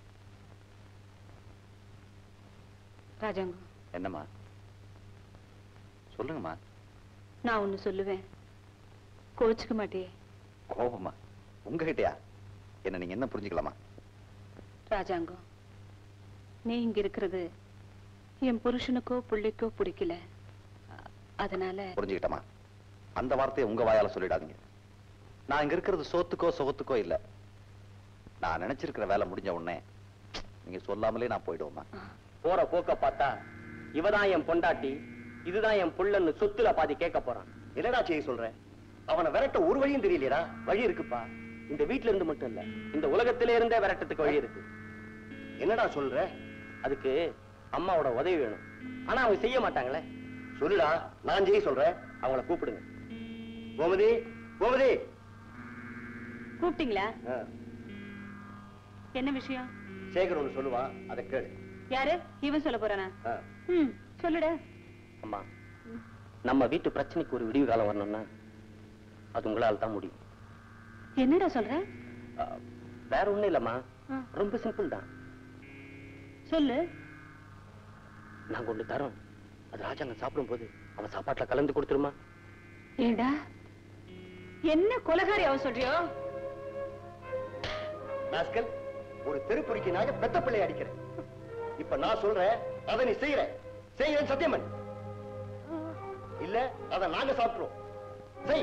ராஜாங்கம். என்னம்மா? சொல்லுங்கம்மா. நான் ஒண்ணு சொல்லுவேன், கோச்சுக்க மாட்டே? கோபமா? உங்ககிட்டயா? என்ன நீங்க என்ன புரிஞ்சுக்கலாமா? ராஜாங்கம், நீ இங்க இருக்கிறது என் புருஷனுக்கோ பிள்ளைக்கோ பிடிக்கல, அதனால. புரிஞ்சுக்கிட்டமா? அந்த வார்த்தையை உங்க வாயால சொல்லிடாதீங்க. நான் இங்க இருக்கிறது சோத்துக்கோ சுகத்துக்கோ இல்ல. நான் நினைச்சிருக்கிற வேலை முடிஞ்ச உடனே நீங்க சொல்லாமலே நான் போயிடுவோமா? போற போக்க பார்த்தா இவதான் என் பொண்டாட்டி, இதுதான் என் புள்ளன்னு சொத்துல பாதி கேட்க போறான். என்னடா செய்ய சொல்ற? அவனை விரட்ட ஒரு வழியும் தெரியலையா? வழி இருக்குப்பா. இந்த வீட்டுல இருந்து மட்டும் இல்ல, இந்த உலகத்திலே இருந்தே விரட்டத்துக்கு வழி இருக்கு. என்னடா சொல்ற? அதுக்கு அம்மாவோட உதவி வேணும். ஆனா அவங்க செய்ய மாட்டாங்களே. சொல்லுடா, நான் செய்ய சொல்றேன். அவங்கள கூப்பிடுங்க. கோமதி, கோமதி. கூப்பிட்டீங்களா? என்ன விஷயம்? சேகர் ஒண்ணு சொல்லுவா, அதை கேளு. யாரு இவன் சொல்ல போறானா? ம், சொல்லுடா. அம்மா, நம்ம வீட்டு பிரச்சனைக்கு ஒரு விடிவு காலம் வரணும்னா அது உங்களால் தான் முடியும். என்னடா சொல்ற? வேற ஒண்ணும் இல்லம்மா, ரொம்ப சிம்பிள் தான். சொல்லு. நாங்க ஒண்ணு தரோம், அது ராஜாங்க சாப்பிடும் போது அவன் சாப்பாட்டுல கலந்து கொடுத்துருமா? ஏண்டா என்ன கொலகாரி அவ சொல்றியோ? நாஸ்கல், ஒரு தெருப்பொறிக்கு நாங்க பெத்த பிள்ளை அடிக்கிறேன். இப்ப நான் சொல்றேன், அதை நீ செய்யற செய்யறேன் சத்தியமன். இல்ல அதை நாங்க சாப்பிடுறோம். செய்.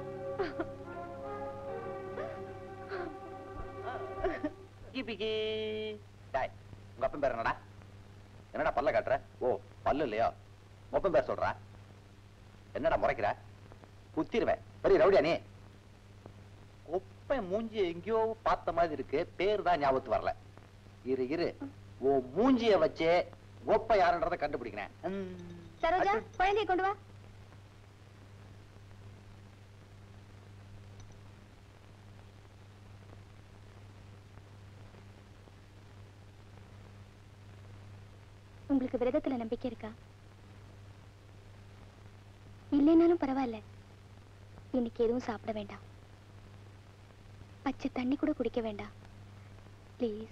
உங்க அப்பன் பேர் என்னடா? என்னடா பல்ல காட்டுற? ஓ, பல்லு இல்லையா? ஒப்பன் பேர் சொல்ற. என்னடா முறைக்கிற? குத்திருவேன். பெரிய ரவுடியா நீ? ஒப்பன் மூஞ்சி எங்கேயோ பார்த்த மாதிரி இருக்கு, பேர் தான் ஞாபகத்து வரல. இரு இரு, ஓ மூஞ்சிய வச்சே ஒப்ப யாருன்றத கண்டுபிடிக்கிறேன். சரோஜா, குழந்தைய கொண்டு வா. உங்களுக்கு விரதத்துல நம்பிக்கை இருக்கா? இல்லைனாலும் பரவாயில்ல, இன்னைக்கு எதுவும் சாப்பிட வேண்டாம், பச்சை தண்ணி கூட குடிக்க வேண்டாம், பிளீஸ்.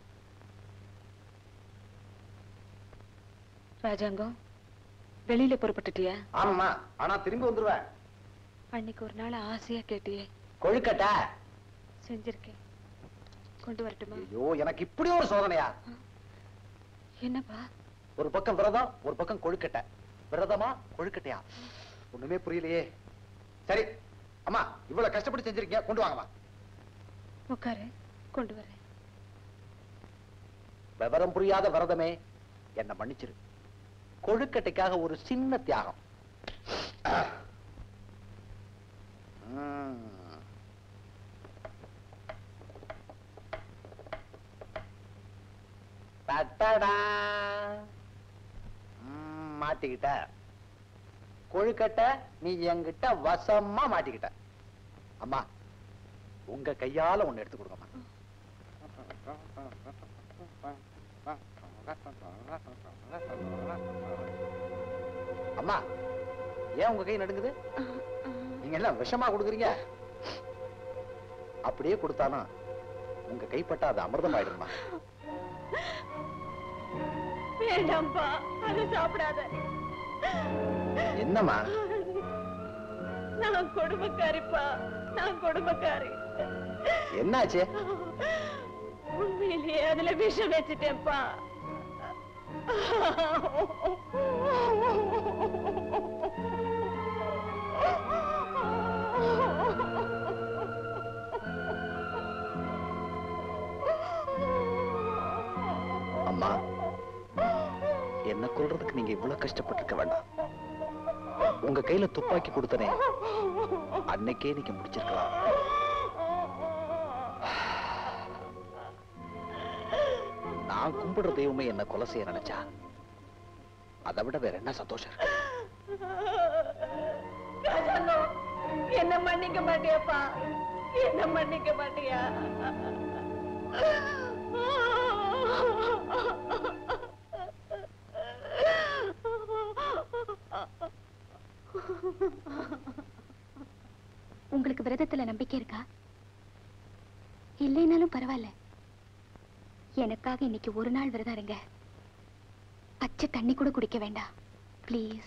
ராஜாங்கம், வெளியில புறப்பட்டுட்டியா? ஆமா, ஆனா திரும்பி வந்துருவேன். அன்னைக்கு ஒரு நாள் ஆசையா கேட்டியே, கொழுக்கட்டை செஞ்சிருக்கேன், கொண்டு வரட்டுமா? ஐயோ, எனக்கு இப்படி ஒரு சோதனையா? என்னப்பா? ஒரு பக்கம் விரதம், ஒரு பக்கம் கொழுக்கட்டை. விரதமா கொழுக்கட்டையா? ஒண்ணுமே புரியலையே. சரி அம்மா, இவ்வளவு கஷ்டப்பட்டு செஞ்சிருக்கீங்க, கொண்டு வாங்கம்மா. உட்காரு, கொண்டு வரேன். விவரம் புரியாத விரதமே, என்ன மன்னிச்சிரு. கொழுக்கட்டைக்காக ஒரு சின்ன தியாகம். மாட்டிக்கிட்ட கொழுக்கட்டை, நீ என்கிட்ட வசமா மாட்டிக்கிட்ட. அம்மா, உங்க கையால ஒண்ணு எடுத்து கொடுங்கம்மா. அம்மா, ஏன் உங்க கை நடுங்குது? நீங்க எல்லாம் விஷமா கொடுக்குறீங்க. அப்படியே கொடுத்தாலும் உங்க கைப்பட்டா அது அமிர்தம் ஆயிடுமா? வேண்டாம்பா, அது சாப்பிடாத. என்னம்மா? நான் கொடுமைக்காரிப்பா, நான் கொடுமைக்காரி. என்னாச்சு? உண்மையிலேயே அதுல விஷம் வச்சுட்டேன்ப்பா. அம்மா, என்ன கொல்றதுக்கு நீங்க இவ்வளவு கஷ்டப்பட்டிருக்க வேண்டாம். உங்க கையில துப்பாக்கி கொடுத்தனே, அன்னைக்கே நீங்க முடிச்சிருக்கலாம். நான் கும்பிடுற தெய்வமே என்ன கொலை செய்ய நினைச்சா அதை விட வேற என்ன சந்தோஷம் இருக்கு? என்ன மன்னிக்க மாட்டியாப்பா? என்ன மன்னிக்க மாட்டியா? உங்களுக்கு விரதத்துல நம்பிக்கை இருக்கா? இல்லைனாலும் பரவாயில்ல, எனக்காக இன்னைக்கு ஒரு நாள் விரதம் இருங்க. பச்சை தண்ணி கூட குடிக்க வேண்டாம், பிளீஸ்.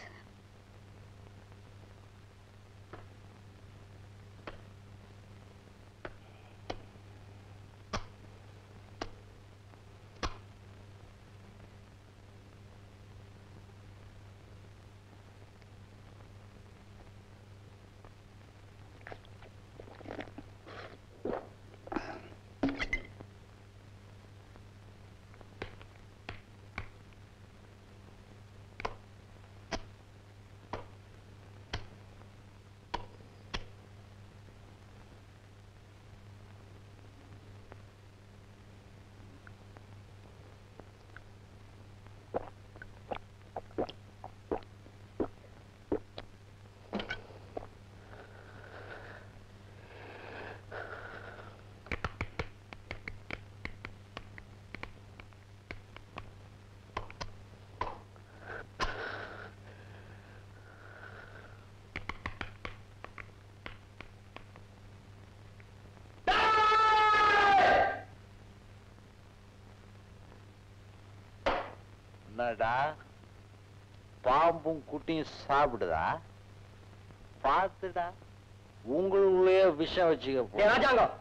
என்னடா பாம்பும் குட்டியும் சாப்பிடுதா? பார்த்துடா உங்களுக்குள்ளேயே விஷம் வச்சுக்க. ராஜாங்கம்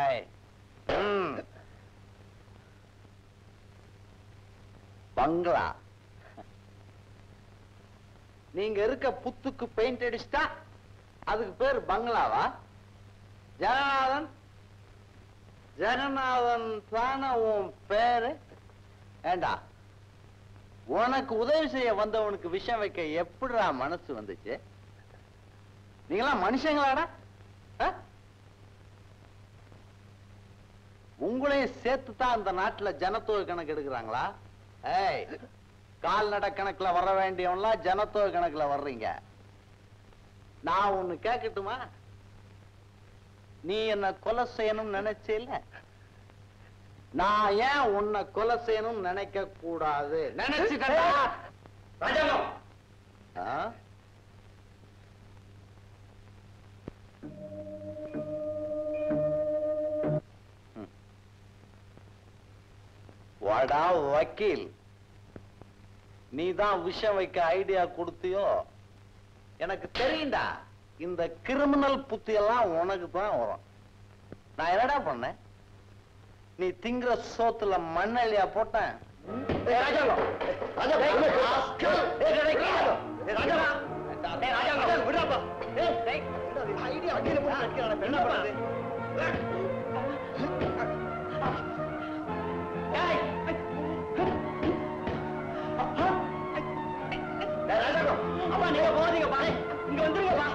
பங்களா நீங்க இருக்க புத்துக்கு பெயிண்ட் அடிச்சுட்டா அதுக்கு பேர் பங்களாவா? ஜெகநாதன் ஜெகநாதன் தானே உன் பேரு? ஏண்டா உனக்கு உதவி செய்ய வந்தவனுக்கு விஷம் வைக்க எப்படிடா மனசு வந்துச்சு? நீங்களாம் மனுஷங்களாடா? உங்களையும் சேர்த்து தான் அந்த நாட்டுல ஜனத்தொகை கணக்கு எடுக்கிறாங்களா? ஏய், கால்நடை கணக்குல வர வேண்டியவன்லாம் ஜனத்தொகை கணக்குல வர்றீங்க. நான் ஒண்ணு கேட்கட்டுமா? நீ என்ன கொலை செய்யணும்னு நினைச்சேல, நான் ஏன் உன்னை கொலை செய்யணும்னு நினைக்க கூடாது? நினைச்சுக்கடா. வாடா வக்கீல், நீதான் விஷம் வைக்க ஐடியா கொடுத்தியோ? எனக்கு தெரியும்டா, இந்த கிரிமினல் புத்தி எல்லாம் உனக்கு தான் வரும். நான் என்னடா பண்ணேன்? நீ திங்கிற சோத்துல மண்ணெல்லியா போட்டேன்? அப்பா நீங்க போறீங்கப்பா, இங்க வந்துருங்கப்பா.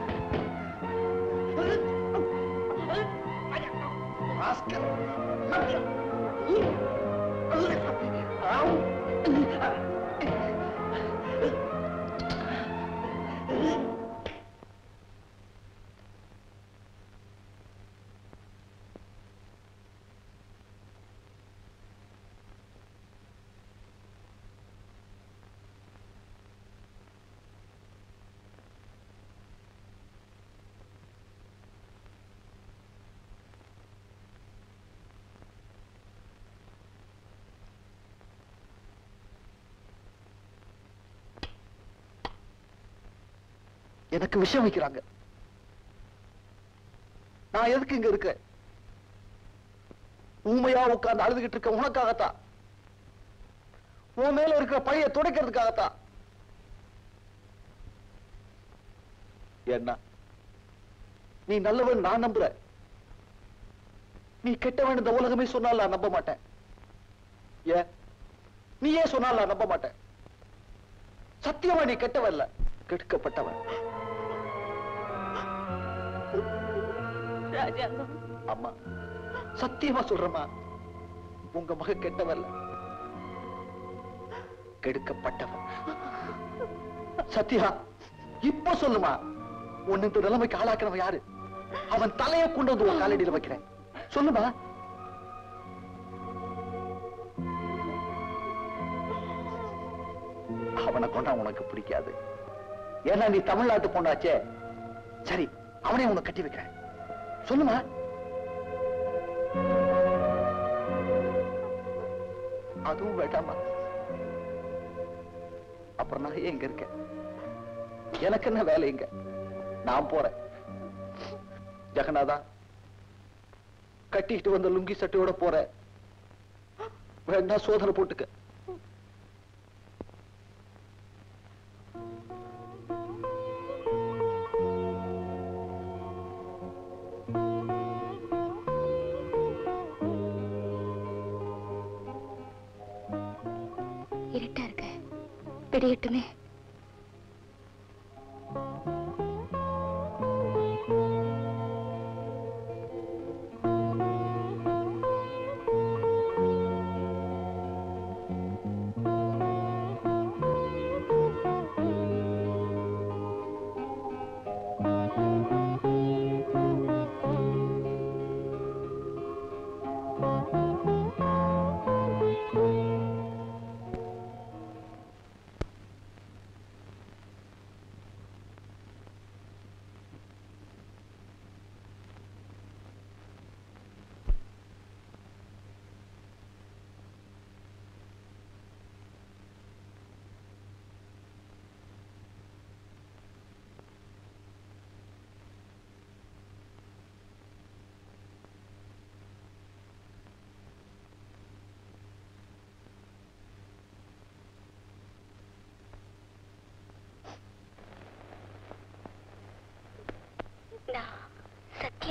எனக்கு விஷம் வைக்கிறாங்க. நான் எதுக்கு இங்க இருக்கேன்? ஊமையா உட்கார்ந்து அழுதுகிட்டு இருக்க உனக்காகத்தான். உன் மேல இருக்கிற பழைய துடைக்கிறதுக்காகத்தான். என்ன நீ நல்லவன் நான் நம்புற, நீ கெட்டவன் இந்த உலகமே சொன்னால் நான் நம்ப மாட்டேன். ஏன் நீ ஏன் சொன்னால் நான் நம்ப மாட்டேன்? சத்தியமா நீ கெட்டவன் இல்ல, கெடுக்கப்பட்டவன். அம்மா சத்தியமா சொல்றமா, உங்க மக கெட்டவல்ல, கெடுக்கப்பட்டவன். சத்தியா இப்ப சொல்லுமா, உன் இந்த நிலைமைக்கு ஆளாக்கிறவன் யாரு? அவன் தலையை கொண்டு வந்து உன் காலடியில் வைக்கிறேன். சொல்லுமா. அவனை கொண்டா உனக்கு பிடிக்காது, ஏன்னா நீ தமிழ்நாட்டு பொண்ணாச்சே. சரி, அவனே உனக்கு கட்டி வைக்கிறேன். சொல்லுமா. அதுவும் வேண்டாமா? அப்புறம் நான் எங்க இருக்கேன்? எனக்கு என்ன வேலை இங்க? நான் போறேன். ஜெகநாதா, கட்டிட்டு வந்த லுங்கி சட்டையோட போறேன். வேணா சோதனை போட்டுக்க. இருட்டா இருக்க, விடியட்டுமே.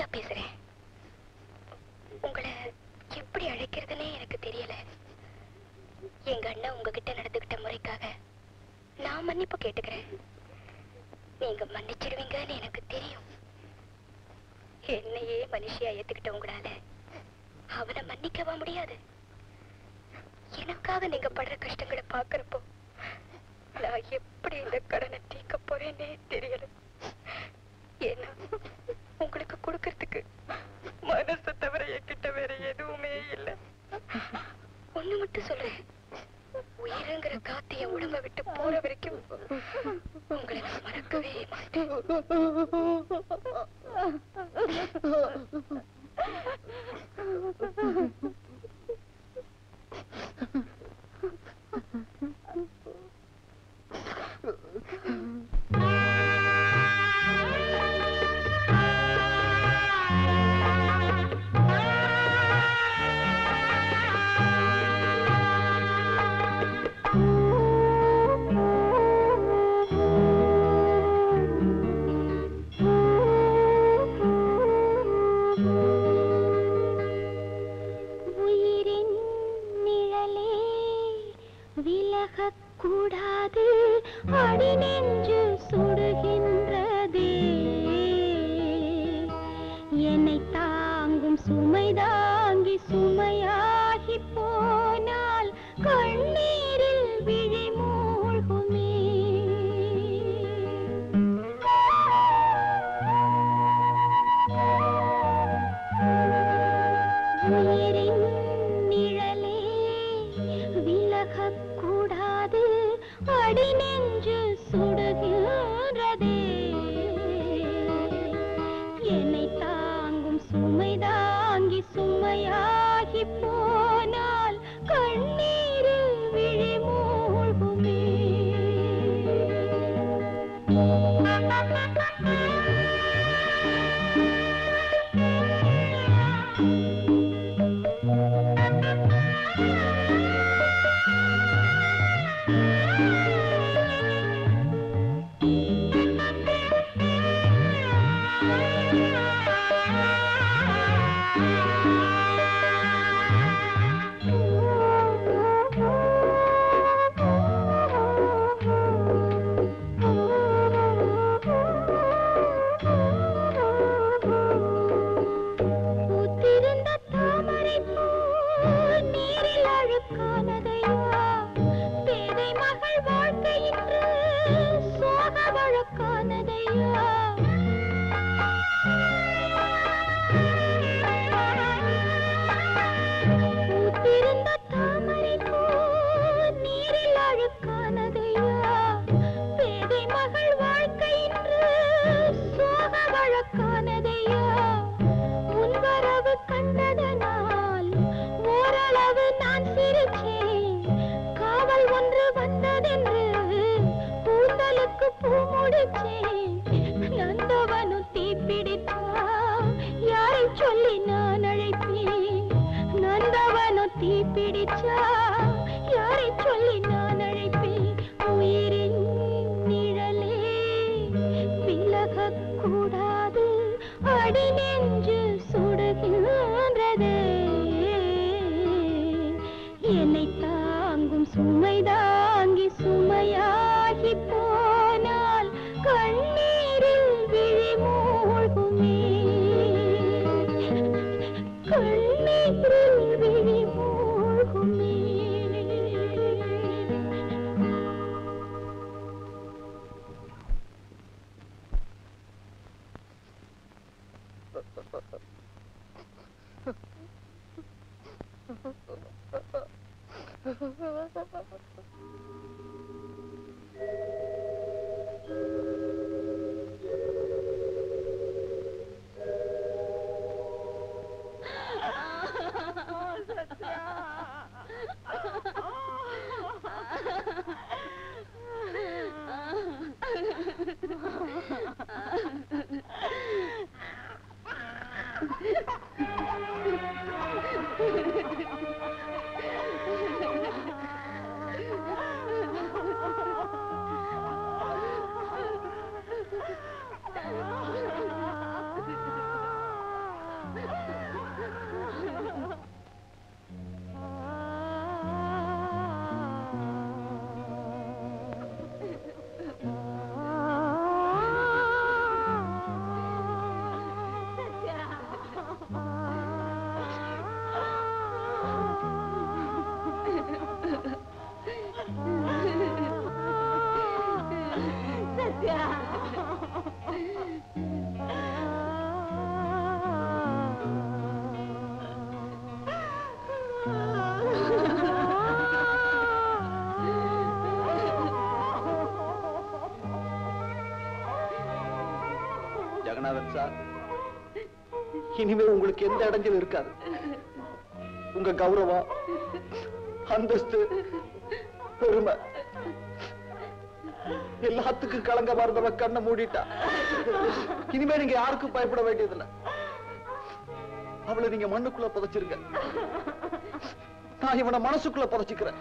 பேசுறேன். உங்களை எப்படி அழைக்கிறதுனே எனக்கு தெரியல. எங்க அண்ணன் உங்ககிட்ட நடந்துகிட்ட முறைக்காக நான் மன்னிப்பு கேட்டுக்கிறேன். நீங்க மன்னிச்சிடுவீங்கன்னு எனக்கு தெரியும். என்னையே மனுஷியா ஏத்துக்கிட்ட உங்களால அவனை மன்னிக்கவா முடியாது? எனக்காக நீங்க படுற கஷ்டங்களை பாக்குறப்போ நான் எப்படி இந்த கடனை தீர்க்க போறேன்னே தெரியல. ஏன்னா உங்களுக்கு கொடுக்கறதுக்கு மனசை தவிர என்கிட்ட வேற எதுவுமே இல்லை. ஒண்ணு மட்டும் சொல்றேன், உயிருங்கிற காத்து என் உடம்ப விட்டு போற வரைக்கும் உங்களை நான் மறக்கவே மாட்டேன். கூடாது அடி நெஞ்சு சுடுகின்றதே, என்னை தாங்கும் சுமை தாங்கி சுமையாகி போனால் கண்ணீரில் விழி மூழ்குமே. உயிரின் நிழலே விலகக் கூடாது அடி நெஞ்சு சுடுகின்றதே, என்னை தாங்கும் சுமை தாங்கி சுமையாகி போனால் கண்ணீரில் விழி மூழ்குமே. சார், இனிமே உங்களுக்கு எந்த இடைஞ்சலும் இருக்காது. உங்க கௌரவம், அந்தஸ்து, பெருமை எல்லாத்துக்கும் கலங்க மறந்தவ கண்ணை மூடிட்டா. இனிமே நீங்க யாருக்கும் பயப்பட வேண்டியதில்லை. அவளை நீங்க மண்ணுக்குள்ள புதைச்சிருங்க. நான் இவனை மனசுக்குள்ள புதைச்சுக்கிறேன்.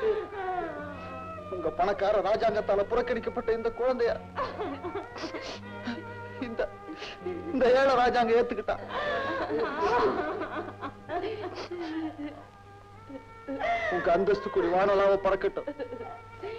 உங்க பணக்கார ராஜாங்கத்தால புறக்கணிக்கப்பட்ட இந்த குழந்தைய இந்த இந்த ஏழை ராஜாங்க ஏத்துக்கிட்டான். உங்க அந்தஸ்து கூடி வானலாவ பறக்கட்டும்.